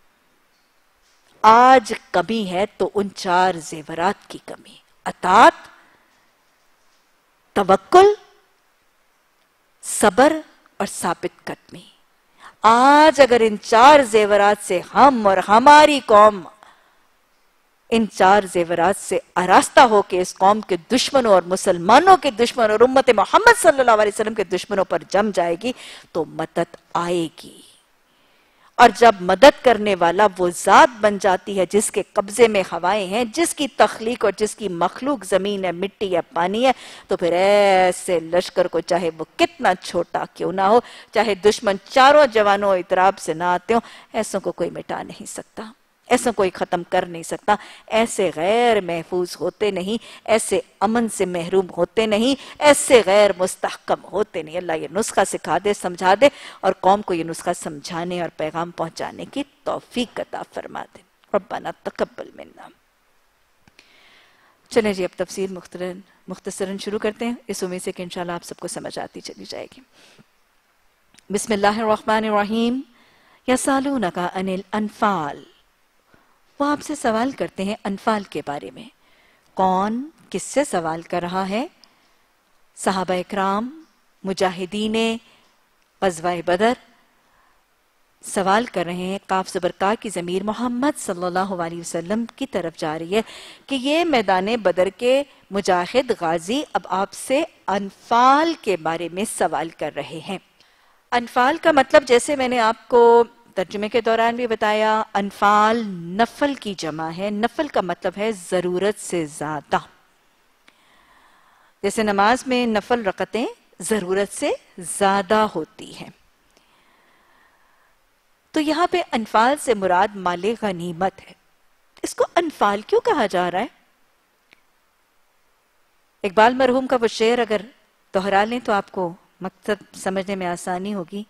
آج کمی ہے تو ان چار زیورات کی کمی, اطاعت, توکل, صبر اور ثابت قدمی. آج اگر ان چار زیورات سے ہم اور ہماری قوم ان چار زیورات سے آراستہ ہو کے اس قوم کے دشمنوں اور مسلمانوں کے دشمنوں اور امت محمد صلی اللہ علیہ وسلم کے دشمنوں پر جم جائے گی تو مدد آئے گی. اور جب مدد کرنے والا وہ ذات بن جاتی ہے جس کے قبضے میں ہوائیں ہیں، جس کی تخلیق اور جس کی مخلوق زمین ہے، مٹی ہے، پانی ہے، تو پھر ایسے لشکر کو چاہے وہ کتنا چھوٹا کیوں نہ ہو، چاہے دشمن چاروں جوانوں اطراب سے نہ آتے ہوں، ایسوں کو کوئی مٹا نہیں سکتا، ایسا کوئی ختم کر نہیں سکتا، ایسے غیر محفوظ ہوتے نہیں، ایسے امن سے محروم ہوتے نہیں، ایسے غیر مستحکم ہوتے نہیں۔ اللہ یہ نسخہ سکھا دے، سمجھا دے، اور قوم کو یہ نسخہ سمجھانے اور پیغام پہنچانے کی توفیق عطا فرما دے۔ ربنا تقبل منا۔ چلیں جی اب تفسیر مختصراً مختصراً شروع کرتے ہیں، اس امید سے کہ انشاءاللہ آپ سب کو سمجھ آتی چلی جائے گی۔ بسم اللہ الرحمن الرحیم۔ یسالونک عن الانفال، وہ آپ سے سوال کرتے ہیں انفال کے بارے میں۔ کون کس سے سوال کر رہا ہے؟ صحابہ اکرام، مجاہدین غزوہ بدر سوال کر رہے ہیں۔ قاف زبر کا کی ضمیر محمد صلی اللہ علیہ وسلم کی طرف جا رہی ہے کہ یہ میدان بدر کے مجاہد غازی اب آپ سے انفال کے بارے میں سوال کر رہے ہیں۔ انفال کا مطلب جیسے میں نے آپ کو ترجمے کے دوران بھی بتایا، انفال نفل کی جمع ہے۔ نفل کا مطلب ہے ضرورت سے زیادہ، جیسے نماز میں نفل رکعتیں ضرورت سے زیادہ ہوتی ہیں۔ تو یہاں پہ انفال سے مراد مال غنیمت ہے۔ اس کو انفال کیوں کہا جا رہا ہے؟ اقبال مرحوم کا وہ شعر اگر دہرا لیں تو آپ کو مقصد سمجھنے میں آسانی ہوگی۔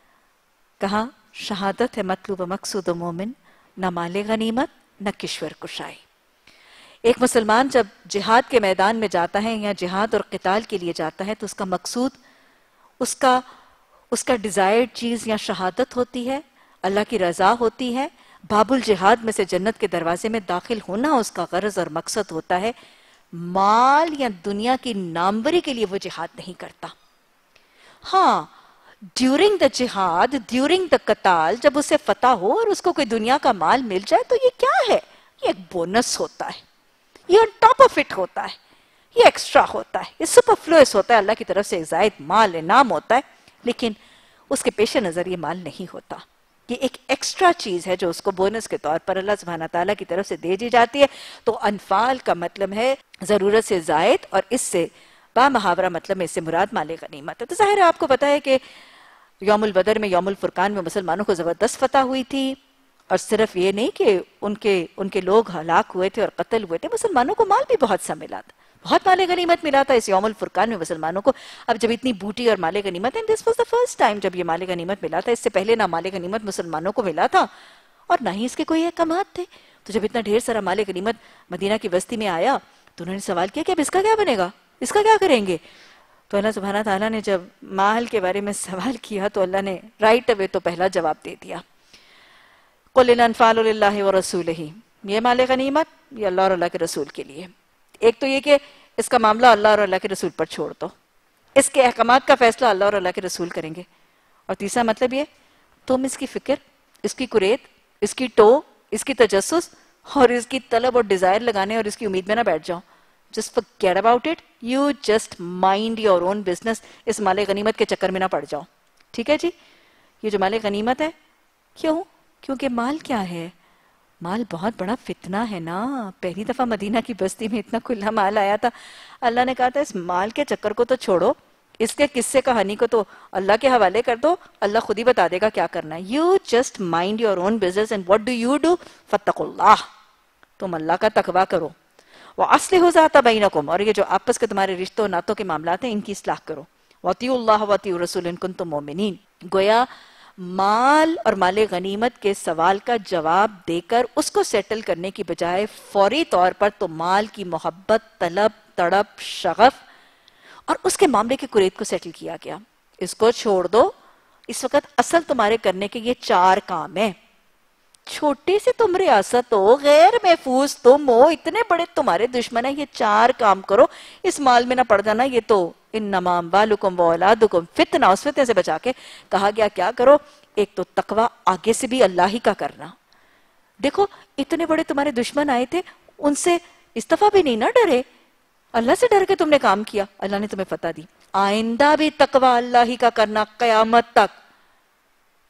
کہا شہادت ہے مطلوب مقصود و مومن، نہ مال غنیمت نہ کشور کشائی۔ ایک مسلمان جب جہاد کے میدان میں جاتا ہے یا جہاد اور قتال کے لیے جاتا ہے تو اس کا مقصود، اس کا اس کا ڈیزائرڈ چیز یا شہادت ہوتی ہے، اللہ کی رضا ہوتی ہے، باب الجہاد میں سے جنت کے دروازے میں داخل ہونا اس کا غرض اور مقصد ہوتا ہے۔ مال یا دنیا کی ناموری کے لیے وہ جہاد نہیں کرتا۔ ہاں ڈیورنگ دا جہاد، ڈیورنگ دا قتال، جب اسے فتح ہو اور اس کو کوئی دنیا کا مال مل جائے تو یہ کیا ہے؟ یہ ایک بونس ہوتا ہے، یہ on top of it ہوتا ہے، یہ ایکسٹرا ہوتا ہے، یہ سپرفلوئس ہوتا ہے، اللہ کی طرف سے ایک زائد مال انعام ہوتا ہے، لیکن اس کے پیش نظر یہ مال نہیں ہوتا۔ یہ ایک ایکسٹرا چیز ہے جو اس کو بونس کے طور پر اللہ سبحانہ تعالیٰ کی طرف سے دے دی جاتی ہے۔ تو انفال کا مطلب ہے ضرورت سے زائد، اور اس سے با محاورہ مطلب میں اس سے مراد مال غنیمت ہے۔ تو ظاہر ہے آپ کو پتا ہے کہ یوم البدر میں، یوم الفرقان میں مسلمانوں کو زبردست فتح ہوئی تھی، اور صرف یہ نہیں کہ ان کے ان کے لوگ ہلاک ہوئے تھے اور قتل ہوئے تھے، مسلمانوں کو مال بھی بہت سا ملا تھا، بہت مال غنیمت ملا تھا اس یوم الفرقان میں مسلمانوں کو۔ اب جب اتنی بوٹی اور مال غنیمت ہے، this was the first time جب یہ مال غنیمت ملا تھا، اس سے پہلے نہ مال غنیمت مسلمانوں کو ملا تھا اور نہ ہی اس کے کوئی احکامات تھے۔ تو جب اتنا ڈھیر سارا مال غنیمت مدینہ کی بستی میں آیا تو انہوں نے سوال کیا کہ اب اس کا کیا بنے گا، اس کا کیا کریں گے؟ تو اللہ سبحانہ تعالیٰ نے جب مال کے بارے میں سوال کیا تو اللہ نے رائٹ اوے تو پہلا جواب دے دیا، قُلِ الْأَنْفَالُ لِلَّهِ وَرَسُولِهِ، یہ مال غنیمت یہ اللہ اور اللہ کے رسول کے لیے۔ ایک تو یہ کہ اس کا معاملہ اللہ اور اللہ کے رسول پر چھوڑ دو، اس کے احکامات کا فیصلہ اللہ اور اللہ کے رسول کریں گے۔ اور تیسرا مطلب یہ، تم اس کی فکر، اس کی قرید، اس کی ٹو، اس کی تجسس اور اس کی طلب اور ڈیزائر لگانے اور اس کی امید میں نہ بیٹھ جاؤ۔ Just forget about it. You just mind your own business. اس مال غنیمت کے چکر میں نہ پڑ جاؤ۔ ٹھیک ہے جی؟ یہ جو مال غنیمت ہے، کیوں؟ کیونکہ مال کیا ہے؟ مال بہت بڑا فتنہ ہے نا۔ پہلی دفعہ مدینہ کی بستی میں اتنا کھلا مال آیا تھا، اللہ نے کہا تھا اس مال کے چکر کو تو چھوڑو، اس کے قصے کہانی کو تو اللہ کے حوالے کر دو، اللہ خود ہی بتا دے گا کیا کرنا ہے۔ You just mind your own business and what do you do؟ فَاتَّقُوا اللَّهِ، تم اللہ کا تقوی کرو۔ وَأَصْلِحُوا ذَاتَ بَيْنَكُمْ، اور یہ جو آپس کے تمہارے رشتوں و ناتوں کے معاملات ہیں ان کی اصلاح کرو۔ وَأَطِيعُوا اللَّهَ وَأَطِيعُوا الرَّسُولَ إِن كُنتُم مُؤْمِنِينَ، گویا مال اور مال غنیمت کے سوال کا جواب دے کر اس کو سیٹل کرنے کی بجائے فوری طور پر تو مال کی محبت، طلب، تڑپ، شغف اور اس کے معاملے کی قرید کو سیٹل کیا گیا۔ اس کو چھوڑ دو، اس وقت اصل تمہارے کرنے کے یہ چار کام ہیں۔ چھوٹی سی تم ریاست ہو، غیر محفوظ تم ہو، اتنے بڑے تمہارے دشمن ہیں، یہ چار کام کرو، اس مال میں نہ پڑ جانا۔ یہ تو انما اموالکم واولادکم فتنہ، اس فتنے سے بچا کے کہا گیا کیا کرو؟ ایک تو تقوی، آگے سے بھی اللہ ہی کا کرنا۔ دیکھو اتنے بڑے تمہارے دشمن آئے تھے، ان سے اس دفعہ بھی نہیں نہ ڈرے، اللہ سے ڈر کے تم نے کام کیا، اللہ نے تمہیں فتح دی۔ آئندہ بھی تقوی اللہ ہی کا کرنا قیامت تک۔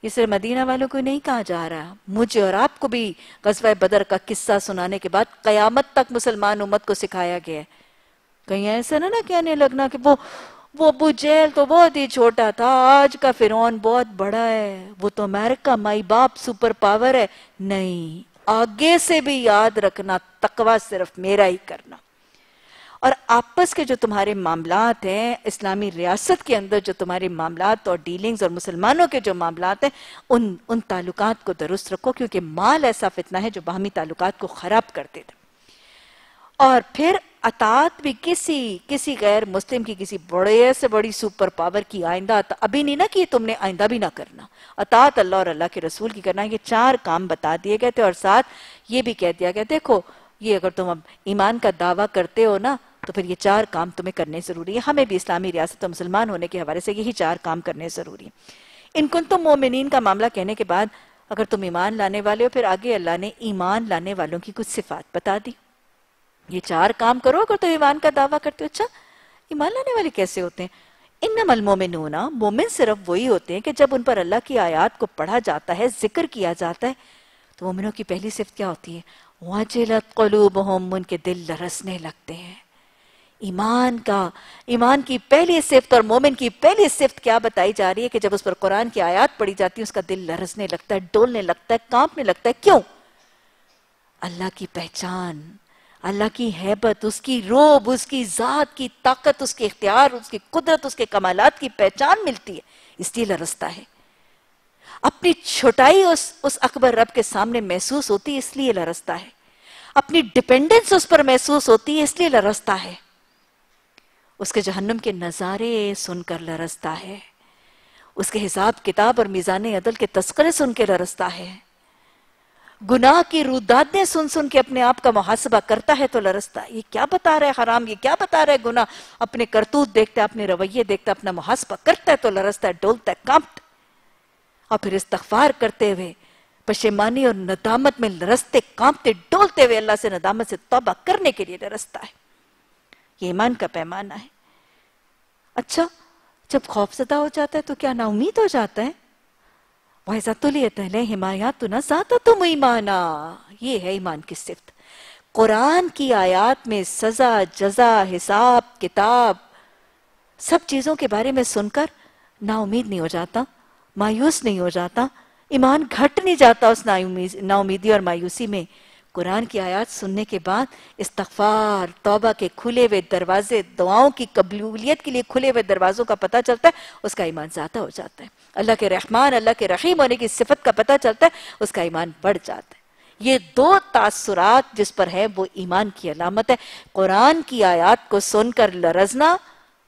یہ صرف مدینہ والوں کو نہیں کہا جا رہا، مجھے اور آپ کو بھی غزوہ بدر کا قصہ سنانے کے بعد قیامت تک مسلمان امت کو سکھایا گیا ہے۔ کہیں ایسا نہ نہ کہنے لگنا کہ وہ وہ ابو جہل تو بہت ہی چھوٹا تھا، آج کا فرعون بہت بڑا ہے، وہ تو امریکہ مائی باپ سپر پاور ہے۔ نہیں، آگے سے بھی یاد رکھنا، تقوی صرف میرا ہی کرنا۔ اور آپس کے جو تمہارے معاملات ہیں، اسلامی ریاست کے اندر جو تمہارے معاملات اور ڈیلنگز اور مسلمانوں کے جو معاملات ہیں، ان ان تعلقات کو درست رکھو، کیونکہ مال ایسا فتنہ ہے جو باہمی تعلقات کو خراب کر دیتا۔ اور پھر اطاعت بھی کسی کسی غیر مسلم کی کسی بڑے سے بڑی سپر پاور کی آئندہ ابھی نہیں نہ کی، تم نے آئندہ بھی نہ کرنا۔ اطاعت اللہ اور اللہ کے رسول کی کرنا۔ یہ چار کام بتا دیے گئے تھے، اور ساتھ یہ بھی کہہ دیا گیا دیکھو یہ اگر تم اب ایمان کا دعویٰ کرتے ہو نا تو پھر یہ چار کام تمہیں کرنے ضروری ہے۔ ہمیں بھی اسلامی ریاست و مسلمان ہونے کے حوالے سے یہی چار کام کرنے ضروری ہیں۔ ان کنتم مومنین کا معاملہ کہنے کے بعد اگر تم ایمان لانے والے ہو، پھر آگے اللہ نے ایمان لانے والوں کی کچھ صفات بتا دی۔ یہ چار کام کرو اگر تم ایمان کا دعویٰ کرتے ہو۔ اچھا، ایمان لانے والے کیسے ہوتے ہیں؟ انما المومنون، مومن صرف وہی ہوتے ہیں کہ جب ان پر اللہ کی آیات کو پڑھا جاتا ہے، ذکر کیا جاتا ہے، تو مومنوں کی پہلی صفت کیا ہوتی ہے؟ وَجِلَتْ قُلُوبُهُمْ، ان کے دل لرزنے لگتے ہیں۔ ایمان کا ایمان کی پہلی صفت اور مومن کی پہلی صفت کیا بتائی جا رہی ہے کہ جب اس پر قرآن کی آیات پڑھی جاتی ہے اس کا دل لرزنے لگتا ہے، ڈولنے لگتا ہے، کانپنے لگتا ہے۔ کیوں؟ اللہ کی پہچان، اللہ کی ہیبت، اس کی روب، اس کی ذات کی طاقت، اس کے اختیار، اس کی قدرت، اس کے کمالات کی پہچان ملتی ہے، اس لیے لرزتا ہے۔ اپنی چھوٹائی اس, اس اکبر رب کے سامنے محسوس ہوتی ہے، اس لیے لرزتا ہے۔ اپنی ڈیپینڈنس اس پر محسوس ہوتی ہے، اس لیے لرزتا ہے۔ اس کے جہنم کے نظارے سن کر لرزتا ہے، اس کے حساب کتاب اور میزان عدل کے تذکرے سن کے لرزتا ہے، گناہ کی رودادیں سن سن کے اپنے آپ کا محاسبہ کرتا ہے تو لرزتا ہے۔ یہ کیا بتا رہا ہے حرام، یہ کیا بتا رہا ہے گناہ، اپنے کرتوت دیکھتا ہے، اپنے رویے دیکھتا ہے، اپنا محاسبہ کرتا ہے تو لرزتا ہے، ڈولتا ہے، کانپتا ہے۔ اور پھر استغفار کرتے ہوئے، پشیمانی اور ندامت میں لرزتے کانپتے ڈولتے ہوئے اللہ سے ندامت سے توبہ کرنے کے لیے لرزتا ہے۔ یہ ایمان کا پیمانہ ہے۔ اچھا، جب خوف زدہ ہو جاتا ہے تو کیا نا امید ہو جاتا ہے؟ وَإِذَا تُلِيَتْ عَلَيْهِمْ آيَاتُنَا زَادَتْهُمْ ایمانا، یہ ہے ایمان کی صفت۔ قرآن کی آیات میں سزا، جزا، حساب، کتاب، سب چیزوں کے بارے میں سن کر نا امید نہیں ہو جاتا، مایوس نہیں ہو جاتا، ایمان گھٹ نہیں جاتا اس نا امیدی اور مایوسی میں۔ قرآن کی آیات سننے کے بعد استغفار، توبہ کے کھلے ہوئے دروازے، دعاؤں کی قبولیت کے لیے کھلے ہوئے دروازوں کا پتہ چلتا ہے، اس کا ایمان زیادہ ہو جاتا ہے۔ اللہ کے رحمان، اللہ کے رحیم ہونے کی صفت کا پتہ چلتا ہے، اس کا ایمان بڑھ جاتا ہے۔ یہ دو تاثرات جس پر ہے وہ ایمان کی علامت ہے۔ قرآن کی آیات کو سن کر لرزنا،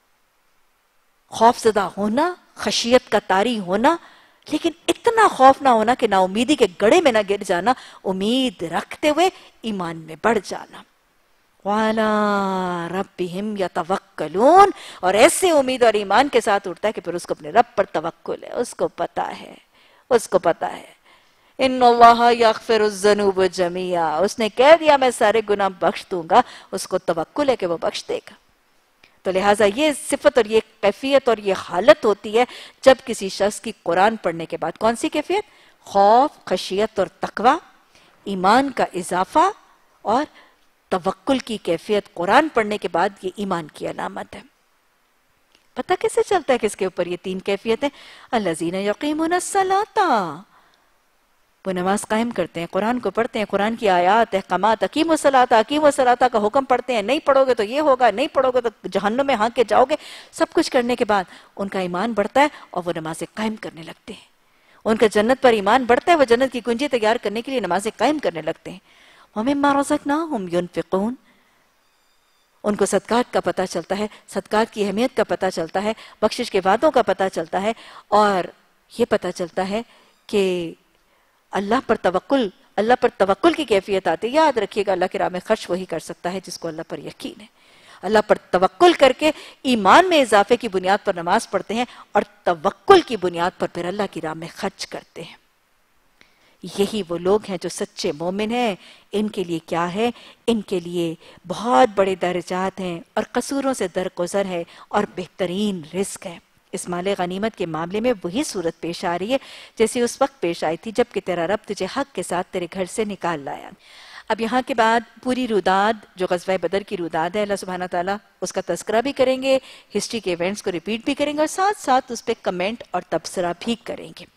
خوف زدہ ہونا، خشیت کا طاری ہونا، لیکن اتنا خوف نہ ہونا کہ نا امیدی کے گڑھے میں نہ گر جانا، امید رکھتے ہوئے ایمان میں بڑھ جانا۔ وَعَلَىٰ رَبِّهِمْ يَتَوَكَّلُونَ، اور ایسے امید اور ایمان کے ساتھ اٹھتا ہے کہ پھر اس کو اپنے رب پر توکل ہے، اس کو پتا ہے، اس کو پتا ہے۔ اِنَّ اللَّهَ يَغْفِرُ الذُّنُوبَ جَمِيعًا، اس نے کہہ دیا میں سارے گناہ بخش دوں گا، اس کو توکل ہے کہ وہ بخش دے گا۔ تو لہٰذا یہ صفت اور یہ کیفیت اور یہ حالت ہوتی ہے جب کسی شخص کی قرآن پڑھنے کے بعد کون سی کیفیت؟ خوف، خشیت اور تقوی، ایمان کا اضافہ اور توکل کی کیفیت۔ قرآن پڑھنے کے بعد یہ ایمان کی علامت ہے۔ پتہ کیسے چلتا ہے کہ اس کے اوپر یہ تین کیفیتیں؟ الذین یقیمون الصلاۃ، وہ نماز قائم کرتے ہیں، قرآن کو پڑھتے ہیں، قرآن کی آیات، احکامات، اقیموا الصلاۃ، اقیموا الصلاۃ کا حکم پڑھتے ہیں، نہیں پڑھو گے تو یہ ہوگا، نہیں پڑھو گے تو جہنم میں ہانک کے جاؤ گے، سب کچھ کرنے کے بعد ان کا ایمان بڑھتا ہے اور وہ نمازیں قائم کرنے لگتے ہیں۔ ان کا جنت پر ایمان بڑھتا ہے، وہ جنت کی کنجی تیار کرنے کے لیے نمازیں قائم کرنے لگتے ہیں۔ وَمِمَّا رَزَقْنَاهُمْ يُنْفِقُونَ، ان کو صدقات کا پتہ چلتا ہے، صدقات کی اہمیت کا پتہ چلتا ہے، بخشش کے وعدوں کا پتہ چلتا ہے، اور یہ پتہ چلتا ہے کہ اللہ پر توکل اللہ پر توکل کی کیفیت آتی ہے۔ یاد رکھیے گا، اللہ کی راہ میں خرچ وہی کر سکتا ہے جس کو اللہ پر یقین ہے۔ اللہ پر توکل کر کے ایمان میں اضافے کی بنیاد پر نماز پڑھتے ہیں اور توکل کی بنیاد پر پھر اللہ کی راہ میں خرچ کرتے ہیں۔ یہی وہ لوگ ہیں جو سچے مومن ہیں۔ ان کے لیے کیا ہے؟ ان کے لیے بہت بڑے درجات ہیں اور قصوروں سے درگزر ہے اور بہترین رزق ہے۔ اس مال غنیمت کے معاملے میں وہی صورت پیش آ رہی ہے جیسے اس وقت پیش آئی تھی جب کہ تیرا رب تجھے حق کے ساتھ تیرے گھر سے نکال لایا۔ اب یہاں کے بعد پوری روداد جو غزوہ بدر کی روداد ہے، اللہ سبحانہ تعالیٰ اس کا تذکرہ بھی کریں گے، ہسٹری کے ایونٹس کو ریپیٹ بھی کریں گے، اور ساتھ ساتھ اس پہ کمنٹ اور تبصرہ بھی کریں گے۔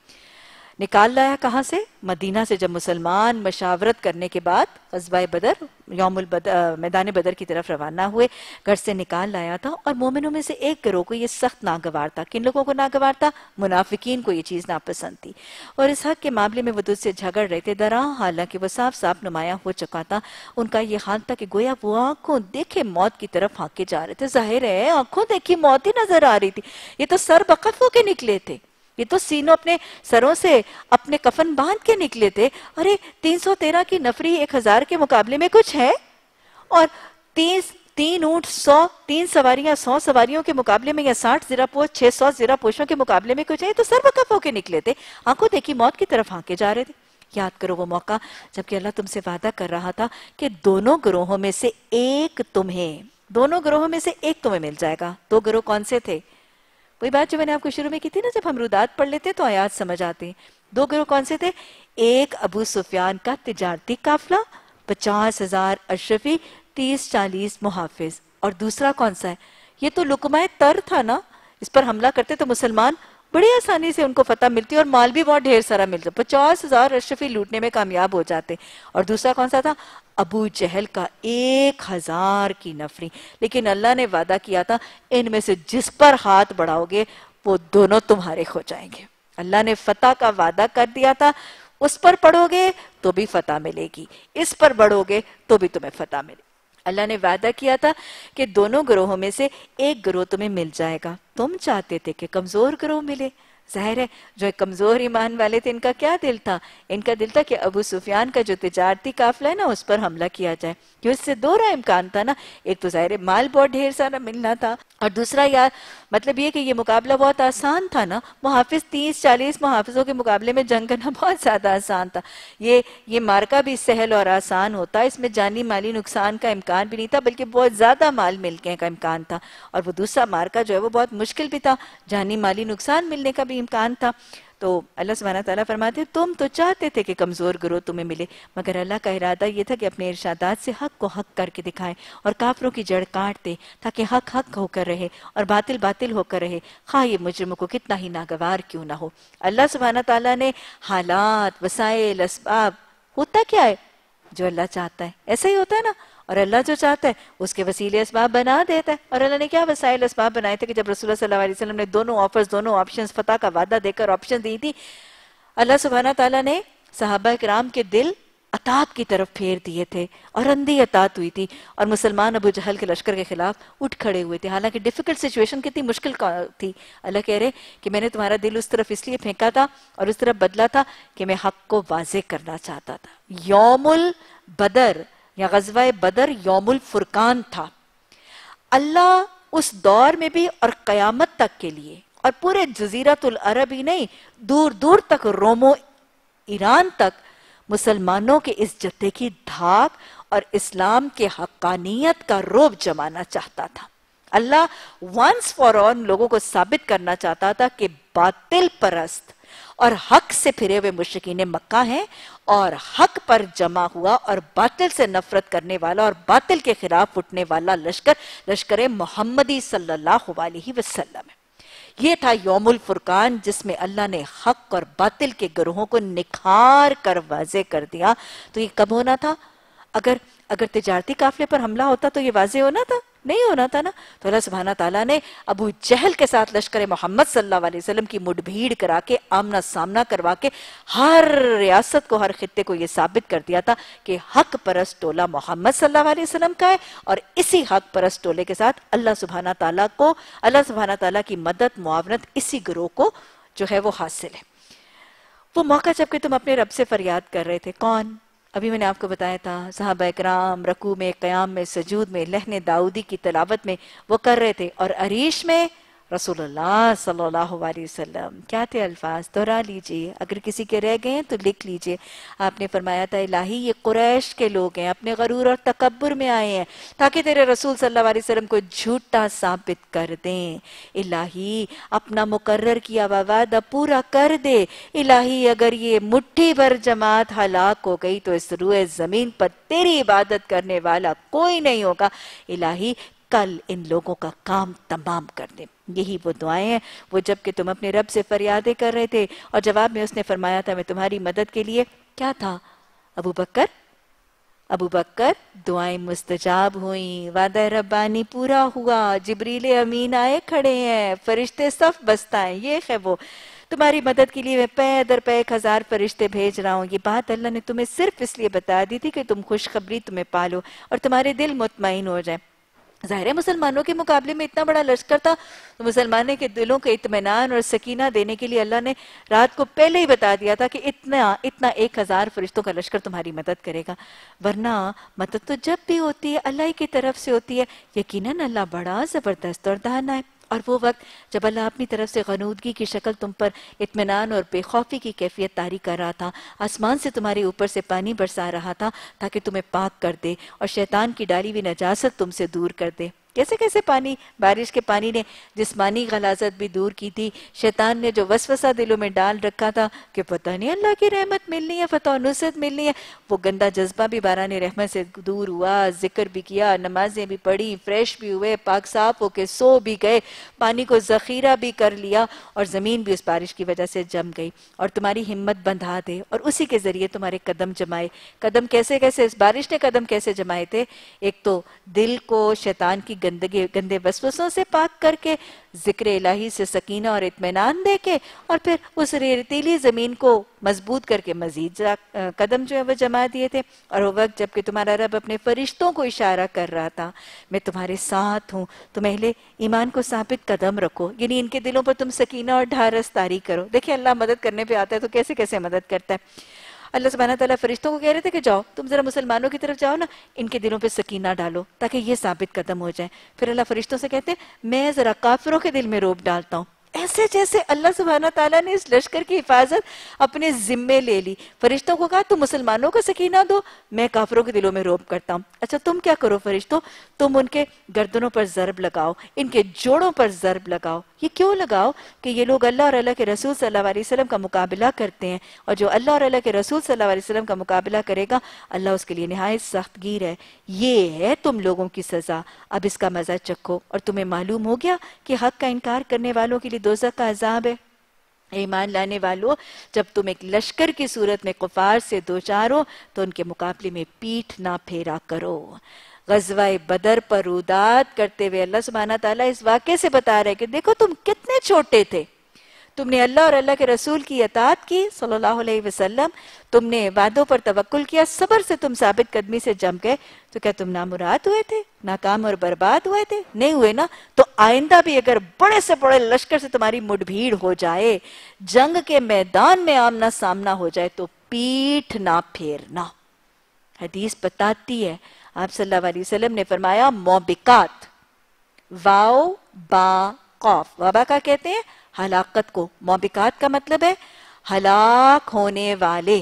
نکال لایا کہاں سے؟ مدینہ سے جب مسلمان مشاورت کرنے کے بعد غزوہ بدر یوم البدر میدان بدر کی طرف روانہ ہوئے، گھر سے نکال لایا تھا، اور مومنوں میں سے ایک گروہ کو یہ سخت ناگوار تھا۔ کن لوگوں کو ناگوار تھا؟ منافقین کو یہ چیز ناپسند تھی، اور اس حق کے معاملے میں وہ تجھ سے جھگڑ رہے تھے، درا حالانکہ وہ صاف صاف نمایاں ہو چکا تھا۔ ان کا یہ حال تھا کہ گویا وہ آنکھوں دیکھے موت کی طرف ہانکے جا رہے تھے۔ ظاہر ہے آنکھوں دیکھی موت ہی نظر آ رہی تھی، یہ تو سر بقف ہو کے نکلے تھے، یہ تو سینوں اپنے سروں سے اپنے کفن باندھ کے نکلے تھے۔ ارے تین سو تیرہ کی نفری ایک ہزار کے مقابلے میں کچھ ہے، اور تیس تین اونٹ سو تین سواریاں سو سواریوں کے مقابلے میں، یا ساٹھ زیرہ پوش چھ سو زیرہ پوشوں کے مقابلے میں کچھ ہے، تو سر وقف ہو کے نکلے تھے، آنکھوں دیکھی موت کی طرف ہانکے جا رہے تھے۔ یاد کرو وہ موقع جبکہ اللہ تم سے وعدہ کر رہا تھا کہ دونوں گروہوں میں سے ایک تمہیں دونوں گروہوں میں سے ایک تمہیں مل جائے گا۔ دو گروہ کون سے تھے؟ وہی بات جو میں نے آپ کو شروع میں کی تھی نا، جب ہم رودات پڑھ لیتے تو آیات سمجھ آتے ہیں۔ دو گروہ کون سے تھے؟ ایک ابو سفیان کا تجارتی قافلہ، پچاس ہزار اشرفی، تیس چالیس محافظ، اور دوسرا کون سا ہے؟ یہ تو لقمہ تر تھا نا، اس پر حملہ کرتے تو مسلمان بڑی آسانی سے ان کو فتح ملتی اور مال بھی بہت ڈھیر سارا ملتا، پچاس ہزار اشرفی لوٹنے میں کامیاب ہو جاتے۔ اور دوسرا کون سا تھا؟ ابو جہل کا ایک ہزار کی نفری۔ لیکن اللہ نے وعدہ کیا تھا ان میں سے جس پر ہاتھ بڑھاؤ گے وہ دونوں تمہارے ہو جائیں گے۔ اللہ نے فتح کا وعدہ کر دیا تھا، اس پر پڑھو گے تو بھی فتح ملے گی، اس پر بڑھو گے تو بھی تمہیں فتح ملے گی۔ اللہ نے وعدہ کیا تھا کہ دونوں گروہوں میں سے ایک گروہ تمہیں مل جائے گا۔ تم چاہتے تھے کہ کمزور گروہ ملے، ظاہر ہے جو کمزور ایمان والے تھے ان کا کیا دل تھا؟ ان کا دل تھا کہ ابو سفیان کا جو تجارتی قافلہ ہے نا اس پر حملہ کیا جائے، کیوں اس سے دو رہا امکان تھا نا، ایک تو ظاہر ہے مال بہت ڈھیر سارا ملنا تھا، اور دوسرا یار مطلب یہ کہ یہ مقابلہ بہت آسان تھا نا، محافظ تیس چالیس محافظوں کے مقابلے میں جنگ کرنا بہت زیادہ آسان تھا، یہ یہ مارکا بھی سہل اور آسان ہوتا، اس میں جانی مالی نقصان کا امکان بھی نہیں تھا بلکہ بہت زیادہ مال ملنے کا امکان تھا، اور وہ دوسرا مارکا جو ہے وہ بہت مشکل بھی تھا، جانی مالی نقصان ملنے کا بھی امکان تھا۔ تو اللہ سبحانہ تعالیٰ فرماتے تم تو چاہتے تھے کہ کمزور گروہ تمہیں ملے، مگر اللہ کا ارادہ یہ تھا کہ اپنے ارشادات سے حق کو حق کر کے دکھائیں اور کافروں کی جڑ کاٹ دے تاکہ حق حق ہو کر رہے اور باطل باطل ہو کر رہے، خواہ یہ مجرموں کو کتنا ہی ناگوار کیوں نہ ہو۔ اللہ سبحانہ تعالیٰ نے حالات، وسائل، اسباب، ہوتا کیا ہے جو اللہ چاہتا ہے ایسا ہی ہوتا ہے نا، اور اللہ جو چاہتا ہے اس کے وسیلے اسباب بنا دیتا ہے۔ اور اللہ نے کیا وسائل اسباب بنائے تھے کہ جب رسول اللہ صلی اللہ علیہ وسلم نے دونوں آفرز، دونوں آپشنز، فتح کا وعدہ دے کر آپشن دی تھی، اللہ سبحانہ تعالیٰ نے صحابہ کرام کے دل اطاعت کی طرف پھیر دیے تھے اور اندھی اطاعت ہوئی تھی، اور مسلمان ابو جہل کے لشکر کے خلاف اٹھ کھڑے ہوئے تھے، حالانکہ ڈیفیکلٹ سچویشن کتنی مشکل تھی۔ اللہ کہہ رہے کہ میں نے تمہارا دل اس طرف اس لیے پھینکا تھا اور اس طرف بدلا تھا کہ میں حق کو واضح کرنا چاہتا تھا۔ یوم البدر یا غزوہ بدر یوم الفرقان تھا۔ اللہ اس دور میں بھی اور قیامت تک کے لیے اور پورے جزیرۃ العرب ہی نہیں، دور دور تک روم و ایران تک مسلمانوں کے اس جتھے کی دھاک اور اسلام کے حقانیت کا رعب جمانا چاہتا تھا۔ اللہ ونس فار آل لوگوں کو ثابت کرنا چاہتا تھا کہ باطل پرست اور حق سے پھرے ہوئے مشرکین مکہ ہیں، اور حق پر جمع ہوا اور باطل سے نفرت کرنے والا اور باطل کے خلاف اٹھنے والا لشکر لشکر محمدی صلی اللہ علیہ وسلم ہے۔ یہ تھا یوم الفرقان جس میں اللہ نے حق اور باطل کے گروہوں کو نکھار کر واضح کر دیا۔ تو یہ کب ہونا تھا؟ اگر اگر تجارتی قافلے پر حملہ ہوتا تو یہ واضح ہونا تھا؟ نہیں ہونا تھا نا۔ تو اللہ سبحانہ تعالیٰ نے ابو جہل کے ساتھ لشکر محمد صلی اللہ علیہ وسلم کی مڈ بھیڑ کرا کے آمنا سامنا کروا کے ہر ریاست کو، ہر خطے کو یہ ثابت کر دیا تھا کہ حق پرست ٹولہ محمد صلی اللہ علیہ وسلم کا ہے، اور اسی حق پرست ٹولے کے ساتھ اللہ سبحانہ تعالیٰ کو اللہ سبحانہ تعالیٰ کی مدد، معاونت اسی گروہ کو جو ہے وہ حاصل ہے۔ وہ موقع جب کہ تم اپنے رب سے فریاد کر رہے تھے، کون؟ ابھی میں نے آپ کو بتایا تھا صحابہ اکرام رکوع میں، قیام میں، سجود میں، لحن داؤدی کی تلاوت میں وہ کر رہے تھے، اور عریش میں रसूलुल्लाह सल्लल्लाहु अलैहि वसल्लम क्या थे अल्फाज, दोहरा लीजिए, अगर किसी के रह गए हैं तो लिख लीजिए। आपने फरमाया था इलाही ये कुरैश के लोग हैं, अपने गरूर और तकब्बुर में आए हैं ताकि तेरे रसूल सल्लल्लाहु अलैहि वसल्लम को झूठा साबित कर दें। इलाही अपना मुकर्रर किया हुआ वादा पूरा कर दे। इलाही अगर ये मुट्ठी भर जमात हलाक हो गई तो इस रुए जमीन पर तेरी इबादत करने वाला कोई नहीं होगा। इलाही कल इन लोगों का काम तमाम कर दे। यही वो दुआएं हैं वो जब कि तुम अपने रब से फरियादें कर रहे थे और जवाब में उसने फरमाया था मैं तुम्हारी मदद के लिए क्या था अबू बकर। अबू बकर दुआएं मुस्तजाब हुई, वादा रब्बानी पूरा हुआ, जिब्रील अमीन आए खड़े हैं, फरिश्ते सफ बस्ताएं, ये है वो तुम्हारी मदद के लिए मैं पे दर पे एक हजार फरिश्ते भेज रहा हूँ। ये बात अल्लाह ने तुम्हें सिर्फ इसलिए बता दी थी कि तुम खुशखबरी तुम्हें पालो और तुम्हारे दिल मुतमईन हो जाए। ज़ाहिर है मुसलमानों के मुकाबले में इतना बड़ा लश्कर था तो मुसलमानों के दिलों को इत्मीनान और सकीना देने के लिए अल्लाह ने रात को पहले ही बता दिया था कि इतना इतना एक हजार फरिश्तों का लश्कर तुम्हारी मदद करेगा। वरना मदद तो जब भी होती है अल्लाह ही की तरफ से होती है। यकीनन अल्लाह बड़ा जबरदस्त और दाना है। और वो वक्त जब अल्लाह अपनी तरफ से गनूदगी की शक्ल तुम पर इत्मीनान और बेखौफी की कैफियत तारी कर रहा था, आसमान से तुम्हारे ऊपर से पानी बरसा रहा था ताकि तुम्हें पाक कर दे और शैतान की डाली हुई नजासत तुमसे दूर कर दे। कैसे कैसे पानी, बारिश के पानी ने जिस्मानी गलाजत भी दूर की थी। शैतान ने जो वसवसा दिलों में डाल रखा था कि पता नहीं अल्लाह की रहमत मिलनी है, फतह और नुसरत मिलनी है, वो गंदा जज्बा भी बारान रहमत से दूर हुआ। जिक्र भी किया, नमाजें भी पढ़ी, फ्रेश भी हुए, पाक साफ होके सो भी गए, पानी को जखीरा भी कर लिया और जमीन भी उस बारिश की वजह से जम गई और तुम्हारी हिम्मत बंधा दे और उसी के जरिए तुम्हारे कदम जमाए। कदम कैसे कैसे, इस बारिश ने कदम कैसे जमाए थे? एक तो दिल को शैतान की गंदगी गंदे वसवसों से पाक करके, जिक्र इलाही से सकीना और इत्मीनान देके और फिर उस रेतीली जमीन को मजबूत करके मजीद कदम जो है वो जमा दिए थे। और वो वक्त जबकि तुम्हारा रब अपने फरिश्तों को इशारा कर रहा था मैं तुम्हारे साथ हूँ, तुम अहले ईमान को साबित कदम रखो, यानी इनके दिलों पर तुम सकीना और ढारस तारी करो। देखिए अल्लाह मदद करने पे आता है तो कैसे कैसे मदद करता है। अल्लाह सुब्हानहू तआला फरिश्तों को कह रहे थे कि जाओ तुम जरा मुसलमानों की तरफ जाओ ना, इनके दिलों पे सकीना डालो ताकि ये साबित कदम हो जाए। फिर अल्लाह फरिश्तों से कहते हैं मैं जरा काफिरों के दिल में रोब डालता हूँ। ऐसे जैसे अल्लाह सुब्हानहू तआला ने इस लश्कर की हिफाजत अपने जिम्मे ले ली। फरिश्तों को कहा तुम मुसलमानों को सकीना दो, मैं काफिरों के दिलों में रोब करता हूँ। अच्छा तुम क्या करो फरिश्तों, तुम उनके गर्दनों पर जरब लगाओ, इनके जोड़ों पर जरब लगाओ। ये क्यों लगाओ कि ये लोग अल्लाह और अल्लाह के रसूल सल्लल्लाहु अलैहि वसल्लम का मुकाबला करते हैं और जो अल्लाह और अल्लाह के रसूल सल्लल्लाहु अलैहि वसल्लम का मुकाबला करेगा अल्लाह उसके लिए निहायत सख्तगीर है। ये है तुम लोगों की सजा, अब इसका मजा चखो। और तुम्हें मालूम हो गया कि हक का इनकार करने वालों के लिए दोज़ख का अजाब है। ईमान लाने वालों, जब तुम एक लश्कर की सूरत में कुफार से दो चार हो तो उनके मुकाबले में पीठ ना फेरा करो। गज़वाए बदर पर उदाद करते हुए अल्लाह सुब्हानहू तआला इस वाक़े से बता रहे कि देखो तुम कितने छोटे थे, तुमने अल्लाह और अल्लाह के रसूल की अताअत की सल्लल्लाहु अलैहि वसल्लम, तुमने वादों पर तवक्कुल किया, सब्र से तुम साबित कदमी से जम गए, तो क्या तुम नामुराद हुए थे, नाकाम और बर्बाद हुए थे? नहीं हुए ना। तो आइंदा भी अगर बड़े से बड़े लश्कर से तुम्हारी मुठभीड़ हो जाए, जंग के मैदान में आमना सामना हो जाए तो पीठ ना फेरना। हदीस बताती है आप सल्लल्लाहु अलैहि वसल्लम ने फरमाया मौबिकात, वाओ बा कौफ, वाबा का कहते हैं हलाकत को, मौबिकात का मतलब है हलाक होने वाले,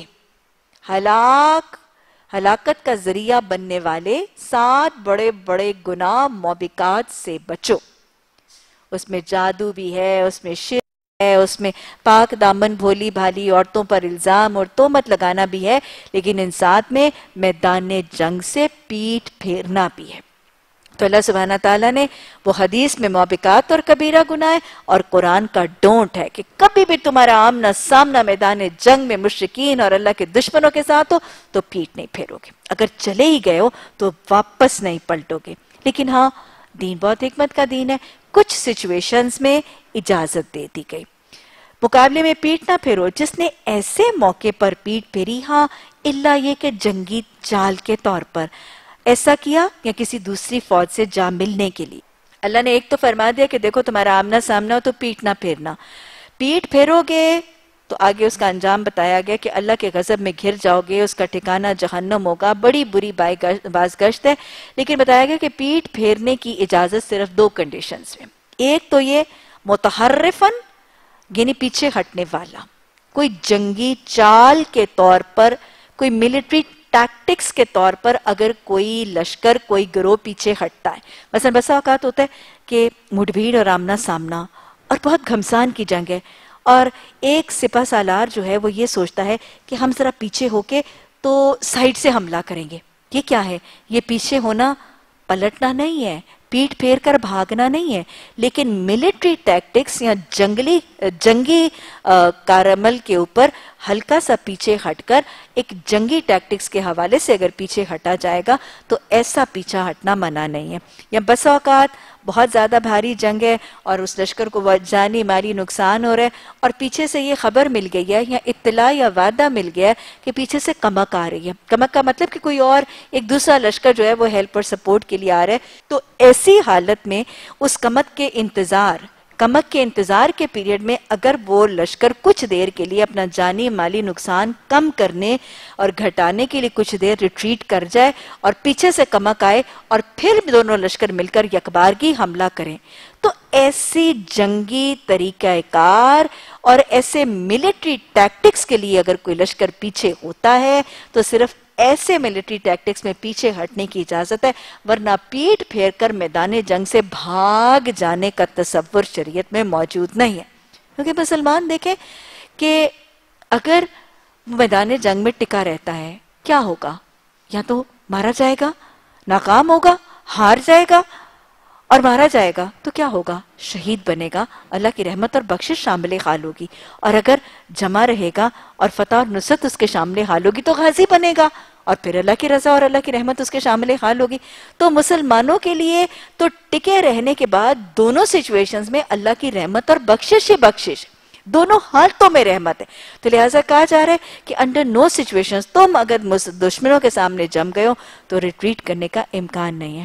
हलाक हलाकत का जरिया बनने वाले सात बड़े बड़े गुनाह मौबिकात से बचो। उसमें जादू भी है, उसमें शिर्क है, उसमें पाक दामन भोली भाली औरतों पर इल्जाम और तोहमत लगाना भी है, लेकिन इन साथ में मैदान जंग से पीठ फेरना भी है। तो अल्लाह सुब्हानहू तआला ने वो हदीस में मौबिकात और कबीरा गुनाह और कुरान का डोंट है कि कभी भी तुम्हारा आमना सामना मैदान जंग में मुश्रिकीन और अल्लाह के दुश्मनों के साथ हो तो पीठ नहीं फेरोगे, अगर चले ही गए हो तो वापस नहीं पलटोगे। लेकिन हाँ, दीन बहुत हिकमत का दीन है, कुछ सिचुएशंस में इजाजत दे दी गई। मुकाबले में पीठ ना फेरो, जिसने ऐसे मौके पर पीठ फेरी, हाँ इल्ला ये कि जंगी चाल के तौर पर ऐसा किया या किसी दूसरी फौज से जा मिलने के लिए। अल्लाह ने एक तो फरमा दिया कि देखो तुम्हारा आमना सामना हो तो पीठ ना फेरना, पीठ फेरोगे तो आगे उसका अंजाम बताया गया कि अल्लाह के गजब में घिर जाओगे, उसका ठिकाना जहन्नम होगा, बड़ी बुरी बाज़गश्त है। लेकिन बताया गया कि पीठ फेरने की इजाजत सिर्फ दो कंडीशंस में, एक तो ये متحرفن یعنی پیچھے ہٹنے والا، کوئی جنگی چال کے طور پر، کوئی ملٹری ٹیکٹکس کے طور پر اگر کوئی لشکر، کوئی گروہ پیچھے ہٹتا ہے. مثلا بسا اوقات ہوتا ہے کہ مٹ بھیڑ اور آمنا سامنا اور بہت گھمسان کی جنگ ہے، اور ایک سپہ سالار جو ہے وہ یہ سوچتا ہے کہ ہم ذرا پیچھے ہو کے تو سائیڈ سے حملہ کریں گے. یہ کیا ہے؟ یہ پیچھے ہونا پلٹنا نہیں ہے، پیٹ پھیر کر بھاگنا نہیں ہے، لیکن ملٹری ٹیکٹکس یا جنگلی جنگی کارعمل کے اوپر ہلکا سا پیچھے ہٹ کر ایک جنگی ٹیکٹکس کے حوالے سے اگر پیچھے ہٹا جائے گا تو ایسا پیچھا ہٹنا منع نہیں ہے. یا بس اوقات بہت زیادہ بھاری جنگ ہے اور اس لشکر کو جانی مالی نقصان ہو رہا ہے، اور پیچھے سے یہ خبر مل گئی ہے یا اطلاع یا وعدہ مل گیا ہے کہ پیچھے سے کمک آ رہی ہے. کمک کا مطلب کہ کوئی اور ایک دوسرا لشکر جو ہے وہ ہیلپ اور سپورٹ کے لیے آ رہا ہے. تو ایسی حالت میں اس کمک کے انتظار کمک کے انتظار کے پیریڈ میں اگر وہ لشکر کچھ دیر کے لیے اپنا جانی مالی نقصان کم کرنے اور گھٹانے کے لیے کچھ دیر ریٹریٹ کر جائے اور پیچھے سے کمک آئے اور پھر دونوں لشکر مل کر یکبارگی حملہ کریں، تو ایسی جنگی طریقہ کار اور ایسے ملٹری ٹیکٹکس کے لیے اگر کوئی لشکر پیچھے ہوتا ہے تو صرف ایسے ملٹری ٹیکٹکس میں پیچھے ہٹنے کی اجازت ہے، ورنہ پیٹ پھیر کر میدان جنگ سے بھاگ جانے کا تصور شریعت میں موجود نہیں ہے. کیونکہ مسلمان دیکھیں کہ اگر میدان جنگ میں ٹکا رہتا ہے کیا ہوگا؟ یا تو مارا جائے گا، ناکام ہوگا، ہار جائے گا، اور مارا جائے گا تو کیا ہوگا؟ شہید بنے گا، اللہ کی رحمت اور بخشش شامل حال ہوگی. اور اگر جمع رہے گا اور فتح اور نصرت اس کے شامل حال ہوگی تو غازی بنے گا، اور پھر اللہ کی رضا اور اللہ کی رحمت اس کے شامل حال ہوگی. تو مسلمانوں کے لیے تو ٹکے رہنے کے بعد دونوں سچویشنز میں اللہ کی رحمت اور بخشش ہی بخشش، دونوں حالتوں میں رحمت ہے. تو لہٰذا کہا جا رہا ہے کہ انڈر نو سچویشنز تم اگر دشمنوں کے سامنے جم گئے ہو تو ریٹریٹ کرنے کا امکان نہیں ہے.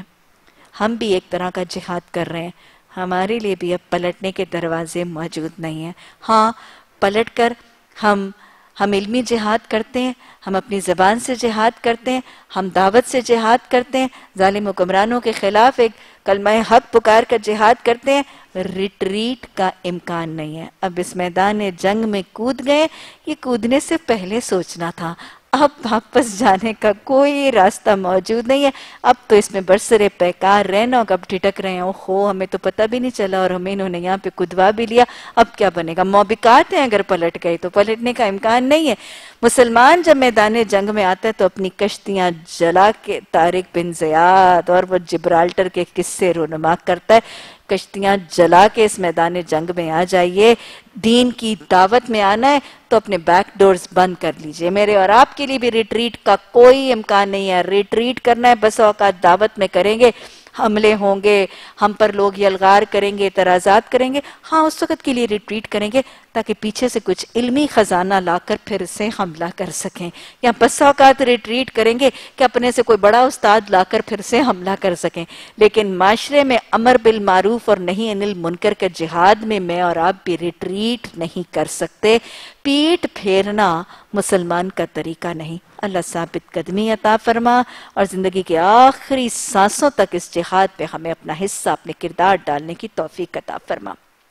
ہم بھی ایک طرح کا جہاد کر رہے ہیں، ہمارے لیے بھی اب پلٹنے کے دروازے موجود نہیں ہیں. ہاں پلٹ کر ہم ہم علمی جہاد کرتے ہیں، ہم اپنی زبان سے جہاد کرتے ہیں، ہم دعوت سے جہاد کرتے ہیں، ظالم حکمرانوں کے خلاف ایک کلمہ حق پکار کر جہاد کرتے ہیں. ریٹریٹ کا امکان نہیں ہے. اب اس میدان جنگ میں کود گئے، یہ کودنے سے پہلے سوچنا تھا. اب واپس جانے کا کوئی راستہ موجود نہیں ہے. اب تو اس میں برسر پیکار رہنا، کب ٹھٹک رہے ہیں اوہو ہمیں تو پتہ بھی نہیں چلا اور ہمیں انہوں نے یہاں پہ کدوا بھی لیا، اب کیا بنے گا؟ موبقات ہیں، اگر پلٹ گئے تو پلٹنے کا امکان نہیں ہے. مسلمان جب میدان جنگ میں آتا ہے تو اپنی کشتیاں جلا کے، طارق بن زیاد اور وہ جبرالٹر کے قصے رونما کرتا ہے، کشتیاں جلا کے اس میدان جنگ میں آ جائیے. دین کی دعوت میں آنا ہے تو اپنے بیک ڈورز بند کر لیجئے. میرے اور آپ کے لیے بھی ریٹریٹ کا کوئی امکان نہیں ہے. ریٹریٹ کرنا ہے بس اوقات دعوت میں کریں گے، حملے ہوں گے، ہم پر لوگ یلغار کریں گے، اعتراضات کریں گے، ہاں اس وقت کے لیے ریٹریٹ کریں گے تاکہ پیچھے سے کچھ علمی خزانہ لا کر پھر سے حملہ کر سکیں. یا بس اوقات ریٹریٹ کریں گے کہ اپنے سے کوئی بڑا استاد لا کر پھر سے حملہ کر سکیں. لیکن معاشرے میں امر بالمعروف اور نہی عن المنکر کے جہاد میں میں اور آپ بھی ریٹریٹ نہیں کر سکتے. پیٹ پھیرنا مسلمان کا طریقہ نہیں. اللہ ثابت قدمی عطا فرما اور زندگی کے آخری سانسوں تک اس جہاد پہ ہمیں اپنا حصہ، اپنے کردار ڈالنے کی توفیق عطا فرما.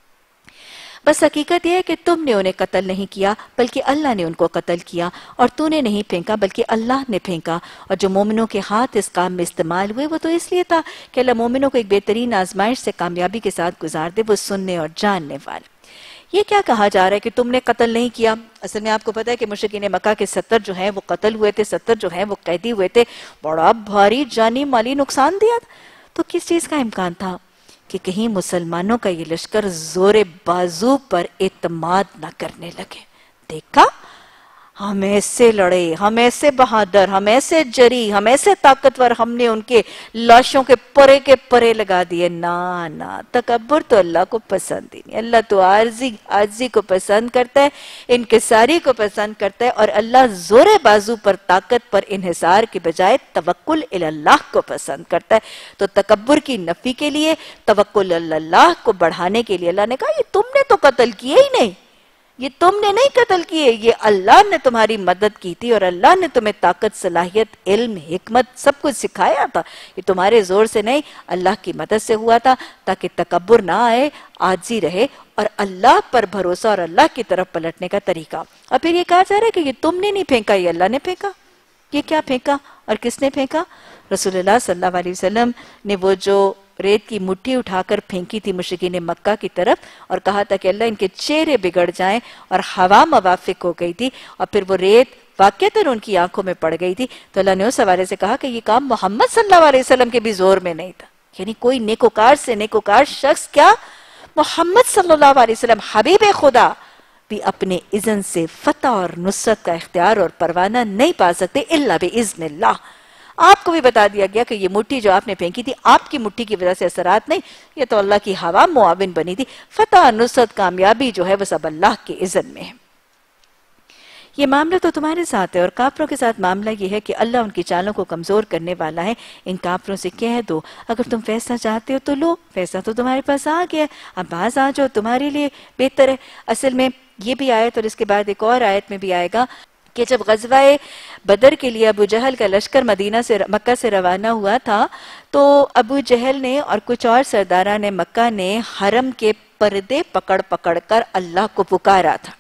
بس حقیقت یہ ہے کہ تم نے انہیں قتل نہیں کیا بلکہ اللہ نے ان کو قتل کیا، اور تو نے نہیں پھینکا بلکہ اللہ نے پھینکا. اور جو مومنوں کے ہاتھ اس کام میں استعمال ہوئے وہ تو اس لیے تھا کہ اللہ مومنوں کو ایک بہترین آزمائش سے کامیابی کے ساتھ گزار دے. وہ سننے اور جاننے والے. یہ کیا کہا جا رہا ہے کہ تم نے قتل نہیں کیا؟ اصل میں آپ کو پتا ہے کہ مشرکین مکہ کے ستر جو ہیں وہ قتل ہوئے تھے، ستر جو ہیں وہ قیدی ہوئے تھے، بڑا بھاری جانی مالی نقصان دیا. تو کس چیز کا امکان تھا؟ کہ کہیں مسلمانوں کا یہ لشکر زور بازو پر اعتماد نہ کرنے لگے. دیکھا ہم ایسے لڑے، ہم ایسے بہادر، ہم ایسے جری، ہم ایسے طاقتور، ہم نے ان کے لاشوں کے پرے کے پرے لگا دیے. نا نا تکبر تو اللہ کو پسند ہی نہیں. اللہ تو عارضی عاجزی کو پسند کرتا ہے، انکساری کو پسند کرتا ہے، اور اللہ زور بازو پر، طاقت پر انحصار کے بجائے توکل اللہ کو پسند کرتا ہے. تو تکبر کی نفی کے لیے، توکل اللہ کو بڑھانے کے لیے اللہ نے کہا یہ تم نے تو قتل کیے ہی نہیں، یہ تم نے نہیں قتل کیے، یہ اللہ نے تمہاری مدد کی تھی اور اللہ نے تمہیں طاقت، صلاحیت، علم، حکمت سب کچھ سکھایا تھا، یہ تمہارے زور سے نہیں اللہ کی مدد سے ہوا تھا، تاکہ تکبر نہ آئے، عاجزی رہے اور اللہ پر بھروسہ اور اللہ کی طرف پلٹنے کا طریقہ۔ اور پھر یہ کہا جا رہا ہے کہ یہ تم نے نہیں پھینکا، یہ اللہ نے پھینکا۔ یہ کیا پھینکا اور کس نے پھینکا؟ رسول اللہ صلی اللہ علیہ وسلم نے وہ جو ریت کی مٹھی اٹھا کر پھینکی تھی مشرکین مکہ کی طرف اور کہا تھا کہ اللہ ان کے چہرے بگڑ جائیں، اور ہوا موافق ہو گئی تھی اور پھر وہ ریت واقعتاً ان کی آنکھوں میں پڑ گئی تھی، تو اللہ نے اس حوالے سے کہا کہ یہ کام محمد صلی اللہ علیہ وسلم کے بھی زور میں نہیں تھا۔ یعنی کوئی نیکوکار سے نیکوکار شخص کیا، محمد صلی اللہ علیہ وسلم حبیب خدا بھی اپنے اذن سے فتح اور نصرت کا اختیار اور پروانہ نہیں پا سکتے الا باذن اللہ۔ آپ کو بھی بتا دیا گیا کہ یہ مٹھی جو آپ نے پھینکی تھی، آپ کی مٹھی کی وجہ سے اثرات نہیں، یہ تو اللہ کی ہوا معاون بنی تھی۔ فتح، نصرت، کامیابی جو ہے وہ سب اللہ کے اذن میں ہے۔ یہ معاملہ تو تمہارے ساتھ ہے، اور کافروں کے ساتھ معاملہ یہ ہے کہ اللہ ان کی چالوں کو کمزور کرنے والا ہے۔ ان کافروں سے کہہ دو اگر تم فیصلہ چاہتے ہو تو لو، فیصلہ تو تمہارے پاس آ گیا ہے، اب باز آ جاؤ، تمہارے لیے بہتر ہے۔ اصل میں یہ بھی آیت اور اس کے بعد ایک اور آیت میں بھی آئے گا کہ جب غزوہ بدر کے لیے ابو جہل کا لشکر مدینہ سے مکہ سے روانہ ہوا تھا تو ابو جہل نے اور کچھ اور سرداران مکہ نے حرم کے پردے پکڑ پکڑ کر اللہ کو پکارا تھا۔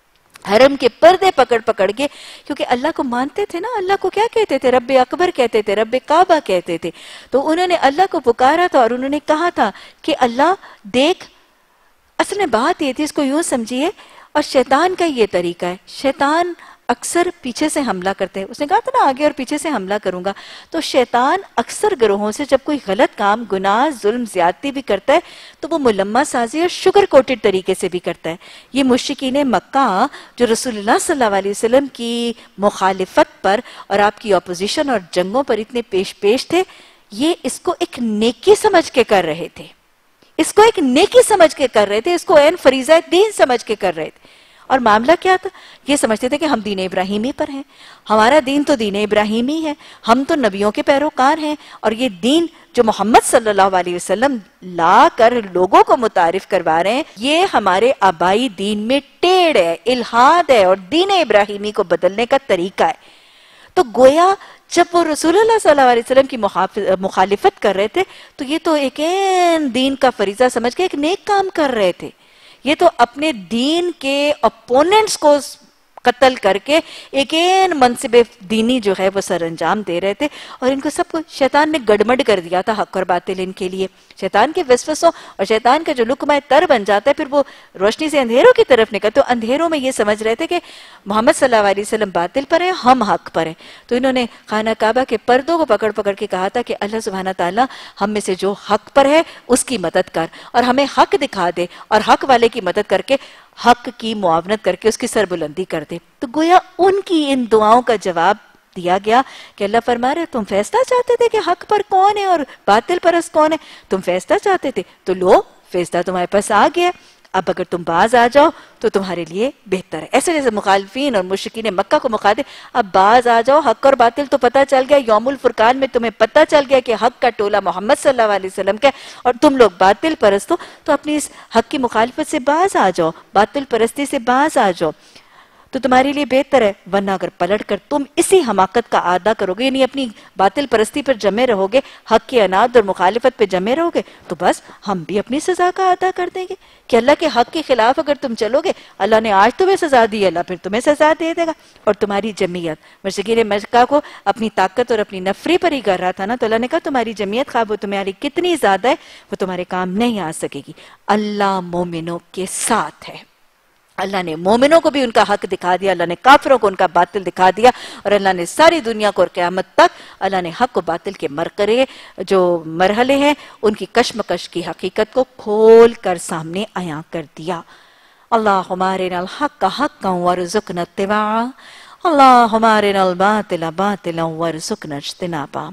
حرم کے پردے پکڑ پکڑ کے، کیونکہ اللہ کو مانتے تھے نا، اللہ کو کیا کہتے تھے؟ رب اکبر کہتے تھے، رب کعبہ کہتے تھے، تو انہوں نے اللہ کو پکارا تھا اور انہوں نے کہا تھا کہ اللہ دیکھ، اصل میں بات یہ تھی، اس کو یوں سمجھیے، اور شیطان کا یہ طریقہ ہے، شیطان اکثر پیچھے سے حملہ کرتے ہیں، اس نے کہا تھا نا آگے اور پیچھے سے حملہ کروں گا، تو شیطان اکثر گروہوں سے جب کوئی غلط کام، گناہ، ظلم، زیادتی بھی کرتا ہے تو وہ ملمہ سازی اور شگر کوٹڈ طریقے سے بھی کرتا ہے۔ یہ مشرکین مکہ جو رسول اللہ صلی اللہ علیہ وسلم کی مخالفت پر اور آپ کی اپوزیشن اور جنگوں پر اتنے پیش پیش تھے، یہ اس کو ایک نیکی سمجھ کے کر رہے تھے، اس کو ایک نیکی سمجھ کے کر رہے تھے، اس کو عین فریضہ دین سمجھ کے کر رہے تھے۔ اور معاملہ کیا تھا؟ یہ سمجھتے تھے کہ ہم دین ابراہیمی پر ہیں، ہمارا دین تو دین ابراہیمی ہے، ہم تو نبیوں کے پیروکار ہیں، اور یہ دین جو محمد صلی اللہ علیہ وسلم لا کر لوگوں کو متعارف کروا رہے ہیں، یہ ہمارے آبائی دین میں ٹیڑھ ہے، الحاد ہے، اور دین ابراہیمی کو بدلنے کا طریقہ ہے۔ تو گویا جب وہ رسول اللہ صلی اللہ علیہ وسلم کی مخالفت کر رہے تھے تو یہ تو ایک این دین کا فریضہ سمجھ کے ایک نیک کام کر رہے تھے، یہ تو اپنے دین کے اپوننٹس کو قتل کر کے ایک این منصب دینی جو ہے وہ سر انجام دے رہے تھے، اور ان کو سب کو شیطان نے گڑمڑ کر دیا تھا، حق اور باطل ان کے لیے۔ شیطان کے وسوسوں اور شیطان کا جو لقمہ تر بن جاتا ہے، پھر وہ روشنی سے اندھیروں کی طرف نکل، تو اندھیروں میں یہ سمجھ رہے تھے کہ محمد صلی اللہ علیہ وسلم باطل پر ہیں، ہم حق پر ہیں، تو انہوں نے خانہ کعبہ کے پردوں کو پکڑ پکڑ کے کہا تھا کہ اللہ سبحانہ تعالیٰ ہم میں سے جو حق پر ہے اس کی مدد کر، اور ہمیں حق دکھا دے، اور حق والے کی مدد کر کے حق کی معاونت کر کے اس کی سربلندی کر دے۔ تو گویا ان کی ان دعاؤں کا جواب دیا گیا کہ اللہ فرما رہے تم فیصلہ چاہتے تھے کہ حق پر کون ہے اور باطل پرست کون ہے، تم فیصلہ چاہتے تھے تو لو، فیصلہ تمہارے پاس آ گیا، اب اگر تم باز آ جاؤ تو تمہارے لیے بہتر ہے۔ ایسے جیسے مخالفین اور مشرکین مکہ کو مخاطب، اب باز آ جاؤ، حق اور باطل تو پتہ چل گیا، یوم الفرقان میں تمہیں پتہ چل گیا کہ حق کا ٹولہ محمد صلی اللہ علیہ وسلم کا، اور تم لوگ باطل پرست ہو، تو اپنی اس حق کی مخالفت سے باز آ جاؤ، باطل پرستی سے باز آ جاؤ، تو تمہارے لیے بہتر ہے، ورنہ اگر پلٹ کر تم اسی حماقت کا اعادہ کرو گے، یعنی اپنی باطل پرستی پر جمے رہو گے، حق کی عناد اور مخالفت پہ جمے رہو گے، تو بس ہم بھی اپنی سزا کا ادا کر دیں گے کہ اللہ کے حق کے خلاف اگر تم چلو گے، اللہ نے آج تمہیں سزا دی، اللہ پھر تمہیں سزا دے دے گا۔ اور تمہاری جمعیت، مشرکین مکہ کو اپنی طاقت اور اپنی نفری پر ہی کر رہا تھا نا، تو اللہ نے کہا تمہاری جمعیت خواب وہ تمہاری کتنی زیادہ ہے، وہ تمہارے کام نہیں آ سکے گی، اللہ مومنوں کے ساتھ ہے۔ اللہ نے مومنوں کو بھی ان کا حق دکھا دیا، اللہ نے کافروں کو ان کا باطل دکھا دیا، اور اللہ نے ساری دنیا کو اور قیامت تک اللہ نے حق و باطل کے مرکرے جو مرحلے ہیں ان کی کشمکش کی حقیقت کو کھول کر سامنے عیاں کر دیا۔ اللہم ارنا الحق حقا وارزقنا اتباعہ، اللہم ارنا الباطل باطلا وارزقنا اجتنابہ،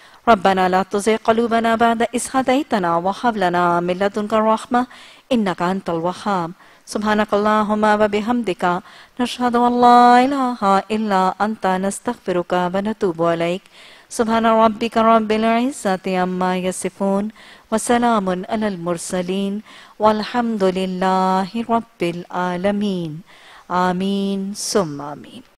ربنا لا تزغ قلوبنا بعد إذ هديتنا وهب لنا من لدنك رحمة إنك أنت الوهاب، سبحانك اللهم وبحمدك نشهد أن لا إله إلا أنت نستغفرك ونتوب إليك، سبحان ربک رب العزة عما یصفون وسلام علی المرسلین والحمد للہ رب العالمین. آمین ثم آمین.